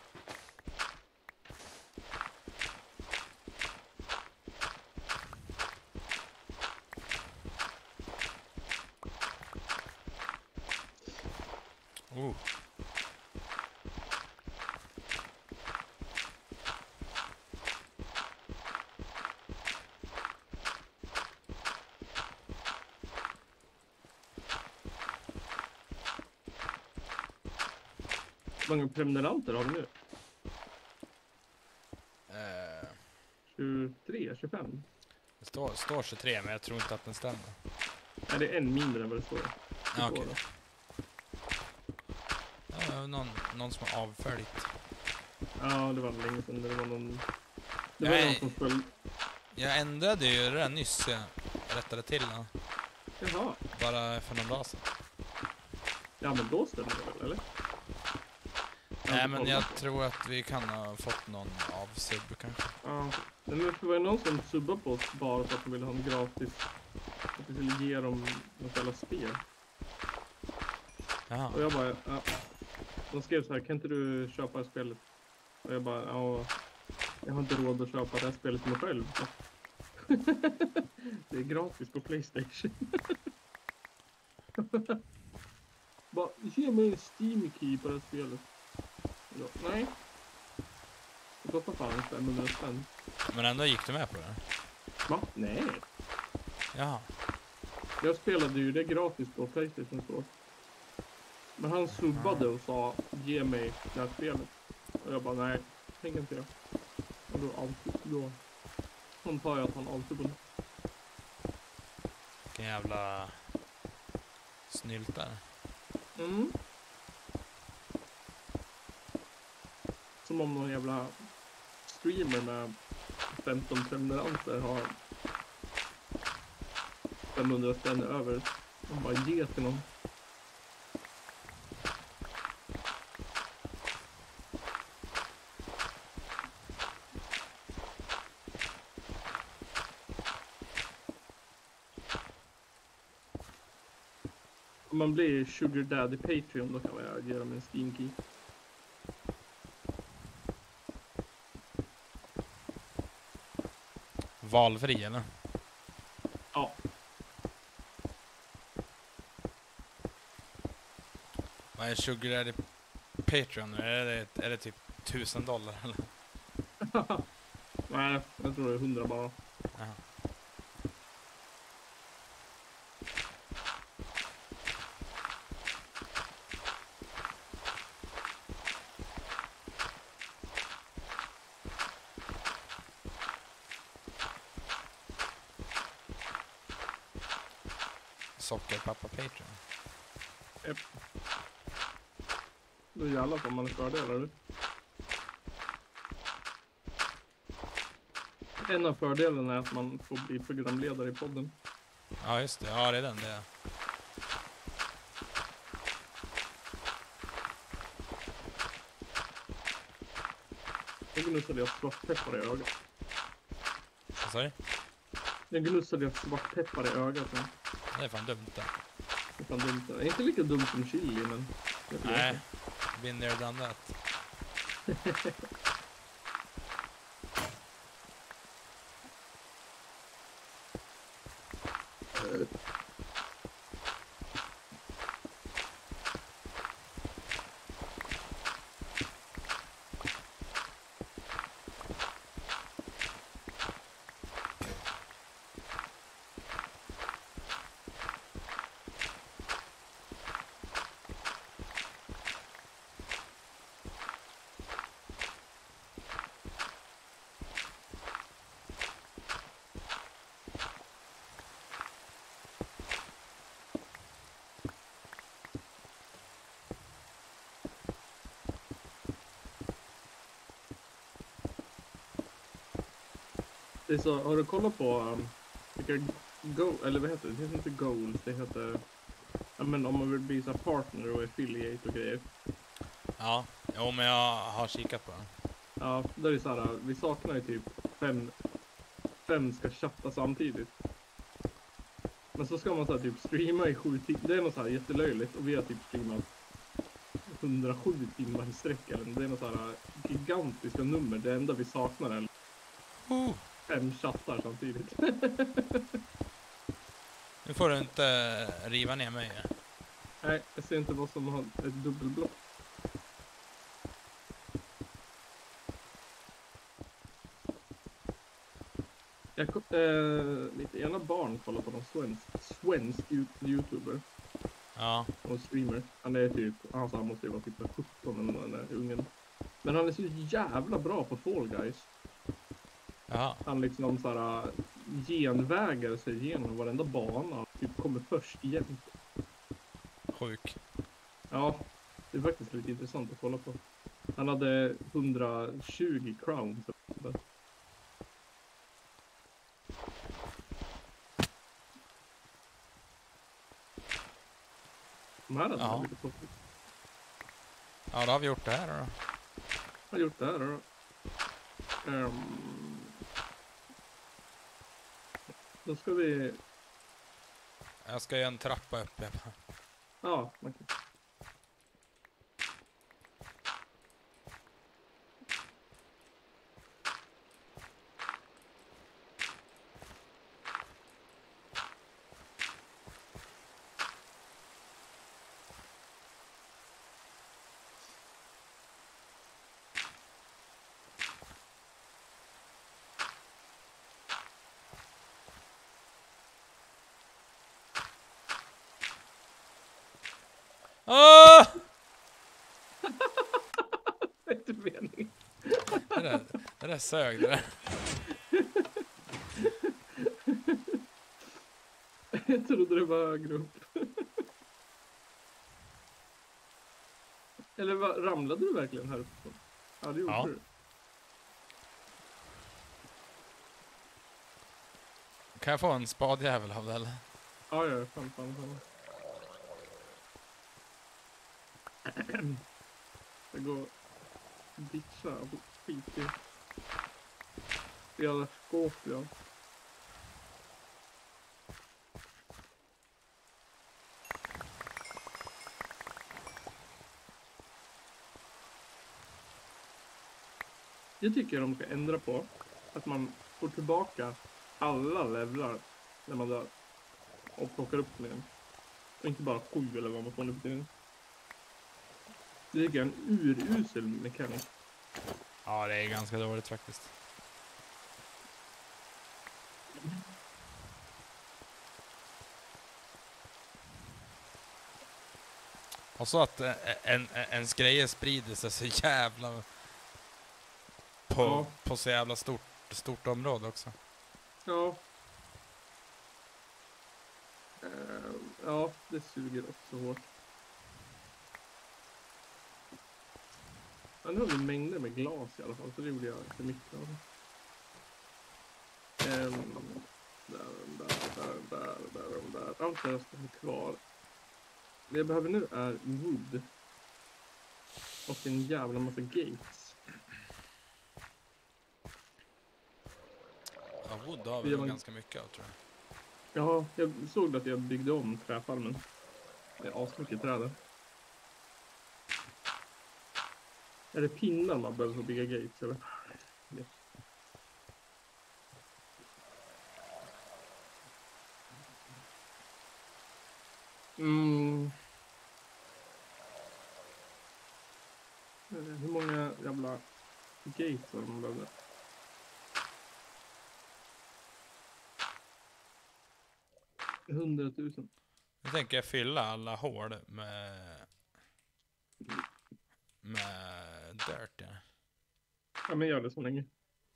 Hur många prenumeranter har vi nu? 23, 25? Det står 23, men jag tror inte att den stämmer. Nej, det är en mindre än vad det står. Ja, okej. Ja, någon som har avföljt. Ja, det var länge sedan. Det var någon... Det var någon som följde... Jag ändrade ju det där nyss. Jag rättade till den. Jaha. Bara för någon dag sedan. Ja, men då stämmer det väl, eller? Nej, men jag tror att vi kan ha fått någon av sub kanske. Ja, men det var ju någon som subbade på oss bara för att de ville ha en gratis. Att vi skulle ge dem något jävla spel. Jaha. Och jag bara, ja. De skrev så här, kan inte du köpa spelet? Och jag bara, ja. Jag har inte råd att köpa det här spelet till mig själv. Det är gratis på PlayStation. Bara, ge mig en Steam key på det här spelet. Ja, nej. Det kostar fan 500 spänn. Men ändå gick du med på det? Va? Nej. Jaha. Jag spelade ju det gratis på PlayStation Store. Men han subbade och sa, ge mig det här spelet. Och jag bara, nej, tänker inte jag. Och då antar jag att han avsubbade. Vilken jävla snyltare. Mm. Som om någon jävla streamer med 15 prenumeranter har 500 spänn över. De bara ger till någon. Om man blir Sugar Daddy Patreon då kan jag ge dem en Steam Key. Valfri eller? Ja. Vad är Sugar Daddy Patreon? Är det typ $1000 eller? Nej, jag tror det är 100 bara. Jaha. Sockerpappa Patreon. Japp. Då jävlar får man fördelar du. En av fördelarna är att man får bli programledare i podden. Ja just det, ja det är den det. Jag gnussade jag svartpeppar i ögat. Vad sa du? Jag gnussade jag svartpeppar i ögat. Ja. Det är fan dumt det. Det är fan dumt. Det är inte lika dumt som chili, men... Nej, been there done that. Det är så, har du kollat på vilka eller vad heter det? Det heter inte goals, det heter... Ja, men om man vill bli så här partner och affiliate och grejer. Ja, jo men jag har kikat på den. Ja, där är det så här, vi saknar ju typ fem ska chatta samtidigt. Men så ska man så här typ streama i 7 timmar. Det är något så här jättelöjligt och vi har typ streamat 107 timmar i sträck eller det är något så här gigantiska nummer. Det enda vi saknar är 5 chattar samtidigt. Nu får du inte riva ner mig. Nej, jag ser inte vad som har ett dubbelblock. Mitt ena barn kollar på någon svensk youtuber Ja, och streamer. Han är typ, han måste ju vara typ 17 eller den där ungen. Men han är så jävla bra på Fall Guys. ja. Han liksom såhär genvägar sig igenom varenda bana och typ kommer först igen. Sjuk. Ja, det är faktiskt lite intressant att kolla på. Han hade 120 crowns. De här hade Ja. lite toppigt. Ja, då har vi gjort det här då. Har gjort det här då. Då ska vi... Jag ska göra en trappa upp. Ja, okej. Åh! Det är inte meningen. Det där sög det där. Jag trodde det var högre upp. Eller ramlade du verkligen här uppe? Ja, det gjorde Ja. du. Kan jag få en spadjävel av det eller? Ja, fan. Jag går och ditcha och skit i jävla skåp, ja. Jag tycker de ska ändra på att man får tillbaka alla levlar när man dör. Och plockar upp med den. Och inte bara 7 eller vad man får nu för tiden. Det tycker jag är en urusel mekanik. Ja, det är ganska dåligt faktiskt. Och så att ens grejer sprider sig så jävla på så jävla stort område också. Ja. Ja, det suger också hårt. Ja, nu har vi mängder med glas i alla fall, så det gjorde jag för mycket av. Där. Allt det resten är kvar. Det jag behöver nu är wood. Och en jävla massa gates. Ja, wood har vi ganska mycket av, tror jag. Ja, jag såg att jag byggde om träfarmen. Det är asmycket träd. Är det pinnar man behöver för att bygga gates, eller? Ja. Hur många jävla gates har man behöver? — 100 000. Nu tänker jag fylla alla hål med dirt, ja. Ja, men gör det så länge.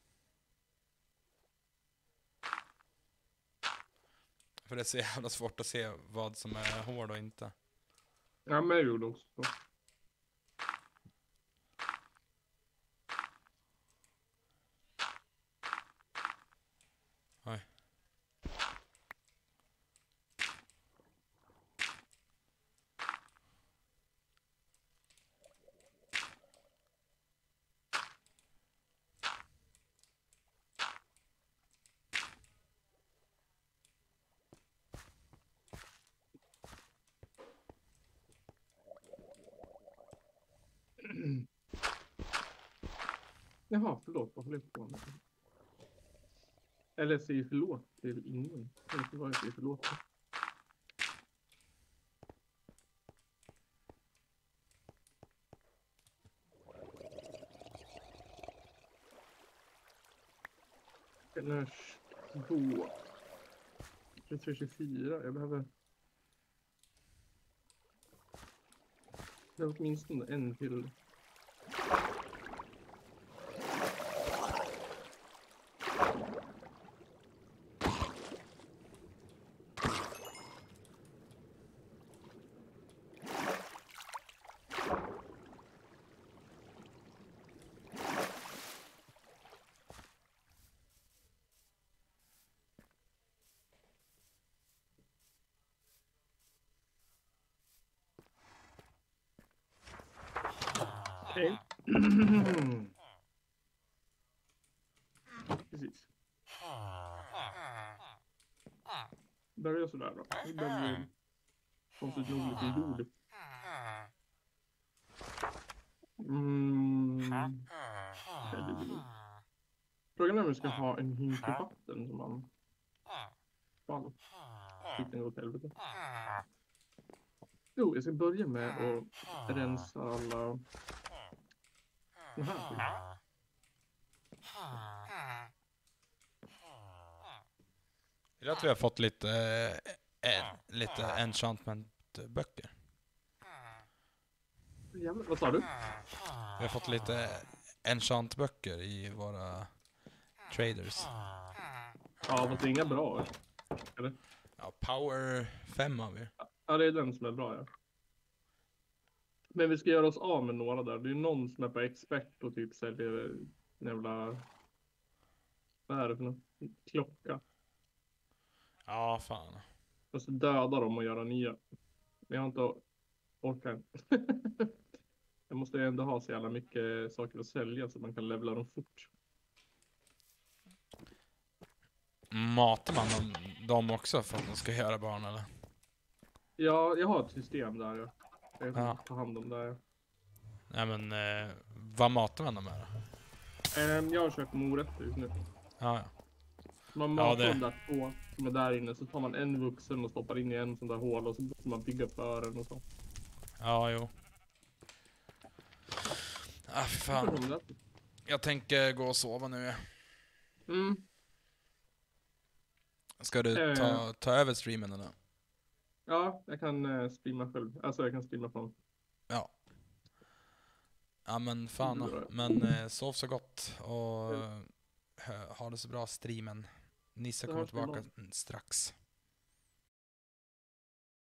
För det är så jävla svårt att se vad som är hål och inte. Ja, men jag gjorde också så. Oj. Jaha, förlåt. Vad håller jag på med? Eller säger förlåt till ingen. Jag vet inte vad jag säger förlåt till. Eller 2. 24. Jag behöver... Det är åtminstone en till. Okej. Precis. Börja sådär då. Det börjar konstigt nog lite jord. Frågan är om vi ska ha en hink i vatten som man... Fan. Fick den gå åt helvete. Jo, jag ska börja med att rensa alla... Den här. Är det att vi har fått lite enchantment-böcker? Jävlar, vad sa du? Vi har fått lite enchant-böcker i våra traders. Ja, fast det är inga bra. Eller? Ja, power 5 har vi. Ja, det är den som är bra, ja. Men vi ska göra oss av med några där. Det är någon som är på expert och typ säljer en jävla... Vad är det för något? Klocka. Ja, fan. Och så döda dem och göra nya. Men jag har inte orkat. Jag måste ju ändå ha så jävla mycket saker att sälja så man kan levla dem fort. Matar man dem också för att de ska göra barn, eller? Ja, jag har ett system där. Jag Ja. tar hand om det. Nej, men vad matar man dem med då? Jag har kört morötter just nu. Ja, ja. Man Ja, matar det- de där två som är där inne, så tar man en vuxen och stoppar in i en sån där hål och så måste man bygga för den och så. Ja, jo. Ah, för fan. Fan. Jag tänker gå och sova nu. Mm. Ska du ta över streamen eller? Ja, jag kan streama själv. Alltså jag kan streama från. Ja. Ja men fan. Det är bra. Men sov så gott och ha det så bra streamen. Nisse Det kommer hörs vi tillbaka imorgon. strax.